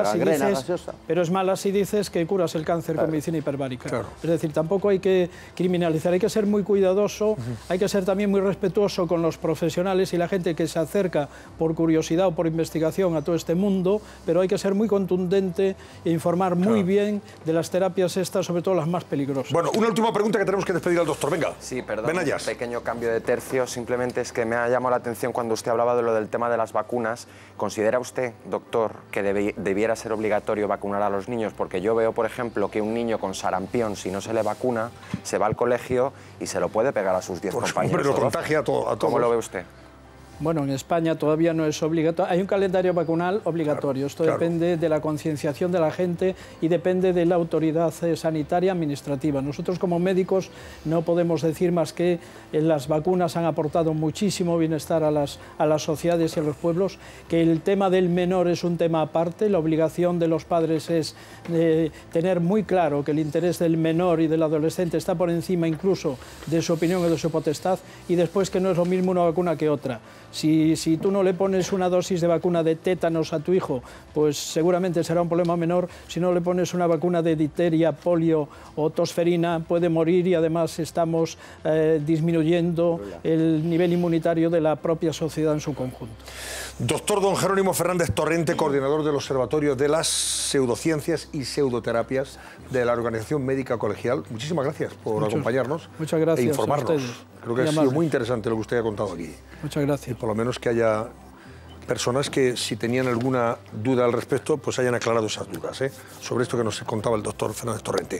si dices que curas el cáncer con medicina hiperbárica. Claro. Es decir, tampoco hay que criminalizar, hay que ser muy cuidadoso, hay que ser también muy respetuoso con los profesionales y la gente que se acerca por curiosidad o por investigación a todo este mundo, pero hay que ser muy contundente e informar muy bien de las terapias estas, sobre todo las más peligrosas. Bueno, una última pregunta que tenemos que despedir al doctor. Venga. Sí, perdón, un pequeño cambio de tercio. Simplemente es que me ha llamado la atención cuando usted hablaba de lo del tema de las vacunas. ¿Considera usted, doctor, que debiera ser obligatorio vacunar a los niños? Porque yo veo, por ejemplo, que un niño con sarampión, si no se le vacuna, se va al colegio y se lo puede pegar a sus 10 compañeros. Hombre, lo contagia a todos. ¿Cómo lo ve usted? Bueno, en España todavía no es obligatorio. Hay un calendario vacunal obligatorio. Esto depende de la concienciación de la gente y depende de la autoridad sanitaria administrativa. Nosotros como médicos no podemos decir más que las vacunas han aportado muchísimo bienestar a las sociedades y a los pueblos, que el tema del menor es un tema aparte. La obligación de los padres es tener muy claro que el interés del menor y del adolescente está por encima incluso de su opinión o de su potestad, y después que no es lo mismo una vacuna que otra. Si tú no le pones una dosis de vacuna de tétanos a tu hijo, pues seguramente será un problema menor. Si no le pones una vacuna de difteria, polio o tosferina, puede morir, y además estamos disminuyendo el nivel inmunitario de la propia sociedad en su conjunto. Doctor don Jerónimo Fernández Torrente, coordinador del Observatorio de las Pseudociencias y Pseudoterapias de la Organización Médica Colegial, muchísimas gracias por acompañarnos e informarnos. Creo que ha sido muy interesante lo que usted ha contado aquí. Muchas gracias. Y por lo menos que haya personas que, si tenían alguna duda al respecto, pues hayan aclarado esas dudas, sobre esto que nos contaba el doctor Fernández Torrente.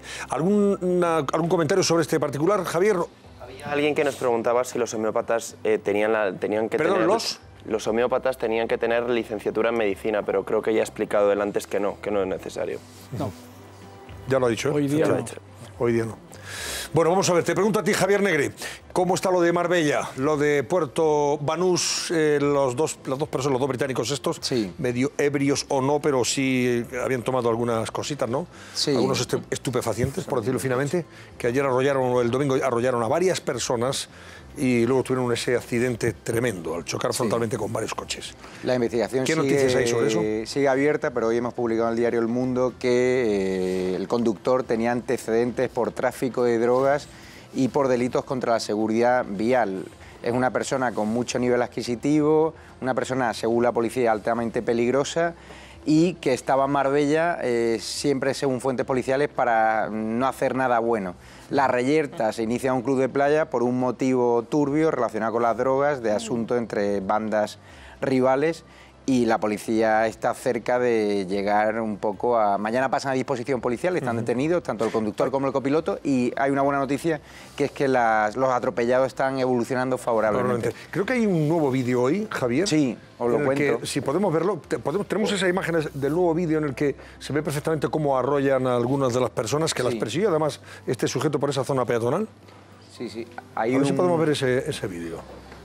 ¿Algún comentario sobre este particular, Javier? Había alguien que nos preguntaba si los homeópatas tenían que tener... Los homeópatas tenían que tener licenciatura en medicina, pero creo que ya he explicado él antes que no es necesario. No. Ya lo ha dicho. Hoy día no. Hoy día no. Bueno, vamos a ver, te pregunto a ti, Javier Negri, ¿cómo está lo de Marbella, lo de Puerto Banús, las dos personas, los dos británicos estos, medio ebrios o no, pero sí habían tomado algunas cositas, ¿no? Sí. Algunos estupefacientes, por decirlo finamente, que ayer el domingo arrollaron a varias personas y luego tuvieron ese accidente tremendo al chocar frontalmente con varios coches. La investigación ¿Qué noticias hay sobre eso? Sigue abierta, pero hoy hemos publicado en el diario El Mundo que el conductor tenía antecedentes por tráfico de drogas y por delitos contra la seguridad vial. Es una persona con mucho nivel adquisitivo, una persona, según la policía, altamente peligrosa, y que estaba en Marbella, siempre según fuentes policiales, para no hacer nada bueno. La reyerta se inicia en un club de playa por un motivo turbio relacionado con las drogas, de asunto entre bandas rivales, y la policía está cerca de llegar un poco a... Mañana pasan a disposición policial, están detenidos, tanto el conductor como el copiloto, y hay una buena noticia, que es que los atropellados están evolucionando favorablemente. Creo que hay un nuevo vídeo hoy, Javier. Sí, os lo cuento. Si podemos verlo, tenemos esas imágenes del nuevo vídeo en el que se ve perfectamente cómo arrollan a algunas de las personas que las persiguió, además, este sujeto por esa zona peatonal. Sí. A ver si podemos ver ese vídeo.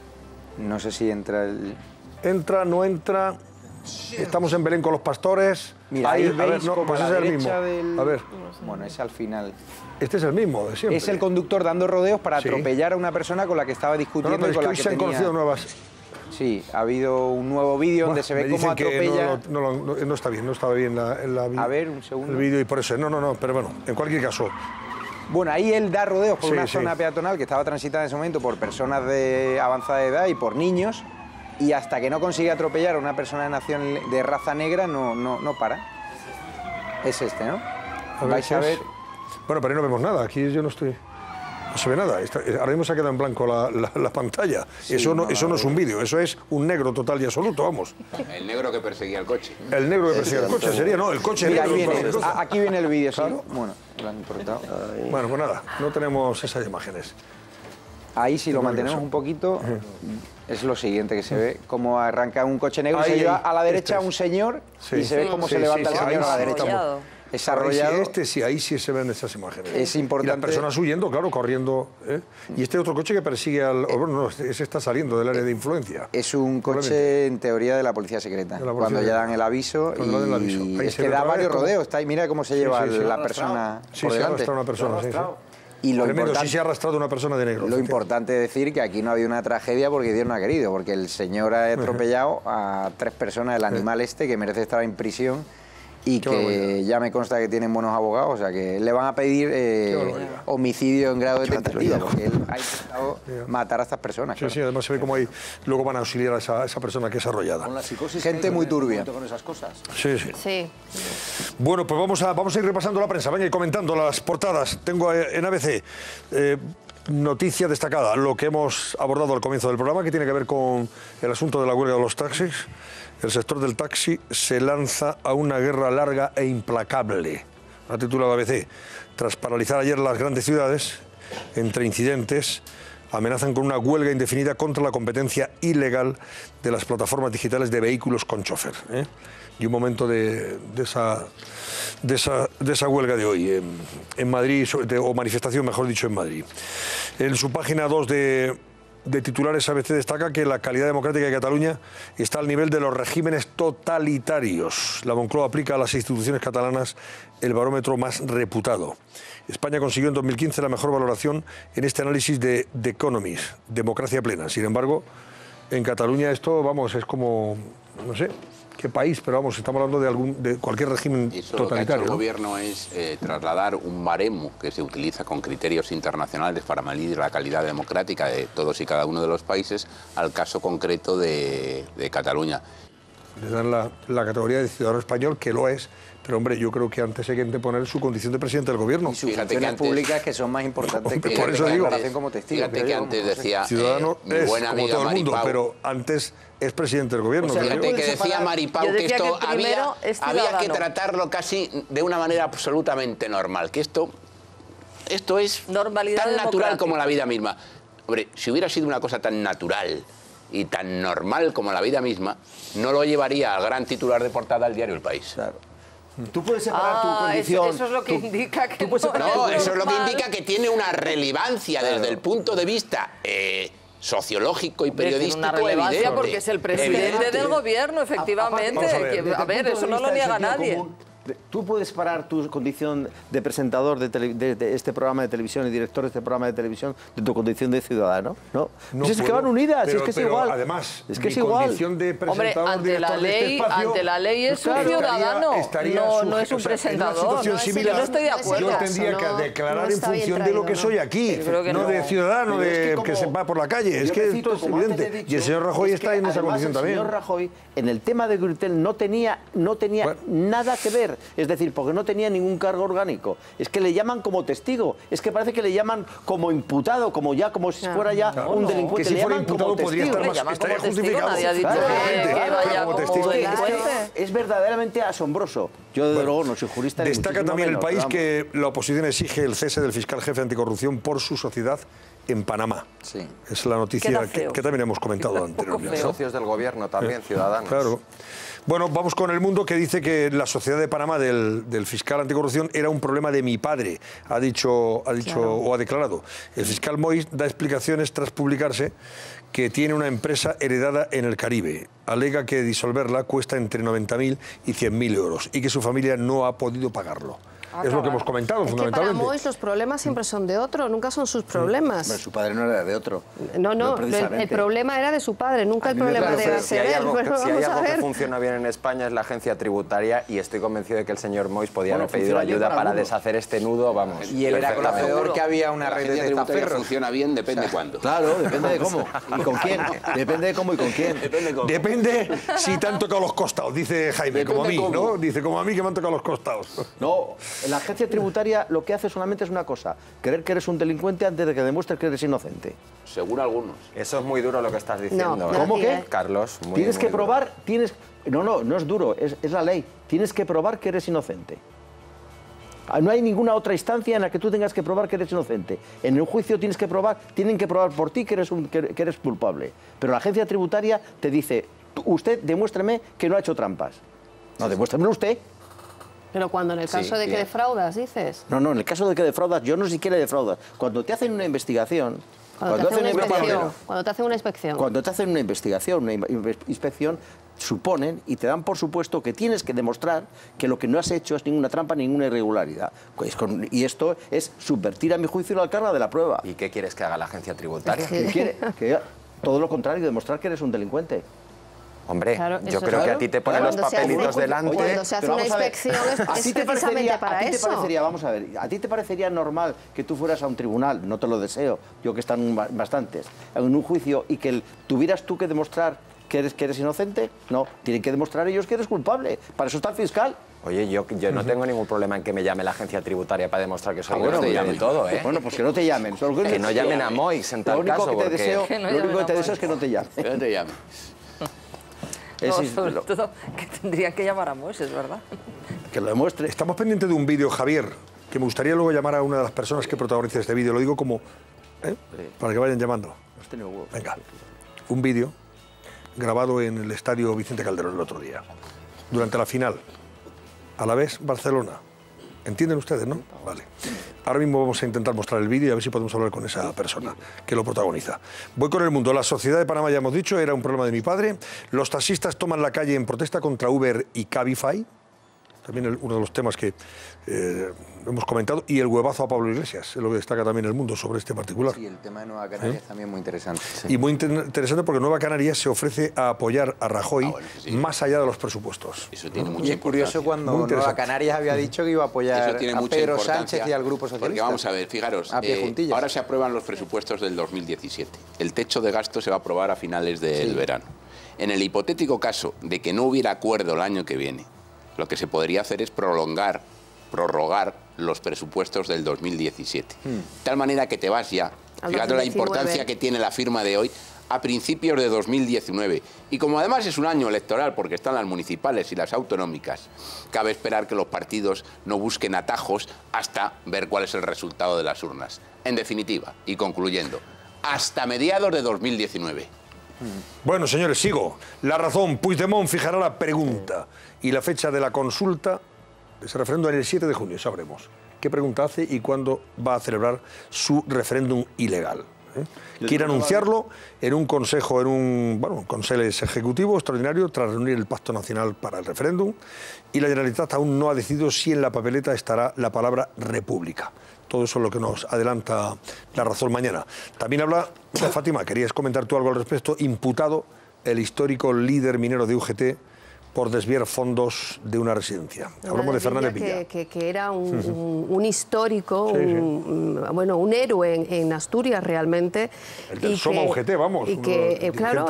No sé si entra el... Entra, no entra. Estamos en Belén con los pastores. Mira, ahí veis pues es el mismo. A ver. Bueno, es al final. Este es el mismo de siempre. Es el conductor dando rodeos para atropellar a una persona con la que estaba discutiendo y con la que se han conocido nuevas. Sí, ha habido un nuevo vídeo donde se ve cómo atropella. No está bien, no estaba bien a ver, un segundo. El vídeo, y por eso. No, pero bueno, en cualquier caso. Bueno, ahí él da rodeos por una zona peatonal que estaba transitada en ese momento por personas de avanzada edad y por niños. Y hasta que no consigue atropellar a una persona de raza negra, no para. Es este, ¿no? Vais a ver... Bueno, pero ahí no vemos nada. Aquí yo no estoy... No se ve nada. Ahora mismo se ha quedado en blanco la pantalla. Sí, eso no es un vídeo, eso es un negro total y absoluto, vamos. El negro que perseguía el coche. El negro que perseguía el coche sería, ¿no? El coche mira, negro. Aquí viene el vídeo, claro. Bueno, lo han cortado. Bueno, pues nada, no tenemos esas imágenes. Ahí, si lo mantenemos un poquito, es lo siguiente que se ve, cómo arranca un coche negro, se lleva a la derecha a un señor y se ve cómo se levanta el señor a la derecha. Es arrollado. Ahí sí se ven esas imágenes. Es importante. Y las personas huyendo, claro, corriendo. Y este otro coche que persigue al... Bueno, no, ese está saliendo del área de influencia. Es un coche, en teoría, de la policía secreta. Cuando ya dan el aviso. Y es que da varios rodeos. Mira cómo se lleva la persona por delante. Una persona, Y lo tremendo, importante, sí se ha arrastrado una persona de negro. Lo importante es decir que aquí no ha habido una tragedia porque Dios no ha querido, porque el señor ha atropellado a 3 personas, el animal este, que merece estar en prisión y que ya me consta que tienen buenos abogados, o sea que le van a pedir homicidio en grado de tentativa, porque él ha intentado matar a estas personas. Sí, claro. sí, además se ve cómo ahí luego van a auxiliar a esa persona que es arrollada. Con la psicosis, gente muy turbia. Con esas cosas. Sí, sí. Sí. Bueno, pues vamos a ir repasando la prensa, venga, y comentando las portadas. Tengo en ABC noticia destacada, lo que hemos abordado al comienzo del programa, que tiene que ver con el asunto de la huelga de los taxis. El sector del taxi se lanza a una guerra larga e implacable. Ha titulado ABC. Tras paralizar ayer las grandes ciudades, entre incidentes, amenazan con una huelga indefinida contra la competencia ilegal de las plataformas digitales de vehículos con chofer. Y un momento de esa huelga de hoy en Madrid, o manifestación, mejor dicho, en Madrid. En su página 2 de titulares, ABC destaca que la calidad democrática de Cataluña está al nivel de los regímenes totalitarios. La Moncloa aplica a las instituciones catalanas el barómetro más reputado. España consiguió en 2015 la mejor valoración en este análisis de The Economist, democracia plena. Sin embargo, en Cataluña esto, vamos, es como, no sé qué país, pero vamos, estamos hablando de cualquier régimen totalitario. Lo que ha hecho el ¿no? gobierno es trasladar un baremo que se utiliza con criterios internacionales para medir la calidad democrática de todos y cada uno de los países al caso concreto de Cataluña. Le dan la categoría de ciudadano español, que lo es, pero hombre, yo creo que antes hay que anteponer su condición de presidente del gobierno. Y sus funciones públicas, que son más importantes que por eso la digo, declaración como testigo. Fíjate que antes decía ciudadano mi es buena como amiga todo el mundo, Maripau, pero antes es presidente del gobierno. O sea, fíjate que decía Maripau que esto había que tratarlo casi de una manera absolutamente normal, que esto es tan natural como la vida misma. Hombre, si hubiera sido una cosa tan natural y tan normal como la vida misma, no lo llevaría al gran titular de portada del diario El País. Claro. Tú puedes separar tu condición... Eso es lo que indica que no, eso es lo que indica que tiene una relevancia desde el punto de vista sociológico y periodístico una relevancia evidente. Porque es el presidente del gobierno, efectivamente. A ver, eso no lo niega nadie. Tú puedes parar tu condición de presentador de este programa de televisión y director de este programa de televisión de tu condición de ciudadano, ¿no? No pues es que van unidas, pero, es que es pero igual. Además, es que mi es igual. condición de presentador, hombre, ante la ley es un claro, ciudadano, no es un o sea, presentador. En una situación similar, yo no estoy de acuerdo. Yo tendría que declarar en función de lo que soy aquí, no de ciudadano que se va por la calle. Es que esto es evidente. Y el señor Rajoy está en esa condición también. El señor Rajoy, en el tema de Gürtel, no tenía nada que ver. Es decir, porque no tenía ningún cargo orgánico. Es que le llaman como testigo. Es que parece que le llaman como imputado, como si fuera ya un delincuente. Que si fuera imputado podría estar más, estaría justificado. Nadie ha dicho que vaya como delincuente. Es verdaderamente asombroso. Yo, desde luego, no soy jurista. Destaca también El País que la oposición exige el cese del fiscal jefe anticorrupción por su sociedad en Panamá. Sí. Es la noticia que también hemos comentado anteriormente. Socios del gobierno también, ciudadanos. Claro. Bueno, vamos con El Mundo, que dice que la sociedad de Panamá del fiscal anticorrupción era un problema de mi padre, ha dicho claro. O ha declarado. El fiscal Mois da explicaciones tras publicarse que tiene una empresa heredada en el Caribe. Alega que disolverla cuesta entre 90.000 y 100.000 euros y que su familia no ha podido pagarlo. Es lo que hemos comentado, fundamentalmente. Que para Mois los problemas siempre son de otro, nunca son sus problemas. Pero su padre no era de otro. No, el problema era de su padre, nunca el problema de ser él. Si hay algo que funciona bien en España es la agencia tributaria y estoy convencido de que el señor Mois podía haber pedido ayuda para deshacer este nudo, vamos. Y él era conocedor que había una red de testaferros. Funciona bien, depende cuándo. Claro, depende de cómo y con quién. Depende de cómo y con quién. Depende si te han tocado los costados, dice Jaime, como a mí, ¿no? Dice, como a mí que me han tocado los costados. No, la agencia tributaria lo que hace solamente es una cosa: creer que eres un delincuente antes de que demuestres que eres inocente. Según algunos. Eso es muy duro lo que estás diciendo. No, ¿Cómo que? Carlos, muy, tienes muy que probar, duro. No es duro, es la ley. Tienes que probar que eres inocente. No hay ninguna otra instancia en la que tú tengas que probar que eres inocente. En el juicio tienen que probar por ti que eres culpable. Pero la agencia tributaria te dice: usted demuéstreme que no ha hecho trampas. No, demuéstremelo usted. Pero cuando en el caso de que defraudas, dices. No, en el caso de que defraudas, yo no siquiera defraudas. Cuando te hacen una investigación, Cuando te hacen una inspección. Cuando te hacen una inspección. Cuando te hacen una investigación, una inspección, suponen y te dan por supuesto que tienes que demostrar que lo que no has hecho es ninguna trampa, ninguna irregularidad. Pues y esto es subvertir, a mi juicio, la carga de la prueba. ¿Y qué quieres que haga la agencia tributaria? Que todo lo contrario, demostrar que eres un delincuente. Hombre, claro, yo creo que a ti te ponen los papelitos delante. Cuando se hace una inspección es precisamente para eso. Vamos a ver, ¿a ti te parecería normal que tú fueras a un tribunal, no te lo deseo, yo que están bastantes, en un juicio y que tuvieras tú que demostrar que eres inocente? No, tienen que demostrar ellos que eres culpable. Para eso está el fiscal. Oye, yo no tengo ningún problema en que me llame la agencia tributaria para demostrar que soy inocente y todo, ¿eh? Bueno, pues que no te llamen. Que no llamen a Moix en tal caso. Lo único que te deseo es que no te llamen. Que no te llamen. No, sobre todo que tendrían que llamar a Moix, es verdad. Que lo demuestre. Estamos pendientes de un vídeo, Javier, que me gustaría luego llamar a una de las personas que protagoniza este vídeo. Lo digo como... para que vayan llamando. Venga, un vídeo grabado en el estadio Vicente Calderón el otro día, durante la final, Alavés-Barcelona. ¿Entienden ustedes, no? Vale. Ahora mismo vamos a intentar mostrar el vídeo y a ver si podemos hablar con esa persona que lo protagoniza. Voy con El Mundo. La sociedad de Panamá, ya hemos dicho, era un problema de mi padre. Los taxistas toman la calle en protesta contra Uber y Cabify. También uno de los temas que hemos comentado. Y el huevazo a Pablo Iglesias, es lo que destaca también El Mundo sobre este particular. Sí, el tema de Nueva Canarias también muy interesante. Sí. Y muy interesante porque Nueva Canarias se ofrece a apoyar a Rajoy más allá de los presupuestos. Eso tiene mucha importancia. Y es curioso cuando Nueva Canarias había dicho que iba a apoyar a Pedro Sánchez y al Grupo Socialista. Porque vamos a ver, fijaros, ahora se aprueban los presupuestos del 2017. El techo de gasto se va a aprobar a finales del verano. En el hipotético caso de que no hubiera acuerdo el año que viene, lo que se podría hacer es prorrogar los presupuestos del 2017. De tal manera que te vas ya, fíjate la importancia que tiene la firma de hoy, a principios de 2019. Y como además es un año electoral, porque están las municipales y las autonómicas, cabe esperar que los partidos no busquen atajos hasta ver cuál es el resultado de las urnas. En definitiva, y concluyendo, hasta mediados de 2019. Bueno, señores, sigo. La Razón, Puigdemont fijará la pregunta y la fecha de la consulta de ese referéndum en el 7 de junio, sabremos qué pregunta hace y cuándo va a celebrar su referéndum ilegal. Quiere anunciarlo en un consejo, un consejo ejecutivo extraordinario tras reunir el Pacto Nacional para el Referéndum, y la Generalitat aún no ha decidido si en la papeleta estará la palabra república. Todo eso es lo que nos adelanta La Razón mañana. También habla de Fátima, querías comentar tú algo al respecto, imputado el histórico líder minero de UGT por desviar fondos de una residencia. Hablamos de Fernández Villa. Que era un histórico, un héroe en Asturias realmente. El del Soma UGT, vamos. Y que, claro,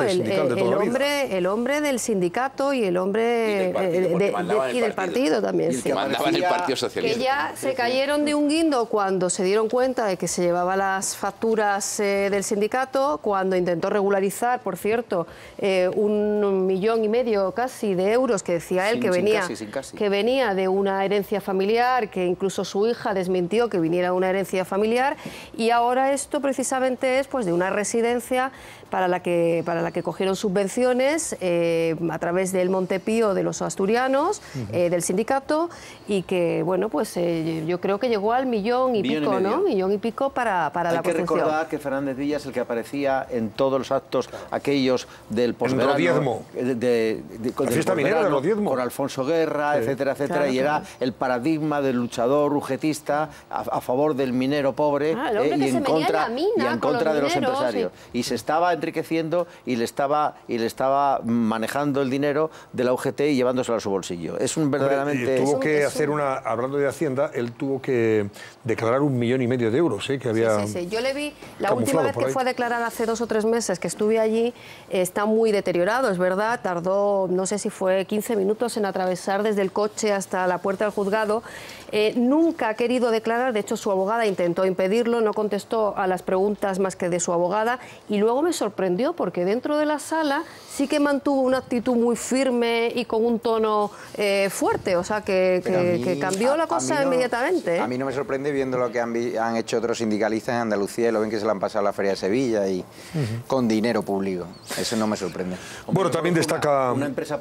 el hombre del sindicato y el hombre del partido también. Que mandaba en el Partido Socialista. Que ya se cayeron de un guindo cuando se dieron cuenta de que se llevaba las facturas del sindicato, cuando intentó regularizar, por cierto, 1,5 millones casi de euros que decía él, que venía de una herencia familiar, que incluso su hija desmintió que viniera de una herencia familiar, y ahora esto precisamente es pues de una residencia para la que cogieron subvenciones a través del Montepío de los asturianos, del sindicato, y que, bueno, pues yo creo que llegó al 1,5 millones, ¿no? 1,5 millones para la construcción. Hay que recordar que Fernández Villa es el que aparecía en todos los actos aquellos del posverano. La fiesta minera de los diezmos. Con Alfonso Guerra, etcétera, etcétera, claro, y era el paradigma del luchador ugetista a favor del minero pobre y en contra de los empresarios. Y se estaba enriqueciendo y le estaba manejando el dinero de la UGT y llevándoselo a su bolsillo. Es un verdaderamente... Tuvo que hacer hablando de Hacienda, él tuvo que declarar 1,5 millones de euros, que había... Sí. Yo le vi, la última vez que fue a declarar hace 2 o 3 meses que estuve allí, está muy deteriorado, es verdad, tardó, no sé si fue 15 minutos en atravesar desde el coche hasta la puerta del juzgado. Nunca ha querido declarar, de hecho su abogada intentó impedirlo, no contestó a las preguntas más que de su abogada, y luego me sorprendió porque dentro de la sala sí que mantuvo una actitud muy firme y con un tono fuerte, o sea que cambió la cosa inmediatamente. A mí no me sorprende viendo lo que han hecho otros sindicalistas en Andalucía y lo ven que se le han pasado a la Feria de Sevilla y con dinero público. Eso no me sorprende. Bueno, también destaca... Una empresa pública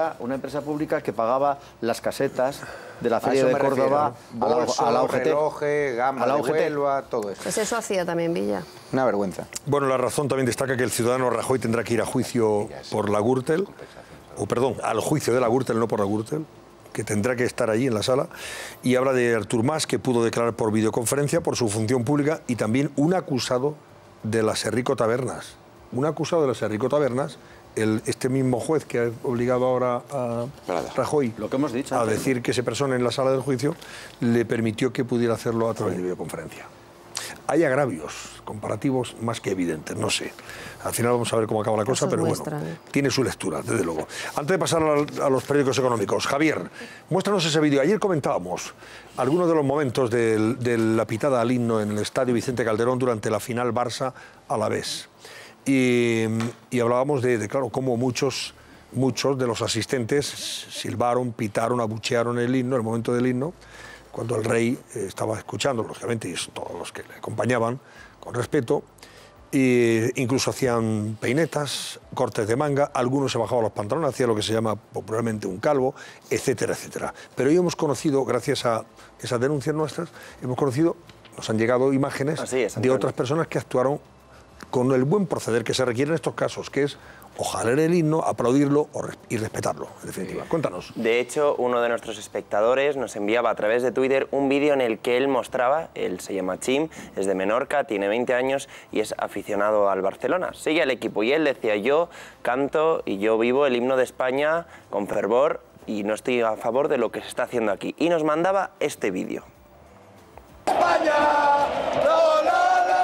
pública que pagaba las casetas de la Feria de Córdoba a la UGT. Relojes, gama de Huelva, todo eso. Pues eso hacía también Villa. Una vergüenza. Bueno, La Razón también destaca que el ciudadano Rajoy tendrá que ir a juicio por la Gürtel, o perdón, al juicio de la Gürtel, no por la Gürtel, que tendrá que estar allí en la sala, y habla de Artur Mas, que pudo declarar por videoconferencia por su función pública, y también un acusado de las Herrico Tabernas. Un acusado de las Herrico Tabernas, este mismo juez que ha obligado ahora a Rajoy lo que hemos dicho a decir que se persone en la sala del juicio, le permitió que pudiera hacerlo a través de videoconferencia. Hay agravios comparativos más que evidentes, no sé. Al final vamos a ver cómo acaba la cosa, pero bueno, tiene su lectura, desde luego. Antes de pasar a los periódicos económicos, Javier, muéstranos ese vídeo. Ayer comentábamos algunos de los momentos de la pitada al himno en el estadio Vicente Calderón durante la final Barça-Alavés. Y hablábamos de claro, cómo muchos de los asistentes silbaron, pitaron, abuchearon el himno, el momento del himno, cuando el rey estaba escuchando, lógicamente, y todos los que le acompañaban, con respeto, e incluso hacían peinetas, cortes de manga, algunos se bajaban los pantalones, hacía lo que se llama popularmente un calvo, etcétera, etcétera. Pero hoy hemos conocido, gracias a esas denuncias nuestras, nos han llegado imágenes de otras personas que actuaron con el buen proceder que se requiere en estos casos, que es ojalar el himno, aplaudirlo y respetarlo, en definitiva. Cuéntanos. De hecho, uno de nuestros espectadores nos enviaba a través de Twitter un vídeo en el que él mostraba, él se llama Chim, es de Menorca, tiene 20 años y es aficionado al Barcelona. Sigue al equipo y él decía, yo canto y yo vivo el himno de España con fervor y no estoy a favor de lo que se está haciendo aquí. Y nos mandaba este vídeo. ¡España! ¡No, no!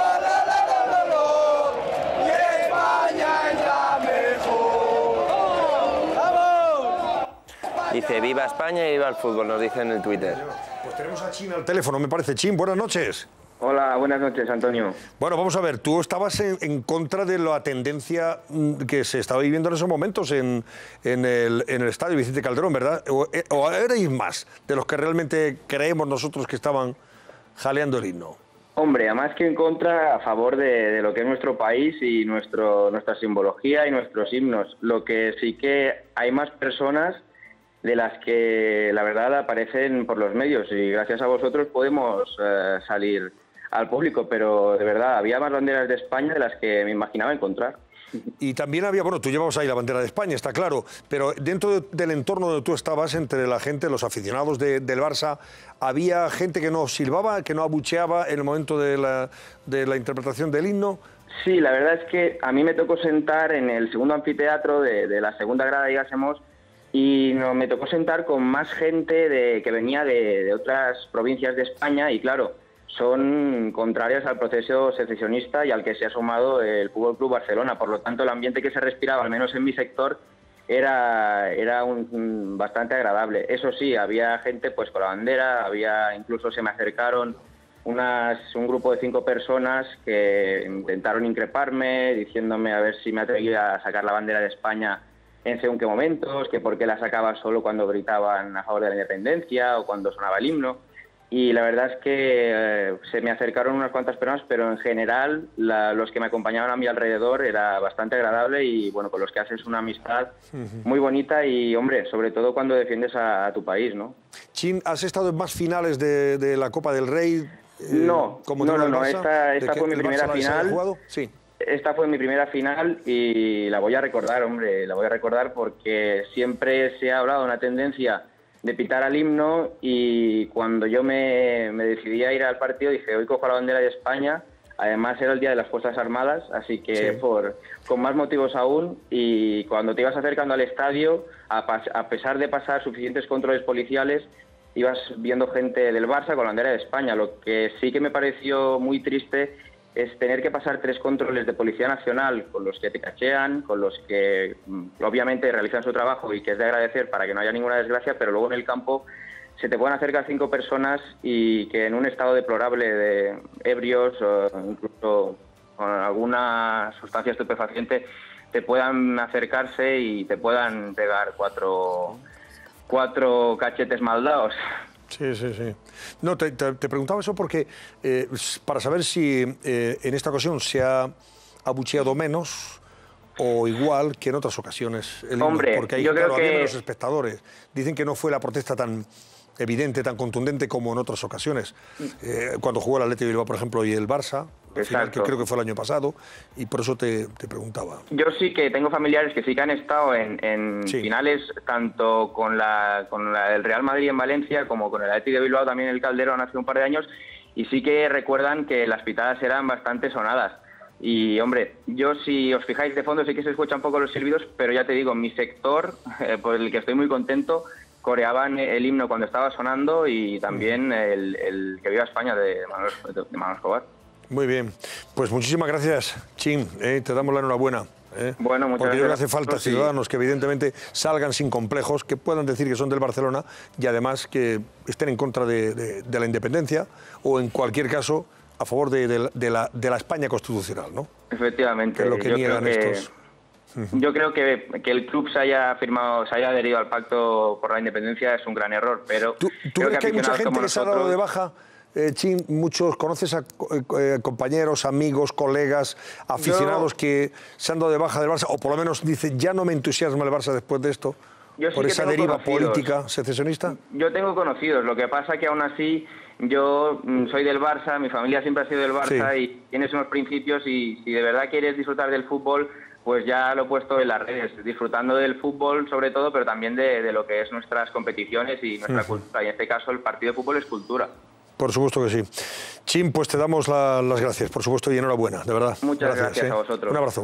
Dice, viva España y viva el fútbol, nos dice en el Twitter. Pues tenemos a Chim al teléfono, me parece. Chim, buenas noches. Hola, buenas noches, Antonio. Bueno, vamos a ver, tú estabas en contra de la tendencia que se estaba viviendo en esos momentos en el estadio Vicente Calderón, ¿verdad? ¿O erais más de los que realmente creemos nosotros que estaban jaleando el himno? Hombre, más que en contra, a favor de lo que es nuestro país y nuestra simbología y nuestros himnos. Lo que sí que hay más personas de las que la verdad aparecen por los medios y gracias a vosotros podemos salir al público, pero de verdad había más banderas de España de las que me imaginaba encontrar. Y también había, bueno, tú llevabas ahí la bandera de España, está claro, pero dentro del entorno donde tú estabas, entre la gente, los aficionados del Barça, ¿había gente que no silbaba, que no abucheaba en el momento de la interpretación del himno? Sí, la verdad es que a mí me tocó sentar en el segundo anfiteatro de la segunda grada, digásemos, y me tocó sentar con más gente que venía de otras provincias de España y claro, son contrarias al proceso secesionista y al que se ha sumado el Fútbol Club Barcelona. Por lo tanto, el ambiente que se respiraba, al menos en mi sector, era bastante agradable. Eso sí, había gente pues con la bandera, incluso se me acercaron un grupo de 5 personas que intentaron increparme, diciéndome a ver si me atrevía a sacar la bandera de España en según qué momentos, que por qué la sacaba solo cuando gritaban a favor de la independencia o cuando sonaba el himno. Y la verdad es que se me acercaron unas cuantas personas, pero en general los que me acompañaban a mi alrededor era bastante agradable y bueno, con los que haces una amistad muy bonita y, hombre, sobre todo cuando defiendes a tu país, ¿no? Chin, ¿has estado en más finales de la Copa del Rey? No, esta fue mi primera final. Sí. Esta fue mi primera final y la voy a recordar, hombre, la voy a recordar porque siempre se ha hablado de una tendencia de pitar al himno y cuando yo me decidí a ir al partido dije, hoy cojo la bandera de España, además era el Día de las Fuerzas Armadas, así que con más motivos aún, y cuando te ibas acercando al estadio, a pesar de pasar suficientes controles policiales, ibas viendo gente del Barça con la bandera de España. Lo que sí que me pareció muy triste es tener que pasar 3 controles de Policía Nacional con los que te cachean, con los que obviamente realizan su trabajo y que es de agradecer para que no haya ninguna desgracia, pero luego en el campo se te pueden acercar 5 personas y que en un estado deplorable de ebrios o incluso con alguna sustancia estupefaciente te puedan acercarse y te puedan pegar cuatro cachetes mal dados. Sí, sí, sí. No, te preguntaba eso porque para saber si en esta ocasión se ha abucheado menos o igual que en otras ocasiones el himno? Hombre, porque ahí, yo creo claro, había que... menos espectadores. Dicen que no fue la protesta tan evidente, tan contundente como en otras ocasiones. Cuando jugó el Athletic de Bilbao, por ejemplo, y el Barça, final, que creo que fue el año pasado, y por eso te preguntaba. Yo sí que tengo familiares que sí que han estado en finales, tanto con la del Real Madrid en Valencia como con el Athletic de Bilbao también en el Calderón hace un par de años, y sí que recuerdan que las pitadas eran bastante sonadas. Y, hombre, yo si os fijáis de fondo sí que se escuchan un poco los silbidos, pero ya te digo, mi sector, por el que estoy muy contento, coreaban el himno cuando estaba sonando y también el Que viva España de Manolo Escobar. Muy bien, pues muchísimas gracias, Chin, te damos la enhorabuena. Bueno, muchas porque yo creo que hace gracias. falta ciudadanos que evidentemente salgan sin complejos, que puedan decir que son del Barcelona y además que estén en contra de la independencia o en cualquier caso a favor de la España constitucional, ¿no? Efectivamente. Que es lo que niegan estos... Yo creo que el club se haya adherido al pacto por la independencia es un gran error, pero... ¿Tú crees que hay mucha gente que se ha dado de baja? Chin, ¿conoces a compañeros, amigos, colegas, aficionados que se han dado de baja del Barça? O por lo menos dicen, ya no me entusiasma el Barça después de esto, por esa deriva política secesionista. Yo tengo conocidos, lo que pasa que aún así yo soy del Barça, mi familia siempre ha sido del Barça y tienes unos principios y si de verdad quieres disfrutar del fútbol, pues ya lo he puesto en las redes, disfrutando del fútbol sobre todo, pero también de lo que es nuestras competiciones y nuestra cultura. Y en este caso el partido de fútbol es cultura. Por supuesto que sí. Chin, pues te damos las gracias, por supuesto, y enhorabuena, de verdad. Muchas gracias a vosotros. Un abrazo.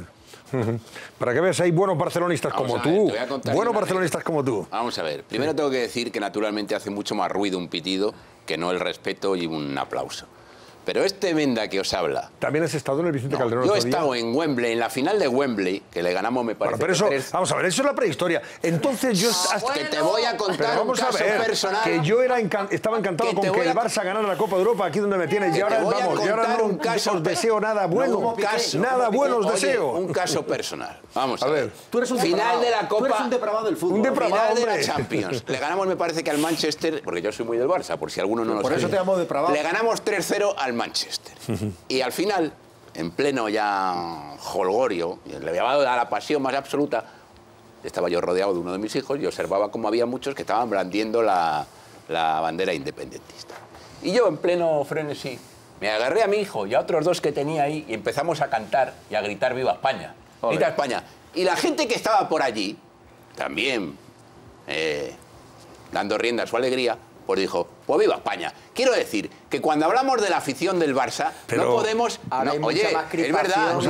Para que veas, hay buenos barcelonistas como tú. Buenos barcelonistas como tú. Vamos a ver. Primero tengo que decir que naturalmente hace mucho más ruido un pitido que no el respeto y un aplauso. Pero este Menda que os habla... ¿También has estado en el Vicente Calderón? Yo he estado en Wembley, en la final de Wembley, que le ganamos, me parece. Bueno, pero eso, vamos a ver, eso es la prehistoria. Entonces yo... que te voy a contar un caso personal. Que yo estaba encantado con que el Barça ganara la Copa de Europa, aquí donde me tienes. Y ahora, vamos, yo ahora no os deseo nada bueno. Nada bueno os deseo. Un caso personal. Vamos a ver. Tú eres un final de la Copa... Tú eres un depravado del fútbol. Un depravado, final de la Champions. Le ganamos, me parece que al Manchester, porque yo soy muy del Barça, por si alguno no lo sabe. Por eso te llamo depravado. Le ganamos 3-0 al Manchester. Y al final, en pleno ya jolgorio, le había dado la pasión más absoluta, estaba yo rodeado de uno de mis hijos y observaba cómo había muchos que estaban blandiendo la bandera independentista. Y yo, en pleno frenesí, me agarré a mi hijo y a otros dos que tenía ahí y empezamos a cantar y a gritar ¡Viva España! ¡Viva España! Y la gente que estaba por allí, también dando rienda a su alegría, pues dijo, pues viva España. Quiero decir que cuando hablamos de la afición del Barça, pero no podemos... oye, es verdad, no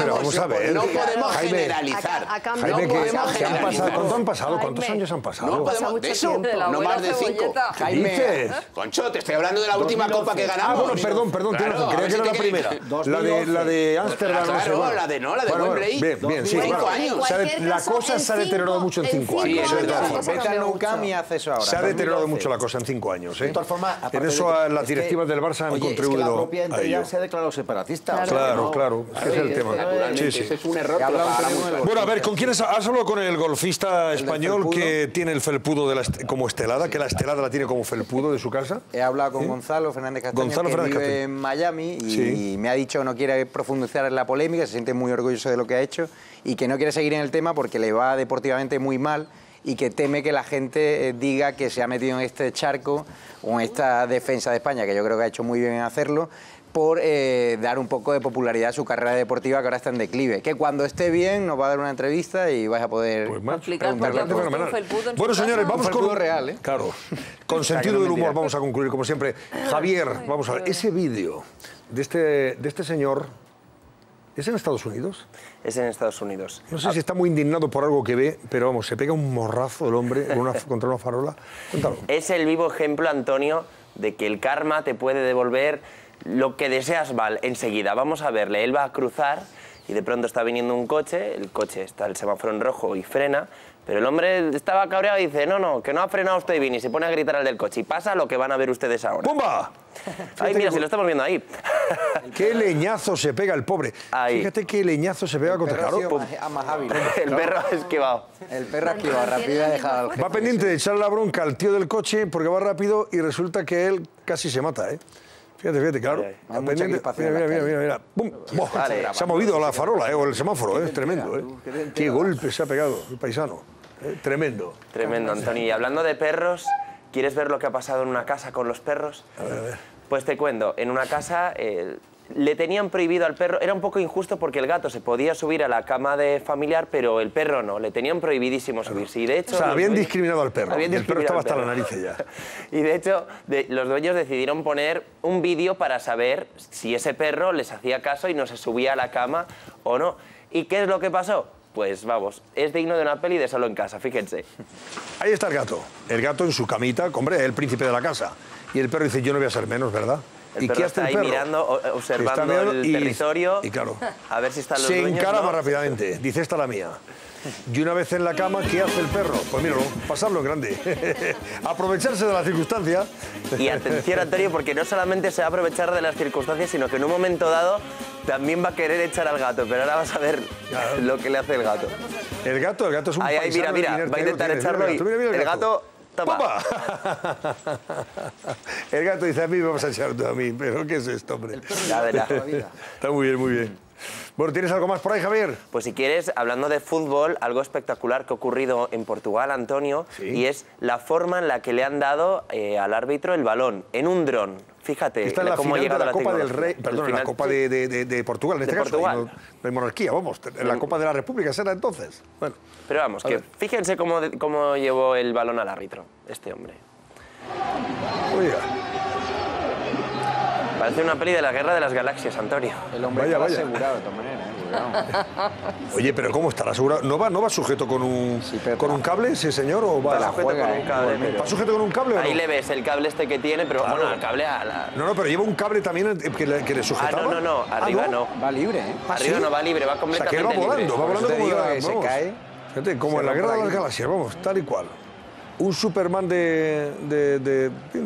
podemos generalizar. Jaime, ¿cuánto han pasado? ¿Cuántos años han pasado? No podemos, de eso, no más de 5. Jaime, Concho, te estoy hablando de la última Copa que ganamos. Bueno, perdón, tienes razón, creía que era la primera. La de Ámsterdam, no sé. Claro, la de Wembley. Bien, sí. 5 años. La cosa se ha deteriorado mucho en 5 años. Vete al Nou Camp y hace eso ahora. Se ha deteriorado mucho la cosa en 5 años. De todas formas, en eso las directivas del Barça han contribuido la propia entidad se ha declarado separatista. Claro, ese es el tema. Ese es un error. Bueno, a ver, ¿con quién has hablado? Con el golfista español que tiene el felpudo como estelada, que la estelada la tiene como felpudo de su casa. He hablado con Gonzalo Fernández Castaño, que vive en Miami y me ha dicho que no quiere profundizar en la polémica, se siente muy orgulloso de lo que ha hecho y que no quiere seguir en el tema porque le va deportivamente muy mal y que teme que la gente diga que se ha metido en este charco o en esta defensa de España, que yo creo que ha hecho muy bien en hacerlo, por dar un poco de popularidad a su carrera deportiva que ahora está en declive. Que cuando esté bien nos va a dar una entrevista y vais a poder preguntarle. Bueno, señores, vamos con... real, Claro, con sentido del humor vamos a concluir, como siempre. Javier, vamos a ver, ese vídeo de este señor... ¿Es en Estados Unidos? Es en Estados Unidos. No sé si está muy indignado por algo que ve, pero vamos, se pega un morrazo el hombre contra una farola. Cuéntalo. Es el vivo ejemplo, Antonio, de que el karma te puede devolver lo que deseas mal enseguida. Vamos a verle, él va a cruzar y de pronto está viniendo un coche, el coche está el semáforo en rojo y frena, pero el hombre estaba cabreado y dice, no, que no ha frenado usted bien, y se pone a gritar al del coche. Y pasa lo que van a ver ustedes ahora. ¡Pumba! Ay, mira, si lo estamos viendo ahí. ¡Qué leñazo se pega el pobre! Ahí. Fíjate qué leñazo se pega contra el perro. El perro ha esquivado. El perro ha esquivado rápido y ha dejado al jefe. Va pendiente de echarle la bronca al tío del coche porque va rápido y resulta que él casi se mata, ¿eh? Fíjate, claro. Mira. ¡Bum! Se ha movido la farola, o el semáforo, es tremendo. Qué golpe se ha pegado el paisano. Tremendo. Tremendo, Antonio. Y hablando de perros, ¿quieres ver lo que ha pasado en una casa con los perros? A ver. Pues te cuento, en una casa le tenían prohibido al perro, era un poco injusto porque el gato se podía subir a la cama de familiar, pero el perro no, le tenían prohibidísimo subirse. Y de hecho, o sea, habían discriminado al perro, el perro estaba hasta la nariz ya. Y de hecho, los dueños decidieron poner un vídeo para saber si ese perro les hacía caso y no se subía a la cama o no. ¿Y qué es lo que pasó? Pues vamos, es digno de una peli de Solo en Casa, fíjense. Ahí está el gato en su camita, hombre, el príncipe de la casa. Y el perro dice, yo no voy a ser menos, ¿verdad? ¿Y qué hace el perro? Mirando, observando el territorio, y claro, a ver si están los dueños. Se encara más rápidamente, dice, esta es la mía. Y una vez en la cama, ¿qué hace el perro? Pues míralo, pasarlo en grande. Aprovecharse de la circunstancia. Y atención, Antonio, porque no solamente se va a aprovechar de las circunstancias, sino que en un momento dado también va a querer echar al gato. Pero ahora vas a ver lo que le hace el gato. El gato es un paisano. Mira, va a intentar echarlo y el gato... Toma. El gato dice, a mí me vas a echar tú a mí, pero ¿qué es esto, hombre? Ya verás. Está muy bien, muy bien. Bueno, ¿tienes algo más por ahí, Javier? Pues si quieres, hablando de fútbol, algo espectacular que ha ocurrido en Portugal, Antonio, y es la forma en la que le han dado al árbitro el balón, en un dron. Fíjate está en la cómo ha llegado la Copa del Rey, perdón, en la Copa de Portugal, en este caso. No hay monarquía, vamos, en la Copa de la República será entonces. Bueno, pero vamos, que fíjense cómo llevó el balón al árbitro, este hombre. Oiga. Parece una peli de la Guerra de las Galaxias, Antonio. El hombre está asegurado de todas maneras. Oye, pero ¿cómo estará asegurado? ¿No va sujeto con un cable ese señor o va sujeto con un cable? ¿Va sujeto con un cable o no? Ahí le ves el cable este que tiene, pero claro. Bueno, el cable a la... No, pero lleva un cable también que le sujetaba. No, arriba no. Va libre, ¿eh? Arriba no va libre, va completamente libre. O sea, que va volando como se cae. Fíjate, como en la Guerra de las Galaxias, vamos, tal y cual. Un Superman de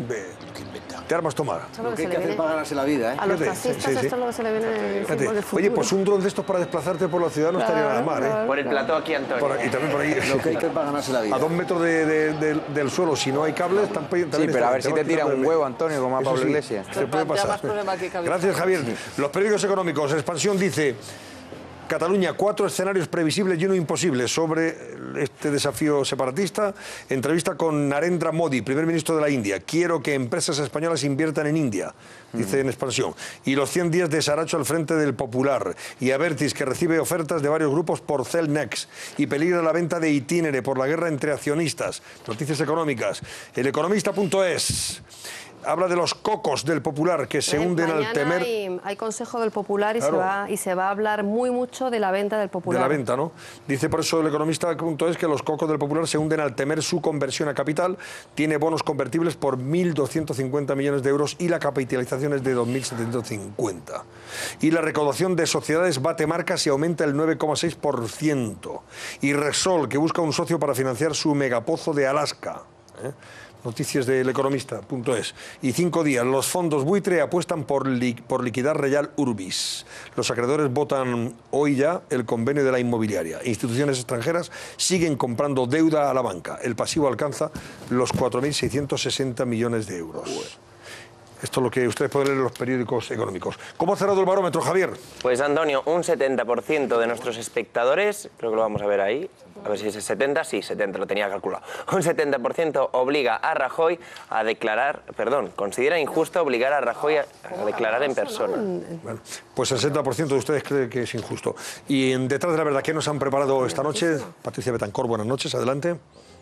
armas tomar. Lo que hay que hacer para ganarse la vida, ¿eh? A los fascistas esto es lo que se le viene en el fútbol del futuro. Oye, pues un dron de estos para desplazarte por la ciudad no estaría nada mal, ¿eh? Por el plató aquí, Antonio. Y también por ahí. Lo que hay que hacer para ganarse la vida. A 2 metros del suelo, si no hay cables, también sí, pero a ver si te tira un huevo, Antonio, como a Pablo Iglesias. Se puede pasar. Gracias, Javier. Los periódicos económicos, Expansión dice... Cataluña, 4 escenarios previsibles y uno imposible sobre este desafío separatista. Entrevista con Narendra Modi, primer ministro de la India. Quiero que empresas españolas inviertan en India, dice en Expansión. Y los 100 días de Saracho al frente del Popular. Y Abertis, que recibe ofertas de varios grupos por Celnex. Y peligra la venta de Itinere por la guerra entre accionistas. Noticias económicas. El Economista.es. Habla de los cocos del Popular que se hunden al temer... Hay Consejo del Popular y, claro. se va a hablar muy mucho de la venta del Popular. De la venta, ¿no? Dice por eso el Economista.es que los cocos del Popular se hunden al temer su conversión a capital. Tiene bonos convertibles por 1.250 millones de euros y la capitalización es de 2.750. Y la recaudación de sociedades bate marcas y aumenta el 9,6%. Y Repsol, que busca un socio para financiar su megapozo de Alaska. Noticias del Economista.es. Y 5 días, los fondos buitre apuestan por liquidar Real Urbis. Los acreedores votan hoy ya el convenio de la inmobiliaria. Instituciones extranjeras siguen comprando deuda a la banca. El pasivo alcanza los 4.660 millones de euros. Esto es lo que ustedes pueden leer en los periódicos económicos. ¿Cómo ha cerrado el barómetro, Javier? Pues, Antonio, un 70% de nuestros espectadores, creo que lo vamos a ver ahí, a ver si es el 70, sí, 70, lo tenía calculado. Un 70% obliga a Rajoy a declarar, considera injusto obligar a Rajoy a declarar en persona. Bueno, pues el 70% de ustedes cree que es injusto. Y en Detrás de la Verdad, ¿qué nos han preparado esta noche? Patricia Betancor, buenas noches, adelante.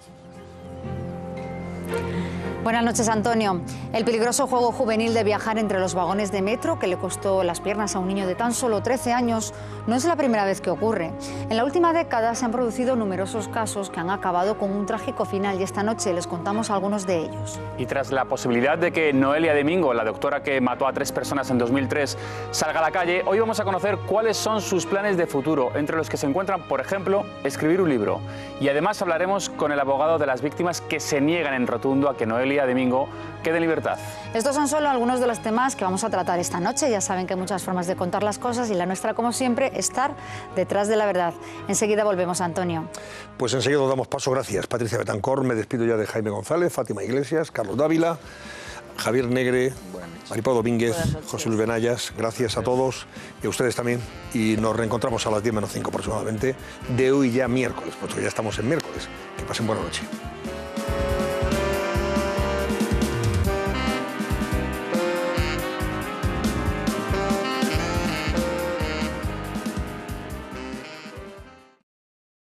Buenas noches, Antonio. El peligroso juego juvenil de viajar entre los vagones de metro, que le costó las piernas a un niño de tan solo 13 años, no es la primera vez que ocurre. En la última década se han producido numerosos casos que han acabado con un trágico final y esta noche les contamos algunos de ellos. Y tras la posibilidad de que Noelia Domingo, la doctora que mató a 3 personas en 2003, salga a la calle, hoy vamos a conocer cuáles son sus planes de futuro, entre los que se encuentran, por ejemplo, escribir un libro. Y además hablaremos con el abogado de las víctimas que se niegan en rotundo a que Noelia Domingo quede en libertad. Estos son solo algunos de los temas que vamos a tratar esta noche. Ya saben que hay muchas formas de contar las cosas y la nuestra, como siempre, estar detrás de la verdad. Enseguida volvemos, Antonio. Pues enseguida damos paso. Gracias, Patricia Betancor. Me despido ya de Jaime González, Fátima Iglesias, Carlos Dávila. Javier Negre, Maripau Domínguez, José Luis Benayas, gracias a todos y a ustedes también. Y nos reencontramos a las 10 menos 5 aproximadamente de hoy ya miércoles, porque ya estamos en miércoles. Que pasen buena noche.